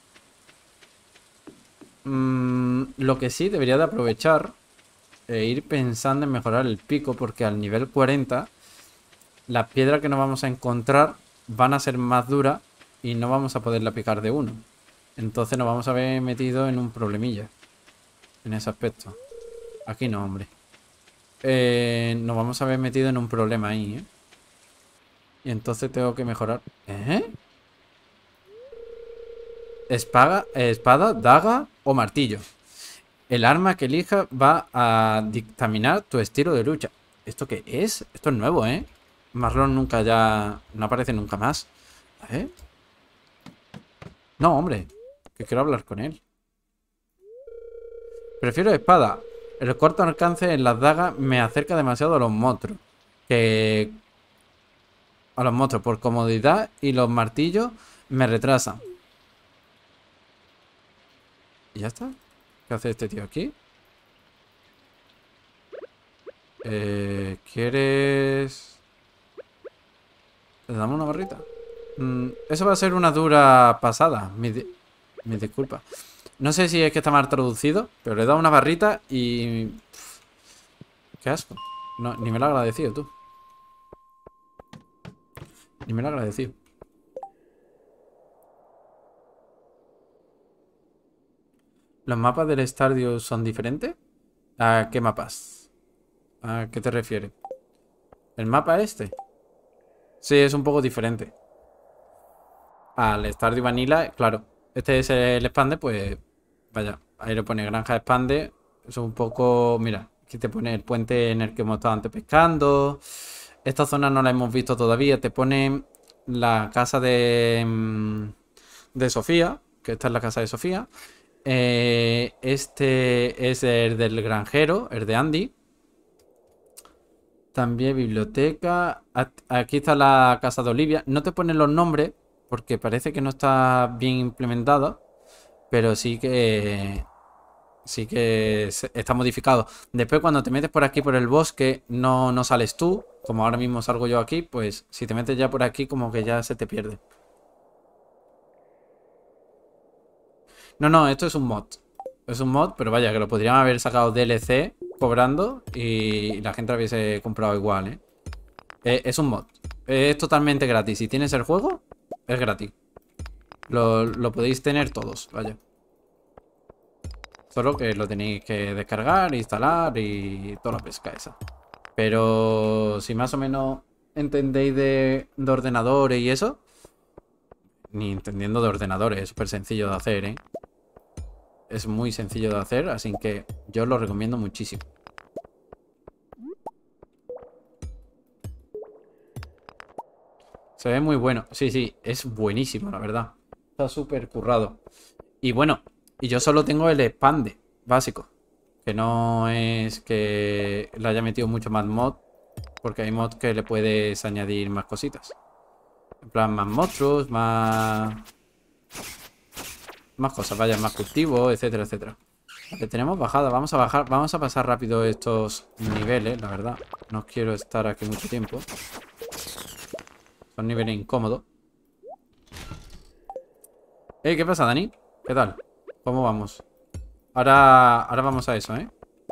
Mm, lo que sí debería de aprovechar e ir pensando en mejorar el pico, porque al nivel cuarenta las piedras que nos vamos a encontrar van a ser más duras y no vamos a poderla picar de uno. Entonces nos vamos a ver metido en un problemilla en ese aspecto. Aquí no, hombre. Eh, nos vamos a ver metido en un problema ahí, ¿eh? Y entonces tengo que mejorar. ¿Eh? Espada, espada, daga o martillo. El arma que elija va a dictaminar tu estilo de lucha. ¿Esto qué es? Esto es nuevo, ¿eh? Marlon nunca ya... No aparece nunca más. ¿Eh? No, hombre. Que quiero hablar con él. Prefiero espada. El corto alcance en las dagas me acerca demasiado a los monstruos. Que... A los monstruos por comodidad, y los martillos me retrasan. ¿Y ya está? ¿Qué hace este tío aquí? Eh, ¿Quieres...? ¿Le damos una barrita? Mm, eso va a ser una dura pasada. Mi, di mi disculpa. No sé si es que está mal traducido, pero le he dado una barrita y... Pff, qué asco. No, ni me lo ha agradecido, tú. Ni me lo ha agradecido. ¿Los mapas del estadio son diferentes? ¿A qué mapas? ¿A qué te refieres? ¿El mapa este? Sí, es un poco diferente. Al Stardew Vanilla, claro. Este es el expande, pues... Vaya, ahí lo pone granja expande. Eso es un poco... Mira, aquí te pone el puente en el que hemos estado antes pescando. Esta zona no la hemos visto todavía. Te pone la casa de... mm, De Sofía. Que esta es la casa de Sofía. Eh, este es el del granjero, el de Andy. También biblioteca. Aquí está la casa de Olivia. No te ponen los nombres porque parece que no está bien implementada, pero sí que sí que está modificado. Después, cuando te metes por aquí por el bosque, no, no sales tú, como ahora mismo salgo yo aquí. Pues si te metes ya por aquí, como que ya se te pierde. No, no, esto es un mod. Es un mod, pero vaya, que lo podrían haber sacado D L C cobrando y la gente lo hubiese comprado igual, ¿eh? Eh, es un mod. Eh, es totalmente gratis. Si tienes el juego, es gratis. Lo, lo podéis tener todos, vaya. Solo que lo tenéis que descargar, instalar y toda la pesca esa. Pero si más o menos entendéis de, de ordenadores y eso, ni entendiendo de ordenadores, es súper sencillo de hacer, ¿eh? Es muy sencillo de hacer, así que yo lo recomiendo muchísimo. Se ve muy bueno. Sí, sí, es buenísimo, la verdad. Está súper currado. Y bueno, y yo solo tengo el expande básico. Que no es que le haya metido mucho más mod. Porque hay mod que le puedes añadir más cositas. En plan, más monstruos, más... Más cosas, vaya, más cultivos, etcétera, etcétera. Vale, tenemos bajada. Vamos a bajar, vamos a pasar rápido estos niveles, la verdad. No quiero estar aquí mucho tiempo. Son niveles incómodos. Eh, ¿qué pasa, Dani? ¿Qué tal? ¿Cómo vamos? Ahora, ahora vamos a eso, ¿eh?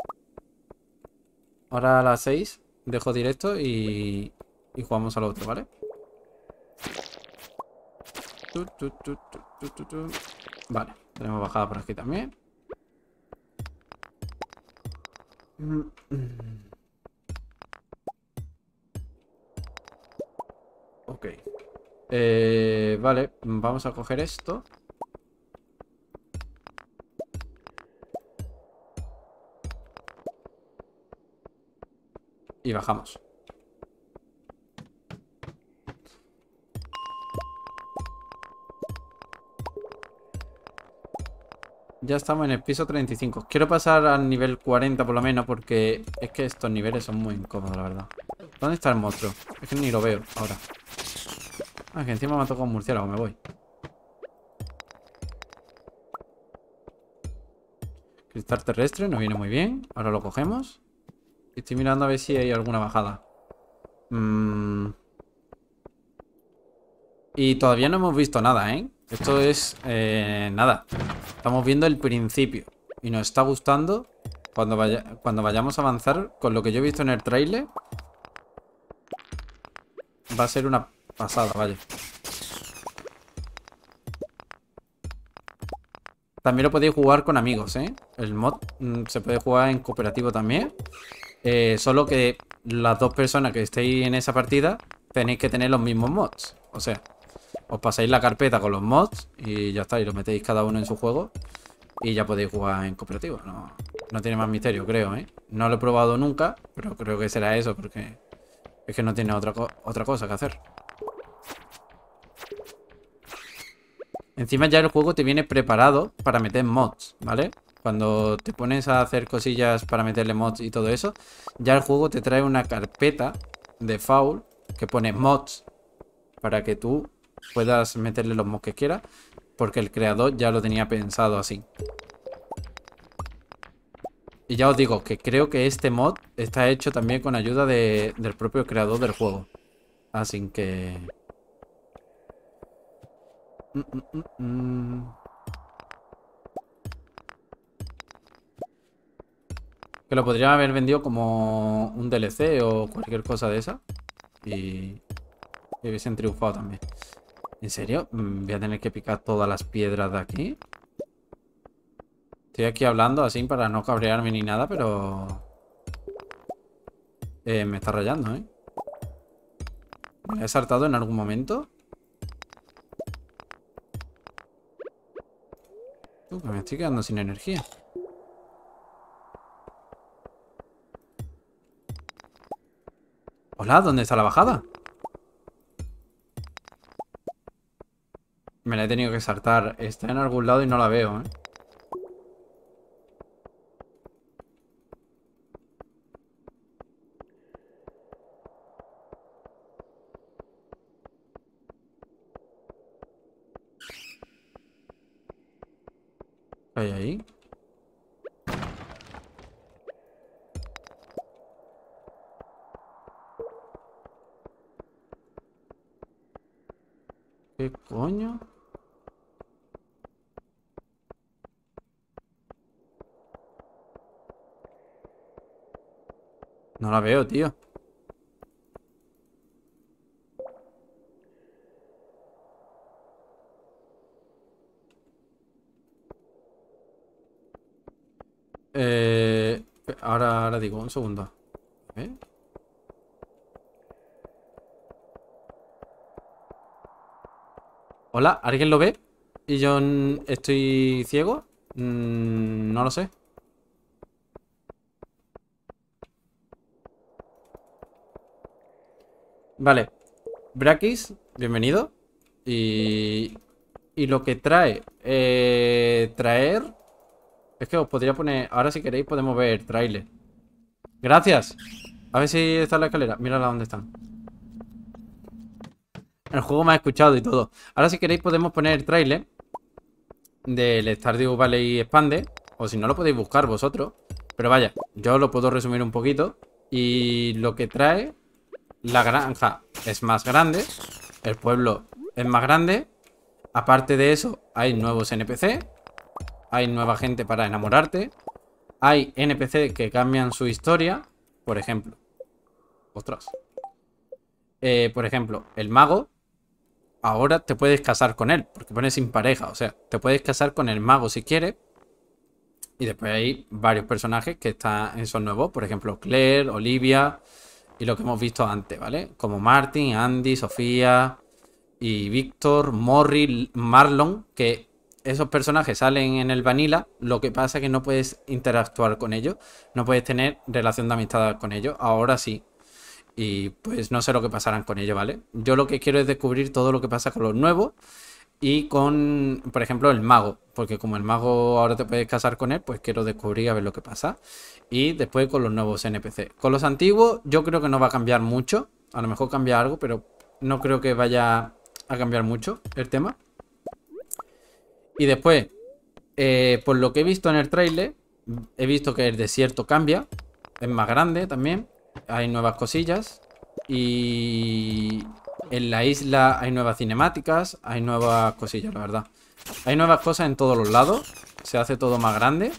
Ahora a las seis dejo directo y, y jugamos al otro, ¿vale? Tu, tu, tu, tu, tu, tu, tu. Vale, tenemos bajada por aquí también. Ok. Eh, vale, vamos a coger esto. Y bajamos. Ya estamos en el piso treinta y cinco. Quiero pasar al nivel cuarenta por lo menos, porque es que estos niveles son muy incómodos, la verdad. ¿Dónde está el monstruo? Es que ni lo veo ahora. Ah, que encima me ha tocado un murciélago, me voy. Cristal terrestre, nos viene muy bien. Ahora lo cogemos. Estoy mirando a ver si hay alguna bajada. Mm. Y todavía no hemos visto nada, ¿eh? Esto es... Eh, nada. Estamos viendo el principio. Y nos está gustando cuando, vaya, cuando vayamos a avanzar con lo que yo he visto en el tráiler. Va a ser una pasada, vaya. También lo podéis jugar con amigos, ¿eh? El mod mm, se puede jugar en cooperativo también. Eh, solo que las dos personas que estéis en esa partida tenéis que tener los mismos mods. O sea, os pasáis la carpeta con los mods y ya está. Y los metéis cada uno en su juego. Y ya podéis jugar en cooperativo. No, no tiene más misterio, creo, ¿eh? No lo he probado nunca, pero creo que será eso porque es que no tiene otra, co otra cosa que hacer. Encima ya el juego te viene preparado para meter mods, ¿vale? Cuando te pones a hacer cosillas para meterle mods y todo eso, ya el juego te trae una carpeta de default que pone mods para que tú puedas meterle los mods que quieras, porque el creador ya lo tenía pensado así. Y ya os digo que creo que este mod está hecho también con ayuda de, del propio creador del juego. Así que... Mm, mm, mm, mm. Que lo podrían haber vendido como un D L C o cualquier cosa de esa. Y, y hubiesen triunfado también. ¿En serio? Voy a tener que picar todas las piedras de aquí. Estoy aquí hablando así para no cabrearme ni nada, pero... Eh, me está rayando, ¿eh? ¿Me he saltado en algún momento? Uh, que me estoy quedando sin energía. Hola, ¿dónde está la bajada? Me la he tenido que saltar. Está en algún lado y no la veo, ¿eh? ¿Qué hay ahí? ¿Qué coño? No la veo, tío. Eh, ahora, ahora digo, un segundo. ¿Eh? Hola, ¿alguien lo ve? ¿Y yo mm, estoy ciego? Mm, no lo sé. Vale. Brakis, bienvenido. Y... Y lo que trae... Eh, traer... Es que os podría poner... Ahora si queréis podemos ver el tráiler. Gracias. A ver si está en la escalera. Mírala dónde están. El juego me ha escuchado y todo. Ahora si queréis podemos poner el tráiler del Stardew Valley Expande. O si no lo podéis buscar vosotros. Pero vaya, yo lo puedo resumir un poquito. Y lo que trae... La granja es más grande. El pueblo es más grande. Aparte de eso, hay nuevos N P C. Hay nueva gente para enamorarte. Hay N P C que cambian su historia. Por ejemplo. Ostras. Eh, por ejemplo, el mago. Ahora te puedes casar con él. Porque pone sin pareja. O sea, te puedes casar con el mago si quieres. Y después hay varios personajes que están, son nuevos. Por ejemplo, Claire, Olivia. Y lo que hemos visto antes, ¿vale? Como Martin, Andy, Sofía y Víctor, Morri, Marlon. Que esos personajes salen en el Vanilla. Lo que pasa es que no puedes interactuar con ellos. No puedes tener relación de amistad con ellos. Ahora sí. Y pues no sé lo que pasarán con ellos, ¿vale? Yo lo que quiero es descubrir todo lo que pasa con los nuevos. Y con, por ejemplo, el mago. Porque como el mago ahora te puedes casar con él, pues quiero descubrir a ver lo que pasa. Y después con los nuevos N P C. Con los antiguos yo creo que no va a cambiar mucho. A lo mejor cambia algo, pero no creo que vaya a cambiar mucho el tema. Y después, eh, por lo que he visto en el tráiler, He visto que el desierto cambia. Es más grande también. Hay nuevas cosillas. Y en la isla hay nuevas cinemáticas. Hay nuevas cosillas, la verdad. Hay nuevas cosas en todos los lados. Se hace todo más grande.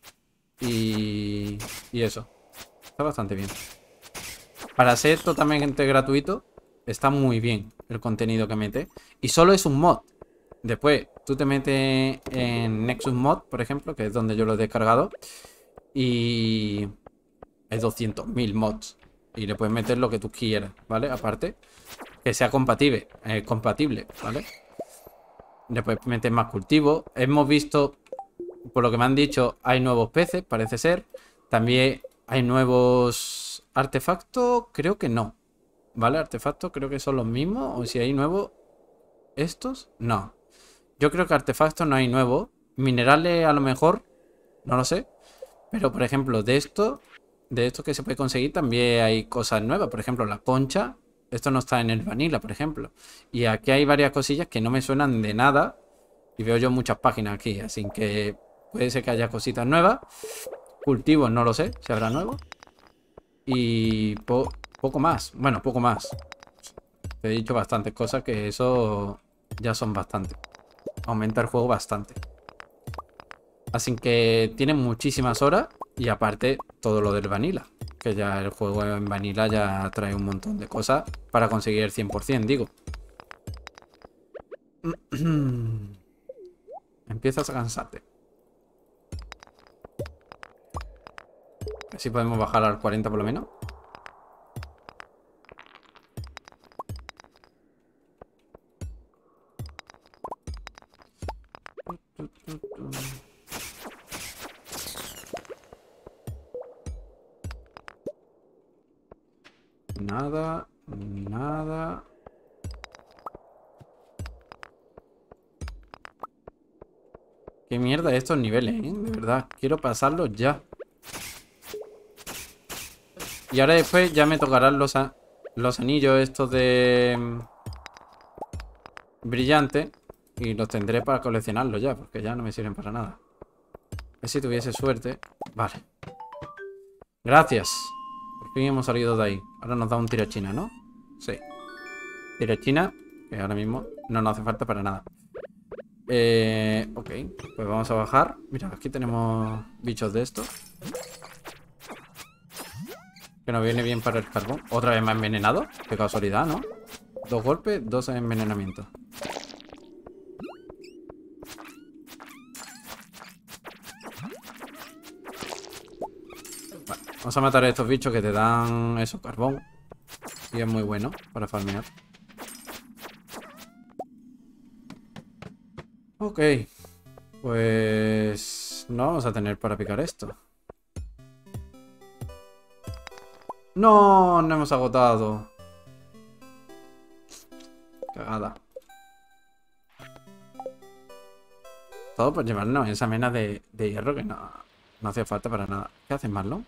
Y, y eso. Está bastante bien. Para ser totalmente gratuito, está muy bien el contenido que mete. Y solo es un mod. Después, tú te metes en Nexus Mod, por ejemplo, que es donde yo lo he descargado. Y hay doscientos mil mods. Y le puedes meter lo que tú quieras, ¿vale? Aparte, que sea compatible, eh, compatible, ¿vale? Le puedes meter más cultivos. Hemos visto, por lo que me han dicho, hay nuevos peces, parece ser. También hay nuevos artefactos, creo que no. ¿Vale? Artefactos creo que son los mismos. O si hay nuevos, estos, no. Yo creo que artefactos no hay nuevos. Minerales a lo mejor, no lo sé. Pero por ejemplo, de esto, de esto que se puede conseguir también hay cosas nuevas. Por ejemplo, la concha. Esto no está en el vanilla, por ejemplo. Y aquí hay varias cosillas que no me suenan de nada. Y veo yo muchas páginas aquí. Así que puede ser que haya cositas nuevas. Cultivos no lo sé, si habrá nuevos. Y po poco más. Bueno, poco más. Te he dicho bastantes cosas que eso ya son bastante. Aumenta el juego bastante. Así que tiene muchísimas horas. Y aparte todo lo del vanilla. Que ya el juego en vanilla ya trae un montón de cosas para conseguir el cien por cien, digo. Empiezas a cansarte. Así podemos bajar al cuarenta por lo menos. Nada, nada. Qué mierda estos niveles, ¿eh? De verdad, quiero pasarlos ya. Y ahora después ya me tocarán los, los anillos estos de... mm, brillante. Y los tendré para coleccionarlos ya, porque ya no me sirven para nada. A ver si tuviese suerte. Vale. Gracias. Por fin hemos salido de ahí. Ahora nos da un tirachina, ¿no? Sí. Tirachina, que ahora mismo no nos hace falta para nada. Eh, ok, pues vamos a bajar. Mira, aquí tenemos bichos de estos. Que nos viene bien para el carbón. Otra vez más envenenado. Qué casualidad, ¿no? Dos golpes, dos envenenamientos. Vale, vamos a matar a estos bichos que te dan eso, carbón. Y es muy bueno para farmear. Ok. Pues no vamos a tener para picar esto. No, no hemos agotado. Cagada. Todo por llevarnos esa mena de, de hierro que no, no hacía falta para nada. ¿Qué haces, Marlon?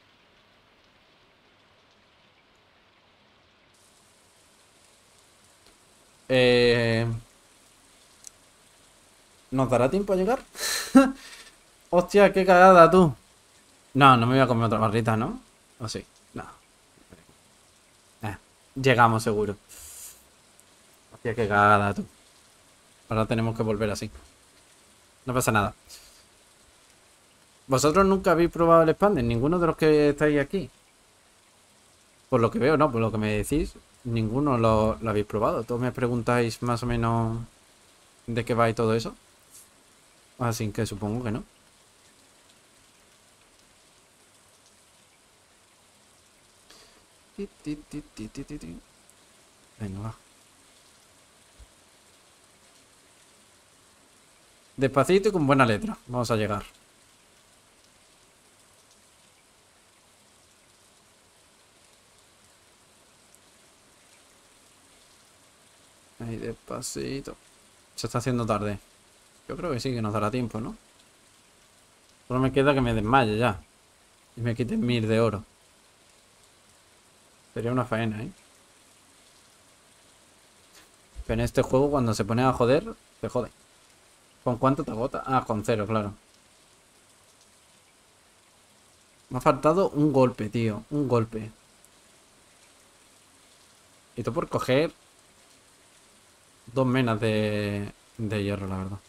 Eh... ¿Nos dará tiempo a llegar? Hostia, qué cagada tú. No, no me voy a comer otra barrita, ¿no? ¿O sí? No. Eh, llegamos seguro. Hostia, qué cagada tú. Ahora tenemos que volver así. No pasa nada. ¿Vosotros nunca habéis probado el Expander? ¿Ninguno de los que estáis aquí? Por lo que veo, no, por lo que me decís, ninguno lo, lo habéis probado. Todos me preguntáis más o menos de qué va y todo eso. Así que supongo que no. Venga, va. Despacito y con buena letra. Vamos a llegar. Ahí despacito. Se está haciendo tarde. Yo creo que sí, que nos dará tiempo, ¿no? Solo me queda que me desmaye ya. Y me quiten mil de oro. Sería una faena, ¿eh? Pero en este juego cuando se pone a joder, te jode. ¿Con cuánto te agota? Ah, con cero, claro. Me ha faltado un golpe, tío. Un golpe. Y todo por coger dos menas de, de hierro, la verdad.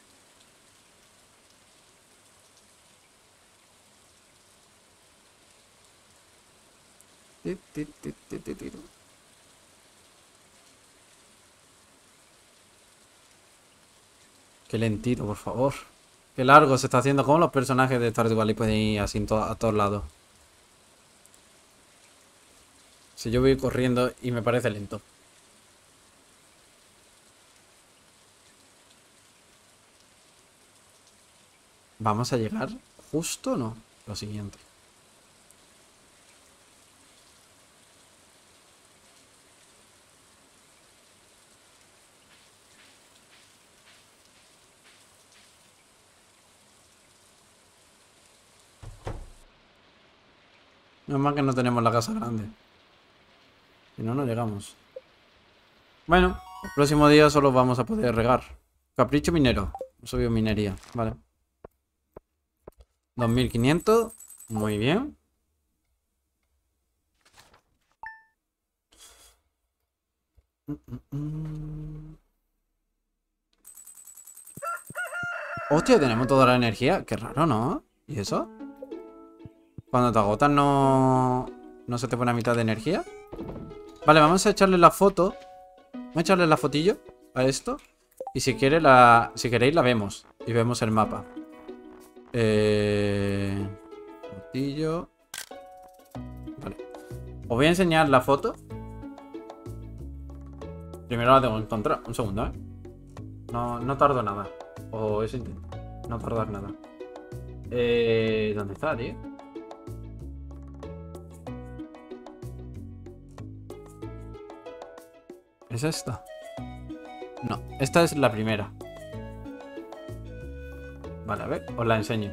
Qué lentito, por favor. Qué largo se está haciendo. ¿Cómo los personajes de Stardew Valley pueden ir así to a todos lados? Si yo voy corriendo y me parece lento. ¿Vamos a llegar justo o no? Lo siguiente. No es más que no tenemos la casa grande. Si no, no llegamos. Bueno, el próximo día solo vamos a poder regar. Capricho minero. Subió minería. Vale. dos mil quinientos. Muy bien. Hostia, tenemos toda la energía. Qué raro, ¿no? ¿Y eso? Cuando te agotas no... ¿No se te pone a mitad de energía? Vale, vamos a echarle la foto. Vamos a echarle la fotillo a esto. Y si quiere la... Si queréis la vemos. Y vemos el mapa. Eh... Fotillo. Vale. Os voy a enseñar la foto. Primero la tengo que encontrar. Un segundo, ¿eh? No, no tardo nada. O eso intento. No tardar nada. Eh... ¿Dónde está, tío? ¿Es esta? No, esta es la primera. Vale, a ver, os la enseño.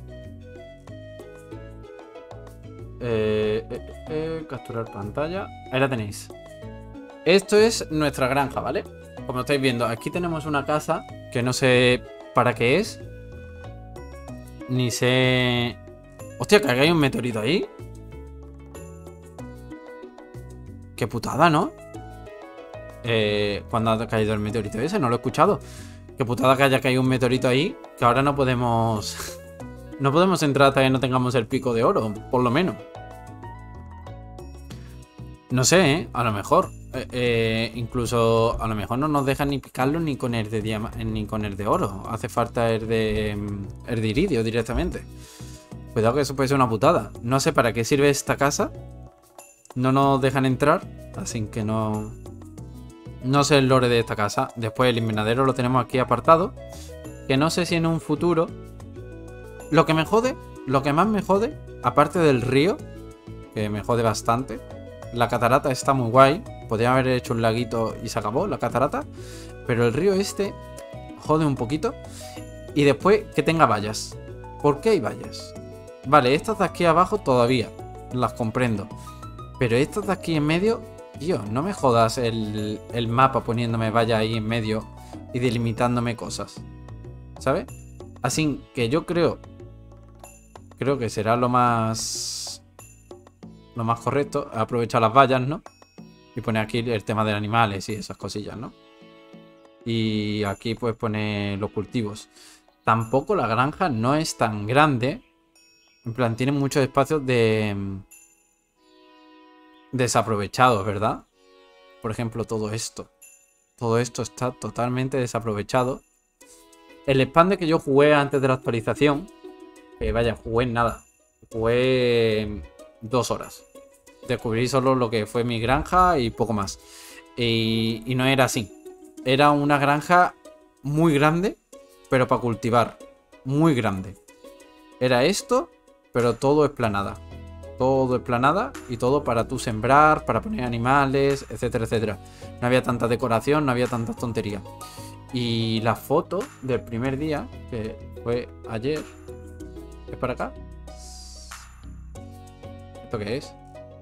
Eh, eh, eh, capturar pantalla. Ahí la tenéis. Esto es nuestra granja, ¿vale? Como estáis viendo, aquí tenemos una casa que no sé para qué es. Ni sé... Hostia, que hay un meteorito ahí. Qué putada, ¿no? Eh, cuando ha caído el meteorito ese, no lo he escuchado. Qué putada que haya caído un meteorito ahí. Que ahora no podemos... No podemos entrar hasta que no tengamos el pico de oro, por lo menos. No sé, ¿eh? A lo mejor. Eh, eh, incluso a lo mejor no nos dejan ni picarlo ni con el de diama ni con el de oro. Hace falta el de, el de iridio directamente. Cuidado que eso puede ser una putada. No sé para qué sirve esta casa. No nos dejan entrar. Así que no... No sé el lore de esta casa. Después el invernadero lo tenemos aquí apartado. Que no sé si en un futuro... Lo que me jode, lo que más me jode, aparte del río, que me jode bastante. La catarata está muy guay. Podría haber hecho un laguito y se acabó la catarata. Pero el río este jode un poquito. Y después que tenga vallas. ¿Por qué hay vallas? Vale, estas de aquí abajo todavía las comprendo. Pero estas de aquí en medio... Tío, no me jodas el, el mapa poniéndome valla ahí en medio y delimitándome cosas. ¿Sabes? Así que yo creo... Creo que será lo más... Lo más correcto. Aprovechar las vallas, ¿no? Y poner aquí el tema de animales y esas cosillas, ¿no? Y aquí pues pone los cultivos. Tampoco la granja no es tan grande. En plan, tiene muchos espacios de... desaprovechados, ¿verdad? Por ejemplo, todo esto. Todo esto está totalmente desaprovechado. El expande que yo jugué antes de la actualización, que vaya, jugué en nada. Jugué dos horas. Descubrí solo lo que fue mi granja y poco más. Y, y no era así. Era una granja muy grande, pero para cultivar. Muy grande. Era esto, pero todo esplanada. Todo esplanada y todo para tú sembrar, para poner animales, etcétera, etcétera. No había tanta decoración, no había tantas tonterías. Y la foto del primer día, que fue ayer, ¿es para acá? ¿Esto qué es?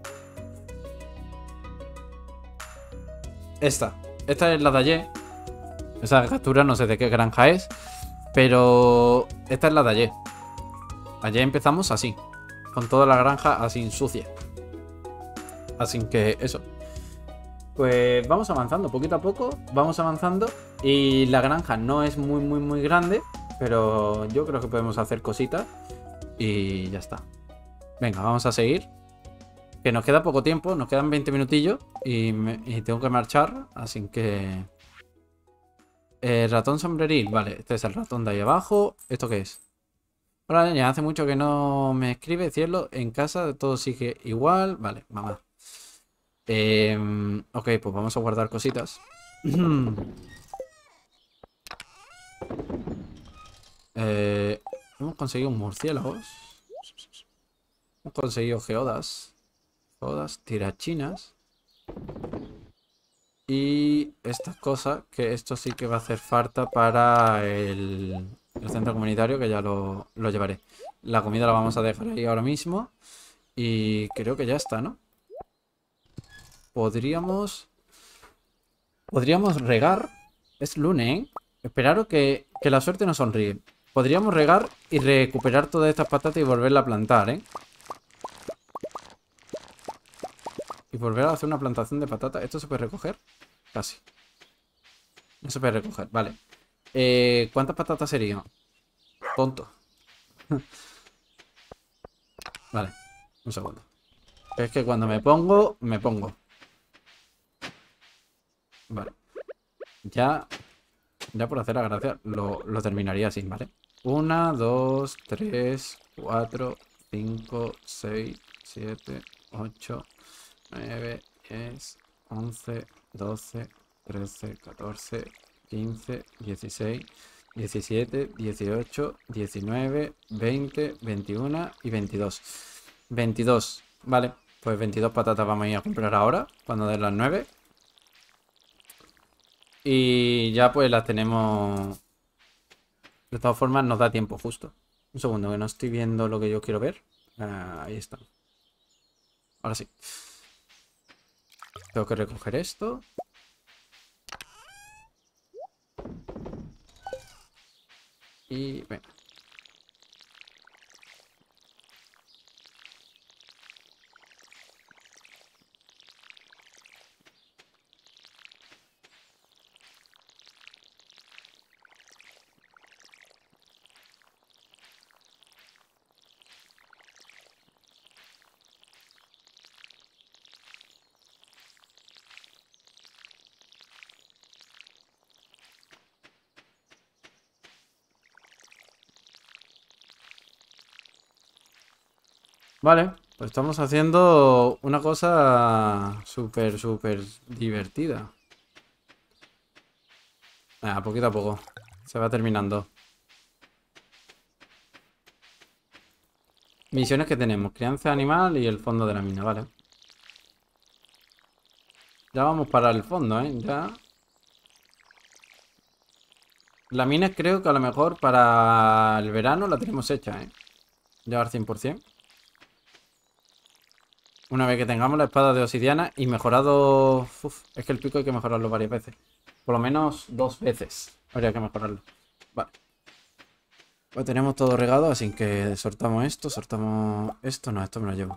Esta. Esta es la de ayer. Esa captura no sé de qué granja es, pero esta es la de ayer. Ayer empezamos así. con toda la granja así sucia. Así que eso. Pues vamos avanzando poquito a poco, vamos avanzando. Y la granja no es muy, muy, muy grande, pero yo creo que podemos hacer cositas. Y ya está. Venga, vamos a seguir. Que nos queda poco tiempo, nos quedan veinte minutillos y, me, y tengo que marchar, así que... Eh, ratón sombreril, vale, este es el ratón de ahí abajo. ¿Esto qué es? Hola, ya hace mucho que no me escribe, cielo, en casa todo sigue igual. Vale, mamá. Eh, ok, pues vamos a guardar cositas. eh, hemos conseguido murciélagos. Hemos conseguido geodas. Geodas, tirachinas. Y estas cosas, que esto sí que va a hacer falta para el, el centro comunitario, que ya lo, lo llevaré. La comida la vamos a dejar ahí ahora mismo. Y creo que ya está, ¿no? Podríamos... Podríamos regar. Es lunes, ¿eh? Esperaros que, que la suerte nos sonríe. Podríamos regar y recuperar todas estas patatas y volverla a plantar, ¿eh? Y volver a hacer una plantación de patatas. ¿Esto se puede recoger? Casi. No se puede recoger, vale. Eh, ¿Cuántas patatas serían? Tonto. Vale, un segundo. Es que cuando me pongo, me pongo. Vale. Ya, ya por hacer la gracia, lo, lo terminaría así, ¿vale? Una, dos, tres, cuatro, cinco, seis, siete, ocho, nueve, diez, once, doce, trece, catorce, quince, dieciséis, diecisiete, dieciocho, diecinueve, veinte, veintiuno y veintidós. veintidós, vale. Pues veintidós patatas vamos a ir a comprar ahora, cuando den las nueve. Y ya pues las tenemos... De todas formas nos da tiempo justo. Un segundo, que no estoy viendo lo que yo quiero ver. Ah, ahí está. Ahora sí. Tengo que recoger esto. Y venga. Vale, pues estamos haciendo una cosa súper, súper divertida. Ah, poquito a poco. Se va terminando. Misiones que tenemos. Crianza animal y el fondo de la mina, vale. Ya vamos para el fondo, ¿eh? Ya. La mina creo que a lo mejor para el verano la tenemos hecha, ¿eh? Ya al cien por cien. Una vez que tengamos la espada de obsidiana y mejorado... Uf, es que el pico hay que mejorarlo varias veces. Por lo menos dos veces habría que mejorarlo. Vale. Pues tenemos todo regado, así que soltamos esto, soltamos esto. No, esto me lo llevo.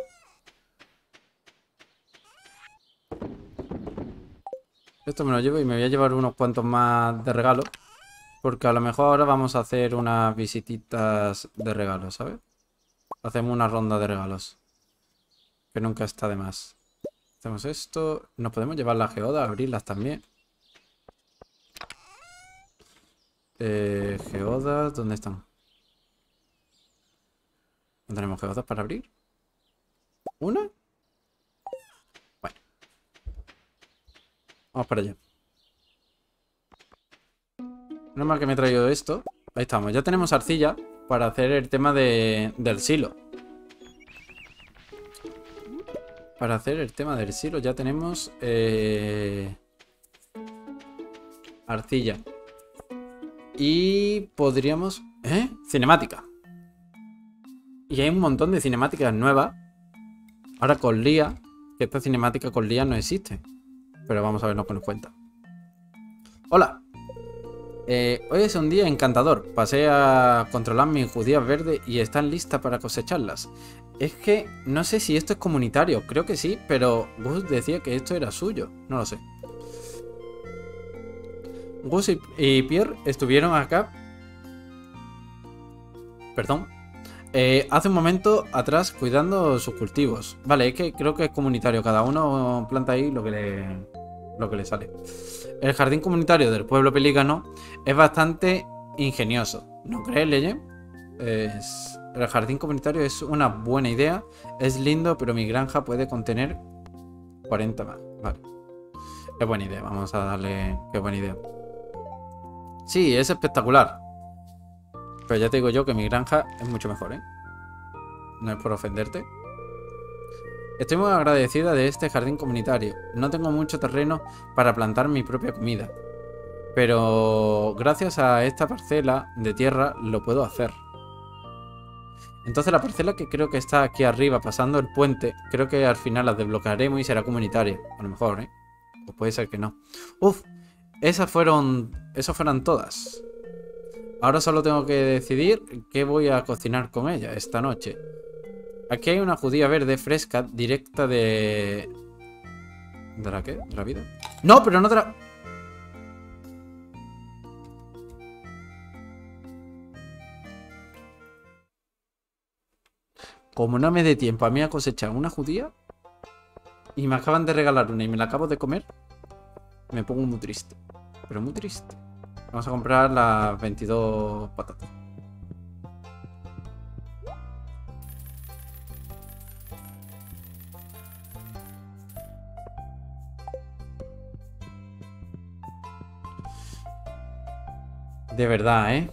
Esto me lo llevo y me voy a llevar unos cuantos más de regalo. Porque a lo mejor ahora vamos a hacer unas visititas de regalos, ¿sabes? Hacemos una ronda de regalos. Que nunca está de más. Hacemos esto. Nos podemos llevar la geoda, abrirlas también. Eh, geodas, ¿dónde están? ¿No tenemos geodas para abrir? ¿Una? Bueno. Vamos para allá. No mal que me he traído esto. Ahí estamos. Ya tenemos arcilla para hacer el tema de, del silo. Para hacer el tema del silo ya tenemos eh, arcilla. Y podríamos... ¿Eh? Cinemática. Y hay un montón de cinemáticas nuevas. Ahora con Lía. Que esta cinemática con Lía no existe. Pero vamos a ver lo que nos cuenta. Hola. Eh, hoy es un día encantador. Pasé a controlar mis judías verdes y están listas para cosecharlas. Es que no sé si esto es comunitario, creo que sí, pero Gus decía que esto era suyo, no lo sé. Gus y, y Pierre estuvieron acá, perdón, eh, hace un momento atrás cuidando sus cultivos. Vale, es que creo que es comunitario, cada uno planta ahí lo que le, lo que le sale. El jardín comunitario del pueblo pelícano es bastante ingenioso, ¿no crees, Legend? Es... El jardín comunitario es una buena idea, es lindo, pero mi granja puede contener cuarenta más. Vale. Es buena idea, vamos a darle... Qué buena idea. Sí, es espectacular. Pero ya te digo yo que mi granja es mucho mejor, ¿eh? No es por ofenderte. Estoy muy agradecida de este jardín comunitario. No tengo mucho terreno para plantar mi propia comida. Pero gracias a esta parcela de tierra lo puedo hacer. Entonces la parcela que creo que está aquí arriba pasando el puente, creo que al final la desbloquearemos y será comunitaria. A lo mejor, ¿eh? O puede ser que no. Uf, esas fueron... Esas fueron todas. Ahora solo tengo que decidir qué voy a cocinar con ella esta noche. Aquí hay una judía verde fresca directa de... ¿De la qué? ¿De la vida? ¡No, pero no te la...! Como no me dé tiempo a mí a cosechar una judía y me acaban de regalar una y me la acabo de comer, me pongo muy triste. Pero muy triste. Vamos a comprar las veintidós patatas. De verdad, ¿eh?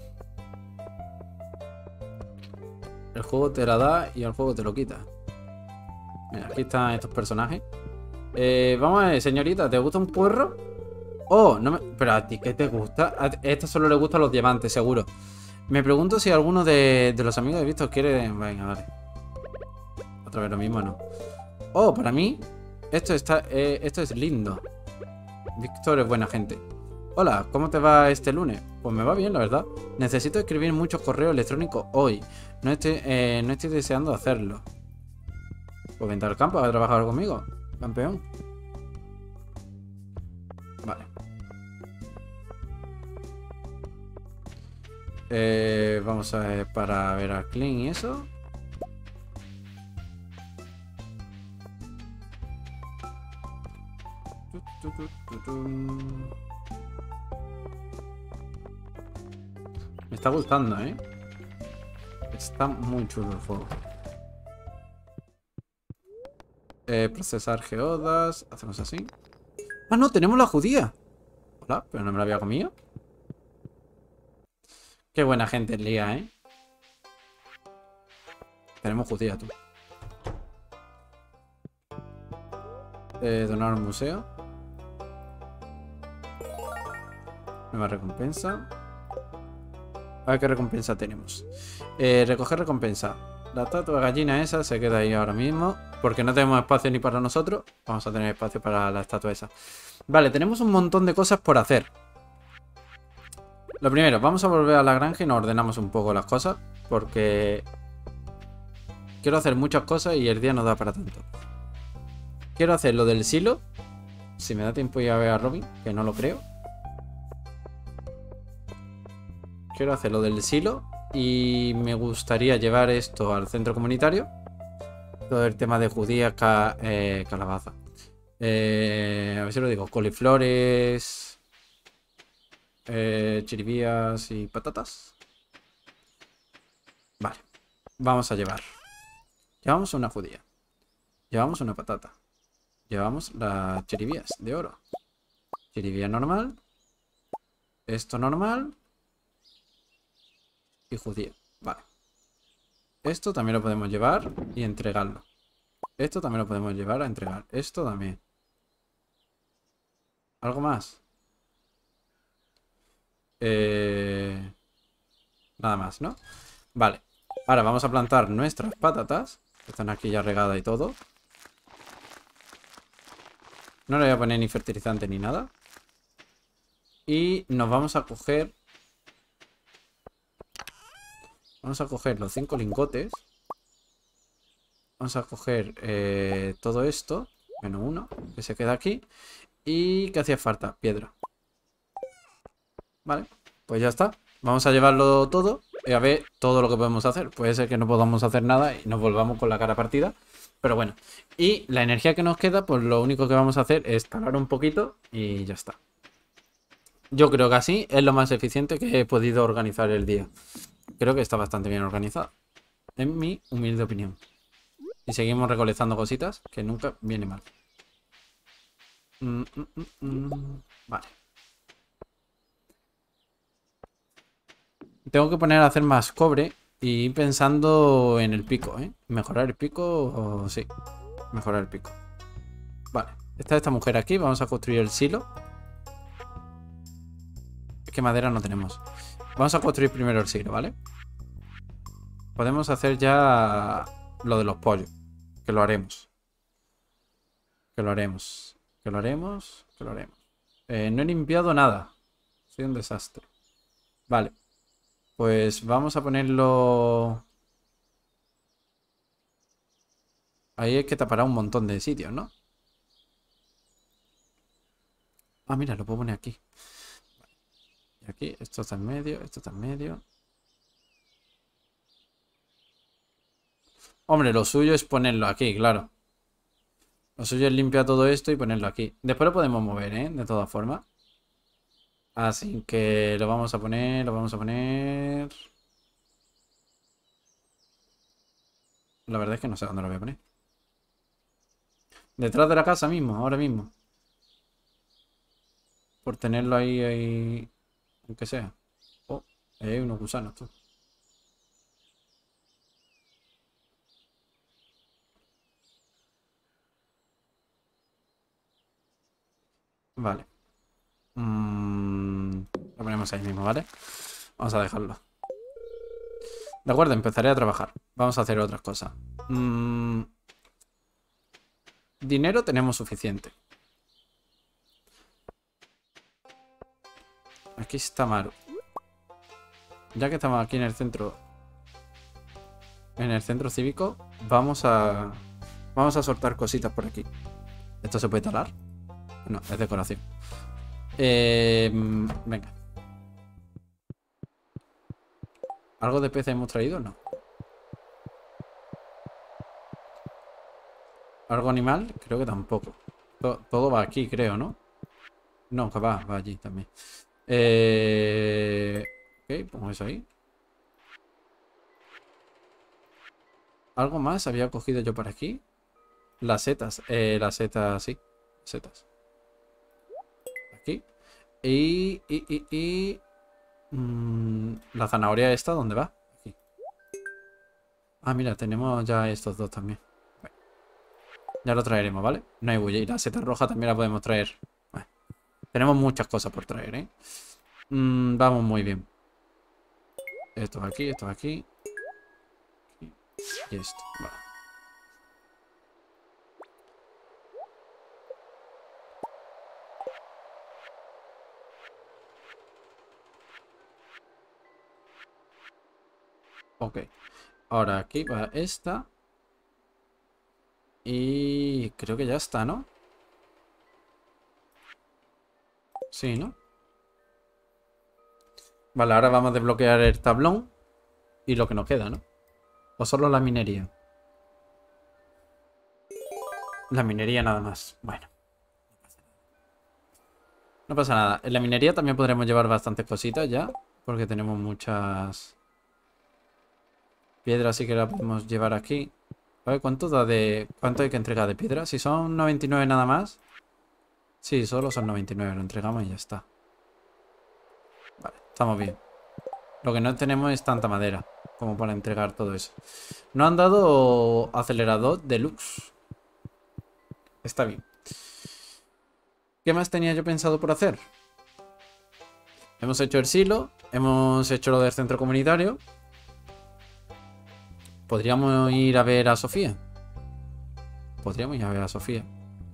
El juego te la da y el juego te lo quita. Mira, aquí están estos personajes. Eh, vamos a ver, señorita, ¿te gusta un puerro? Oh, no me... Pero a ti, ¿qué te gusta? A esta solo le gustan los diamantes, seguro. Me pregunto si alguno de, de los amigos de Víctor quiere... Venga, vale. Otra vez lo mismo, ¿no? Oh, para mí, esto está... Eh, esto es lindo. Víctor es buena gente. Hola, ¿cómo te va este lunes? Pues me va bien, la verdad. Necesito escribir muchos correos electrónicos hoy. No estoy, eh, no estoy deseando hacerlo. Pues vente al campo a trabajar conmigo, campeón. Vale. Eh, vamos a ver para ver a Clean y eso. Me está gustando, ¿eh? Está muy chulo el juego. Eh, procesar geodas. Hacemos así. ¡Ah, no! ¡Tenemos la judía! Hola, pero no me la había comido. Qué buena gente en Liga, ¿eh? Tenemos judía, tú. Eh, donar un museo. Nueva recompensa. A ver qué recompensa tenemos. Eh, recoger recompensa. La estatua de gallina esa se queda ahí ahora mismo. Porque no tenemos espacio ni para nosotros. Vamos a tener espacio para la estatua esa. Vale, tenemos un montón de cosas por hacer. Lo primero, vamos a volver a la granja y nos ordenamos un poco las cosas. Porque quiero hacer muchas cosas y el día no da para tanto. Quiero hacer lo del silo. Si me da tiempo ir a ver a Robin, que no lo creo. Quiero hacer lo del silo. Y me gustaría llevar esto al centro comunitario. Todo el tema de judías, ca eh, calabaza. Eh, a ver si lo digo. Coliflores. Eh, chiribías y patatas. Vale. Vamos a llevar. Llevamos una judía. Llevamos una patata. Llevamos las chiribías de oro. Chiribía normal. Esto normal. Y judía. Vale. Esto también lo podemos llevar y entregarlo. Esto también lo podemos llevar a entregar. Esto también. ¿Algo más? Eh... Nada más, ¿no? Vale. Ahora vamos a plantar nuestras patatas. Que están aquí ya regadas y todo. No le voy a poner ni fertilizante ni nada. Y nos vamos a coger... Vamos a coger los cinco lingotes. Vamos a coger eh, todo esto. Menos uno, que se queda aquí. ¿Y qué hacía falta? Piedra. Vale, pues ya está. Vamos a llevarlo todo y a ver todo lo que podemos hacer. Puede ser que no podamos hacer nada y nos volvamos con la cara partida. Pero bueno. Y la energía que nos queda, pues lo único que vamos a hacer es talar un poquito y ya está. Yo creo que así es lo más eficiente que he podido organizar el día. Creo que está bastante bien organizado. En mi humilde opinión. Y seguimos recolectando cositas, que nunca viene mal. Mm, mm, mm, mm. Vale. Tengo que poner a hacer más cobre y ir pensando en el pico, ¿eh? ¿Mejorar el pico o sí? Mejorar el pico. Vale. Está esta mujer aquí. Vamos a construir el silo. Es que madera no tenemos. Vamos a construir primero el silo, ¿vale? Podemos hacer ya lo de los pollos. Que lo haremos. Que lo haremos. Que lo haremos. Que lo haremos. Eh, no he limpiado nada. Soy un desastre. Vale. Pues vamos a ponerlo... Ahí es que tapará un montón de sitios, ¿no? Ah, mira, lo puedo poner aquí. Y aquí, esto está en medio, esto está en medio. Hombre, lo suyo es ponerlo aquí, claro. Lo suyo es limpiar todo esto y ponerlo aquí. Después lo podemos mover, ¿eh? De todas formas. Así que lo vamos a poner, lo vamos a poner... La verdad es que no sé dónde lo voy a poner. Detrás de la casa mismo, ahora mismo. Por tenerlo ahí, ahí... Aunque sea. Oh, hay unos gusanos, tú. Vale. Mm, lo ponemos ahí mismo, ¿vale? Vamos a dejarlo. De acuerdo, empezaré a trabajar. Vamos a hacer otras cosas. Mm, dinero tenemos suficiente. Aquí está Maru. Ya que estamos aquí en el centro... En el centro cívico, vamos a... Vamos a soltar cositas por aquí. ¿Esto se puede talar? No, es decoración. Eh, venga. ¿Algo de pez hemos traído? No. ¿Algo animal? Creo que tampoco. Todo, todo va aquí, creo, ¿no? No, que va, va allí también. Eh... Ok, pongo eso ahí. ¿Algo más había cogido yo por aquí? Las setas. Eh, las setas, sí. Setas. Aquí. Y... y, y, y... Mmm, la zanahoria esta, ¿dónde va? Aquí. Ah, mira, tenemos ya estos dos también. Bueno, ya lo traeremos, ¿vale? No hay bulla. Y la seta roja también la podemos traer. Bueno, tenemos muchas cosas por traer, ¿eh? Mm, vamos muy bien. Esto aquí, esto aquí. Y esto, vale. Ok. Ahora aquí va esta. Y creo que ya está, ¿no? Sí, ¿no? Vale, ahora vamos a desbloquear el tablón. Y lo que nos queda, ¿no? O solo la minería. La minería nada más. Bueno. No pasa nada. En la minería también podremos llevar bastantes cositas ya. Porque tenemos muchas piedras, así que la podemos llevar aquí. A ver, ¿cuánto da de... ¿Cuánto hay que entregar de piedra? Si son noventa y nueve nada más. Sí, solo son noventa y nueve. Lo entregamos y ya está. Vale, estamos bien. Lo que no tenemos es tanta madera como para entregar todo eso. No han dado acelerador deluxe. Está bien. ¿Qué más tenía yo pensado por hacer? Hemos hecho el silo. Hemos hecho lo del centro comunitario. Podríamos ir a ver a Sofía. Podríamos ir a ver a Sofía.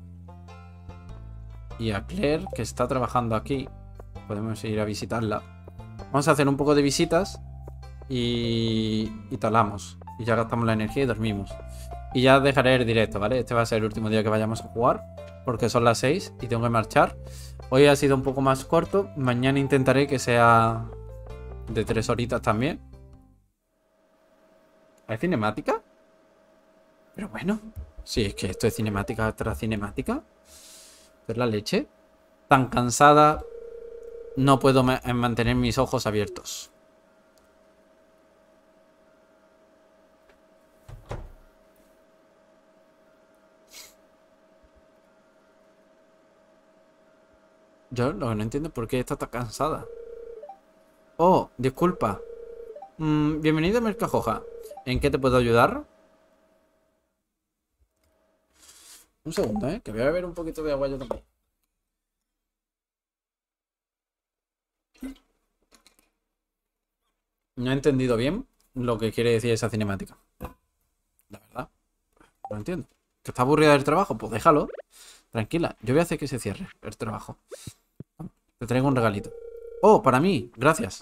Y a Claire, que está trabajando aquí. Podemos ir a visitarla. Vamos a hacer un poco de visitas. Y, y talamos. Y ya gastamos la energía y dormimos. Y ya dejaré el directo, ¿vale? Este va a ser el último día que vayamos a jugar, porque son las seis y tengo que marchar. Hoy ha sido un poco más corto. Mañana intentaré que sea de tres horitas también. ¿Hay cinemática? Pero bueno, si es que esto es cinemática tras cinemática. ¿Es la leche? Tan cansada, no puedo ma- mantener mis ojos abiertos. Yo lo que no entiendo es por qué está tan cansada. Oh, disculpa. Mm, bienvenido a Mercajoja. ¿En qué te puedo ayudar? Un segundo, ¿eh? Que voy a beber un poquito de agua yo también. No he entendido bien lo que quiere decir esa cinemática. La verdad, no entiendo. ¿Que está aburrida del trabajo? Pues déjalo. Tranquila, yo voy a hacer que se cierre el trabajo. Te traigo un regalito. Oh, para mí, gracias.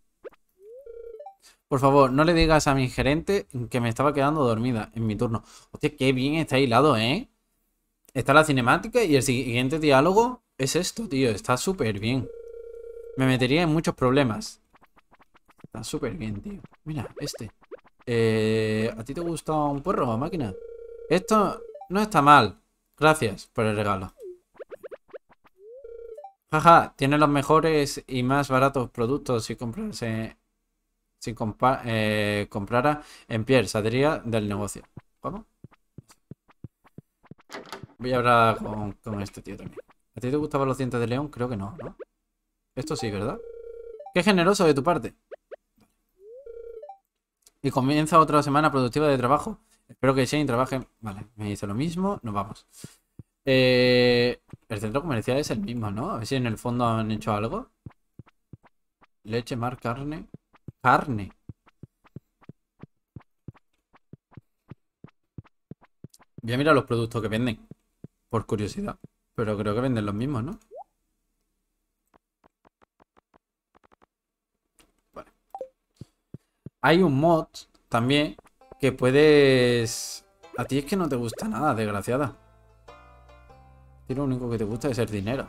Por favor, no le digas a mi gerente que me estaba quedando dormida en mi turno. Hostia, qué bien está hilado, ¿eh? Está la cinemática y el siguiente diálogo es esto, tío. Está súper bien. Me metería en muchos problemas. Está súper bien, tío. Mira, este. Eh, ¿a ti te gusta un puerro, máquina? Esto no está mal. Gracias por el regalo. Jaja, tiene los mejores y más baratos productos si comprarse, si compa- eh, comprara en Pierre, saldría del negocio. ¿Cómo? Voy a hablar con, con este tío también. ¿A ti te gustaban los dientes de león? Creo que no, ¿no? Esto sí, ¿verdad? Qué generoso de tu parte. Y comienza otra semana productiva de trabajo. Espero que Shane trabaje. Vale, me dice lo mismo. Nos vamos. Eh, el centro comercial es el mismo, ¿no? A ver si en el fondo han hecho algo. Leche, mar, carne. Carne. Voy a mirar los productos que venden. Por curiosidad. Pero creo que venden los mismos, ¿no? Vale. Hay un mod también que puedes... A ti es que no te gusta nada, desgraciada. A ti lo único que te gusta es el dinero.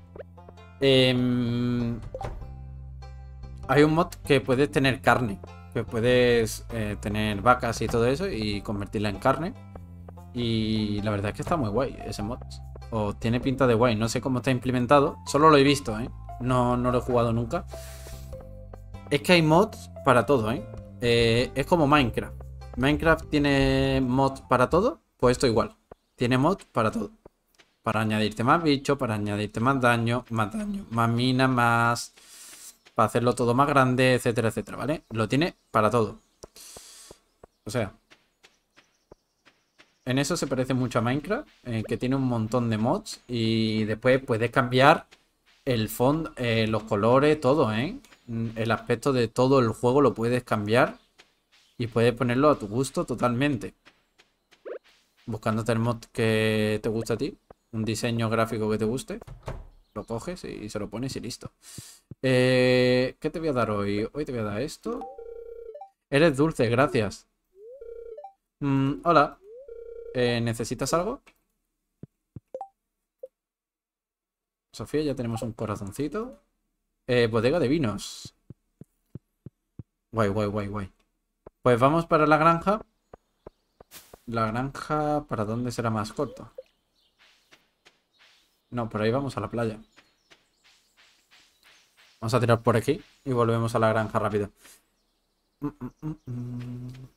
Em, Hay un mod que puedes tener carne. Que puedes eh, tener vacas y todo eso y convertirla en carne. Y la verdad es que está muy guay ese mod. O tiene pinta de guay. No sé cómo está implementado. Solo lo he visto, ¿eh? No, no lo he jugado nunca. Es que hay mods para todo, ¿eh? Eh, es como Minecraft. Minecraft tiene mods para todo. Pues esto igual. Tiene mods para todo. Para añadirte más bichos, para añadirte más daño, más daño, más mina, más... Para hacerlo todo más grande, etcétera, etcétera, ¿vale? Lo tiene para todo. O sea, en eso se parece mucho a Minecraft, eh, que tiene un montón de mods y después puedes cambiar el fondo, eh, los colores, todo, ¿eh? Mm, El aspecto de todo el juego lo puedes cambiar y puedes ponerlo a tu gusto totalmente. Buscándote el mod que te gusta a ti, un diseño gráfico que te guste, lo coges y se lo pones y listo. Eh, ¿qué te voy a dar hoy? Hoy te voy a dar esto. Eres dulce, gracias. Mm, hola. Eh, ¿necesitas algo? Sofía, ya tenemos un corazoncito. Eh, bodega de vinos. Guay, guay, guay, guay. Pues vamos para la granja. La granja, ¿para dónde será más corto? No, por ahí vamos a la playa. Vamos a tirar por aquí y volvemos a la granja rápido. Mm, mm, mm, mm.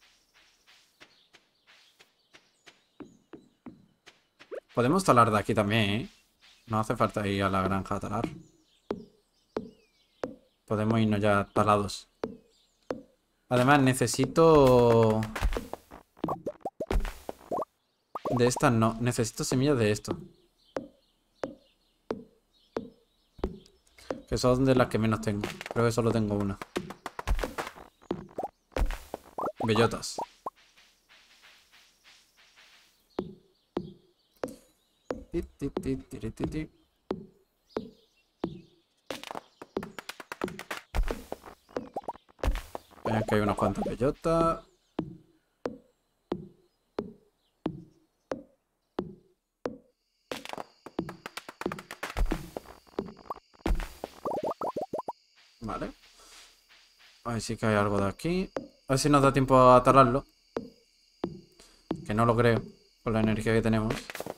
Podemos talar de aquí también, ¿eh? No hace falta ir a la granja a talar. Podemos irnos ya talados. Además, necesito... De estas no. Necesito semillas de esto. Que son de las que menos tengo. Creo que solo tengo una. Bellotas. Ti, ti, ti, tiri, ti, ti. Ven, que hay unas cuantas bellotas. Vale. A ver si que hay algo de aquí. A ver si nos da tiempo a talarlo. Que no lo creo. Con la energía que tenemos.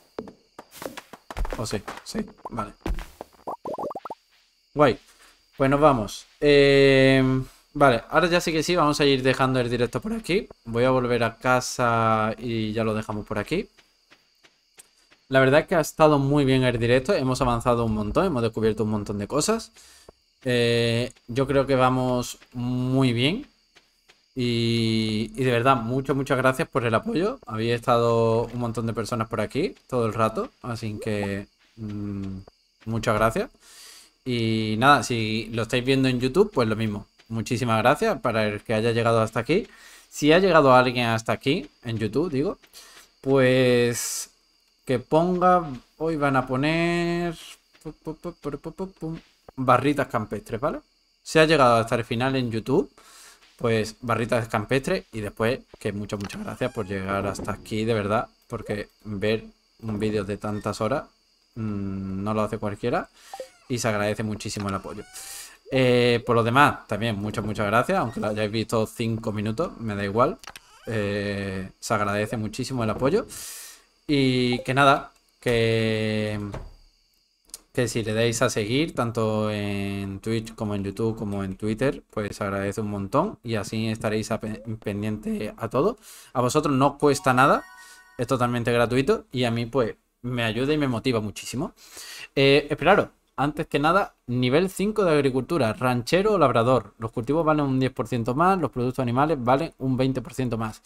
O sí, sí, vale. Guay. Pues nos vamos. Eh, vale, ahora ya sí que sí, vamos a ir dejando el directo por aquí. Voy a volver a casa y ya lo dejamos por aquí. La verdad es que ha estado muy bien el directo. Hemos avanzado un montón, hemos descubierto un montón de cosas. Eh, yo creo que vamos muy bien. Y, y de verdad, muchas, muchas gracias por el apoyo. Había estado un montón de personas por aquí todo el rato. Así que mmm, muchas gracias. Y nada, si lo estáis viendo en YouTube, pues lo mismo. Muchísimas gracias para el que haya llegado hasta aquí. Si ha llegado alguien hasta aquí, en YouTube, digo, pues que ponga... Hoy van a poner... barritas campestres, ¿vale? Si ha llegado hasta el final en YouTube, pues barritas campestres. Y después, que muchas, muchas gracias por llegar hasta aquí, de verdad. Porque ver un vídeo de tantas horas mmm, no lo hace cualquiera. Y se agradece muchísimo el apoyo. Eh, por lo demás, también muchas, muchas gracias. Aunque lo hayáis visto cinco minutos, me da igual. Eh, se agradece muchísimo el apoyo. Y que nada, que, que si le dais a seguir, tanto en Twitch como en YouTube como en Twitter, pues se agradece un montón. Y así estaréis a pendiente a todo. A vosotros no cuesta nada. Es totalmente gratuito. Y a mí pues me ayuda y me motiva muchísimo. Eh, esperaros. Antes que nada, nivel cinco de agricultura, ranchero o labrador. Los cultivos valen un diez por ciento más, los productos animales valen un veinte por ciento más.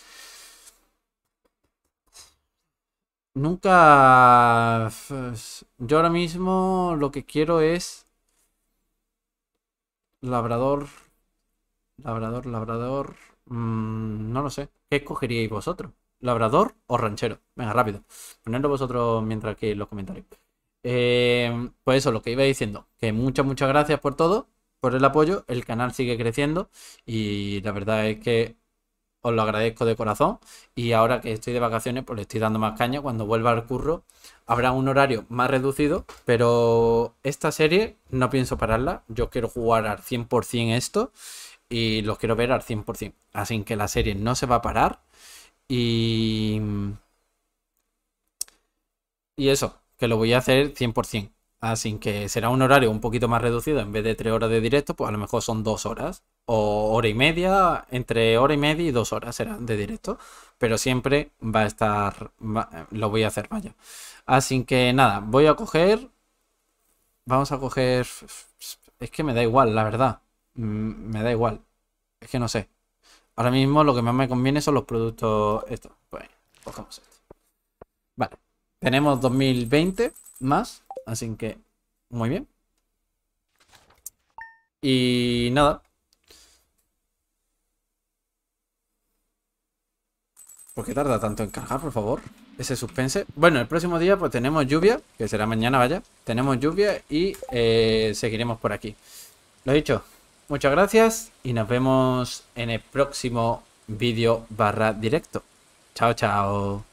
Nunca... Yo ahora mismo lo que quiero es... Labrador... Labrador, labrador... Mmm, no lo sé. ¿Qué escogeríais vosotros? ¿Labrador o ranchero? Venga, rápido. Ponedlo vosotros mientras que en los comentarios. Eh, pues eso, lo que iba diciendo, que muchas, muchas gracias por todo, por el apoyo, el canal sigue creciendo y la verdad es que os lo agradezco de corazón y ahora que estoy de vacaciones pues le estoy dando más caña. Cuando vuelva al curro habrá un horario más reducido, pero esta serie no pienso pararla, yo quiero jugar al cien por cien esto y los quiero ver al cien por cien, así que la serie no se va a parar y... y eso, que lo voy a hacer cien por cien. Así que será un horario un poquito más reducido. En vez de tres horas de directo, pues a lo mejor son dos horas. O hora y media, entre hora y media y dos horas serán de directo. Pero siempre va a estar, va, lo voy a hacer, vaya. Así que nada, voy a coger... Vamos a coger... Es que me da igual, la verdad. Me da igual. Es que no sé. Ahora mismo lo que más me conviene son los productos estos. Pues cogemos esto. Vale. Tenemos dos mil veinte más, así que muy bien. Y nada. ¿Por qué tarda tanto en cargar, por favor? Ese suspense. Bueno, el próximo día pues tenemos lluvia, que será mañana, vaya. Tenemos lluvia y eh, seguiremos por aquí. Lo dicho, muchas gracias y nos vemos en el próximo vídeo barra directo. Chao, chao.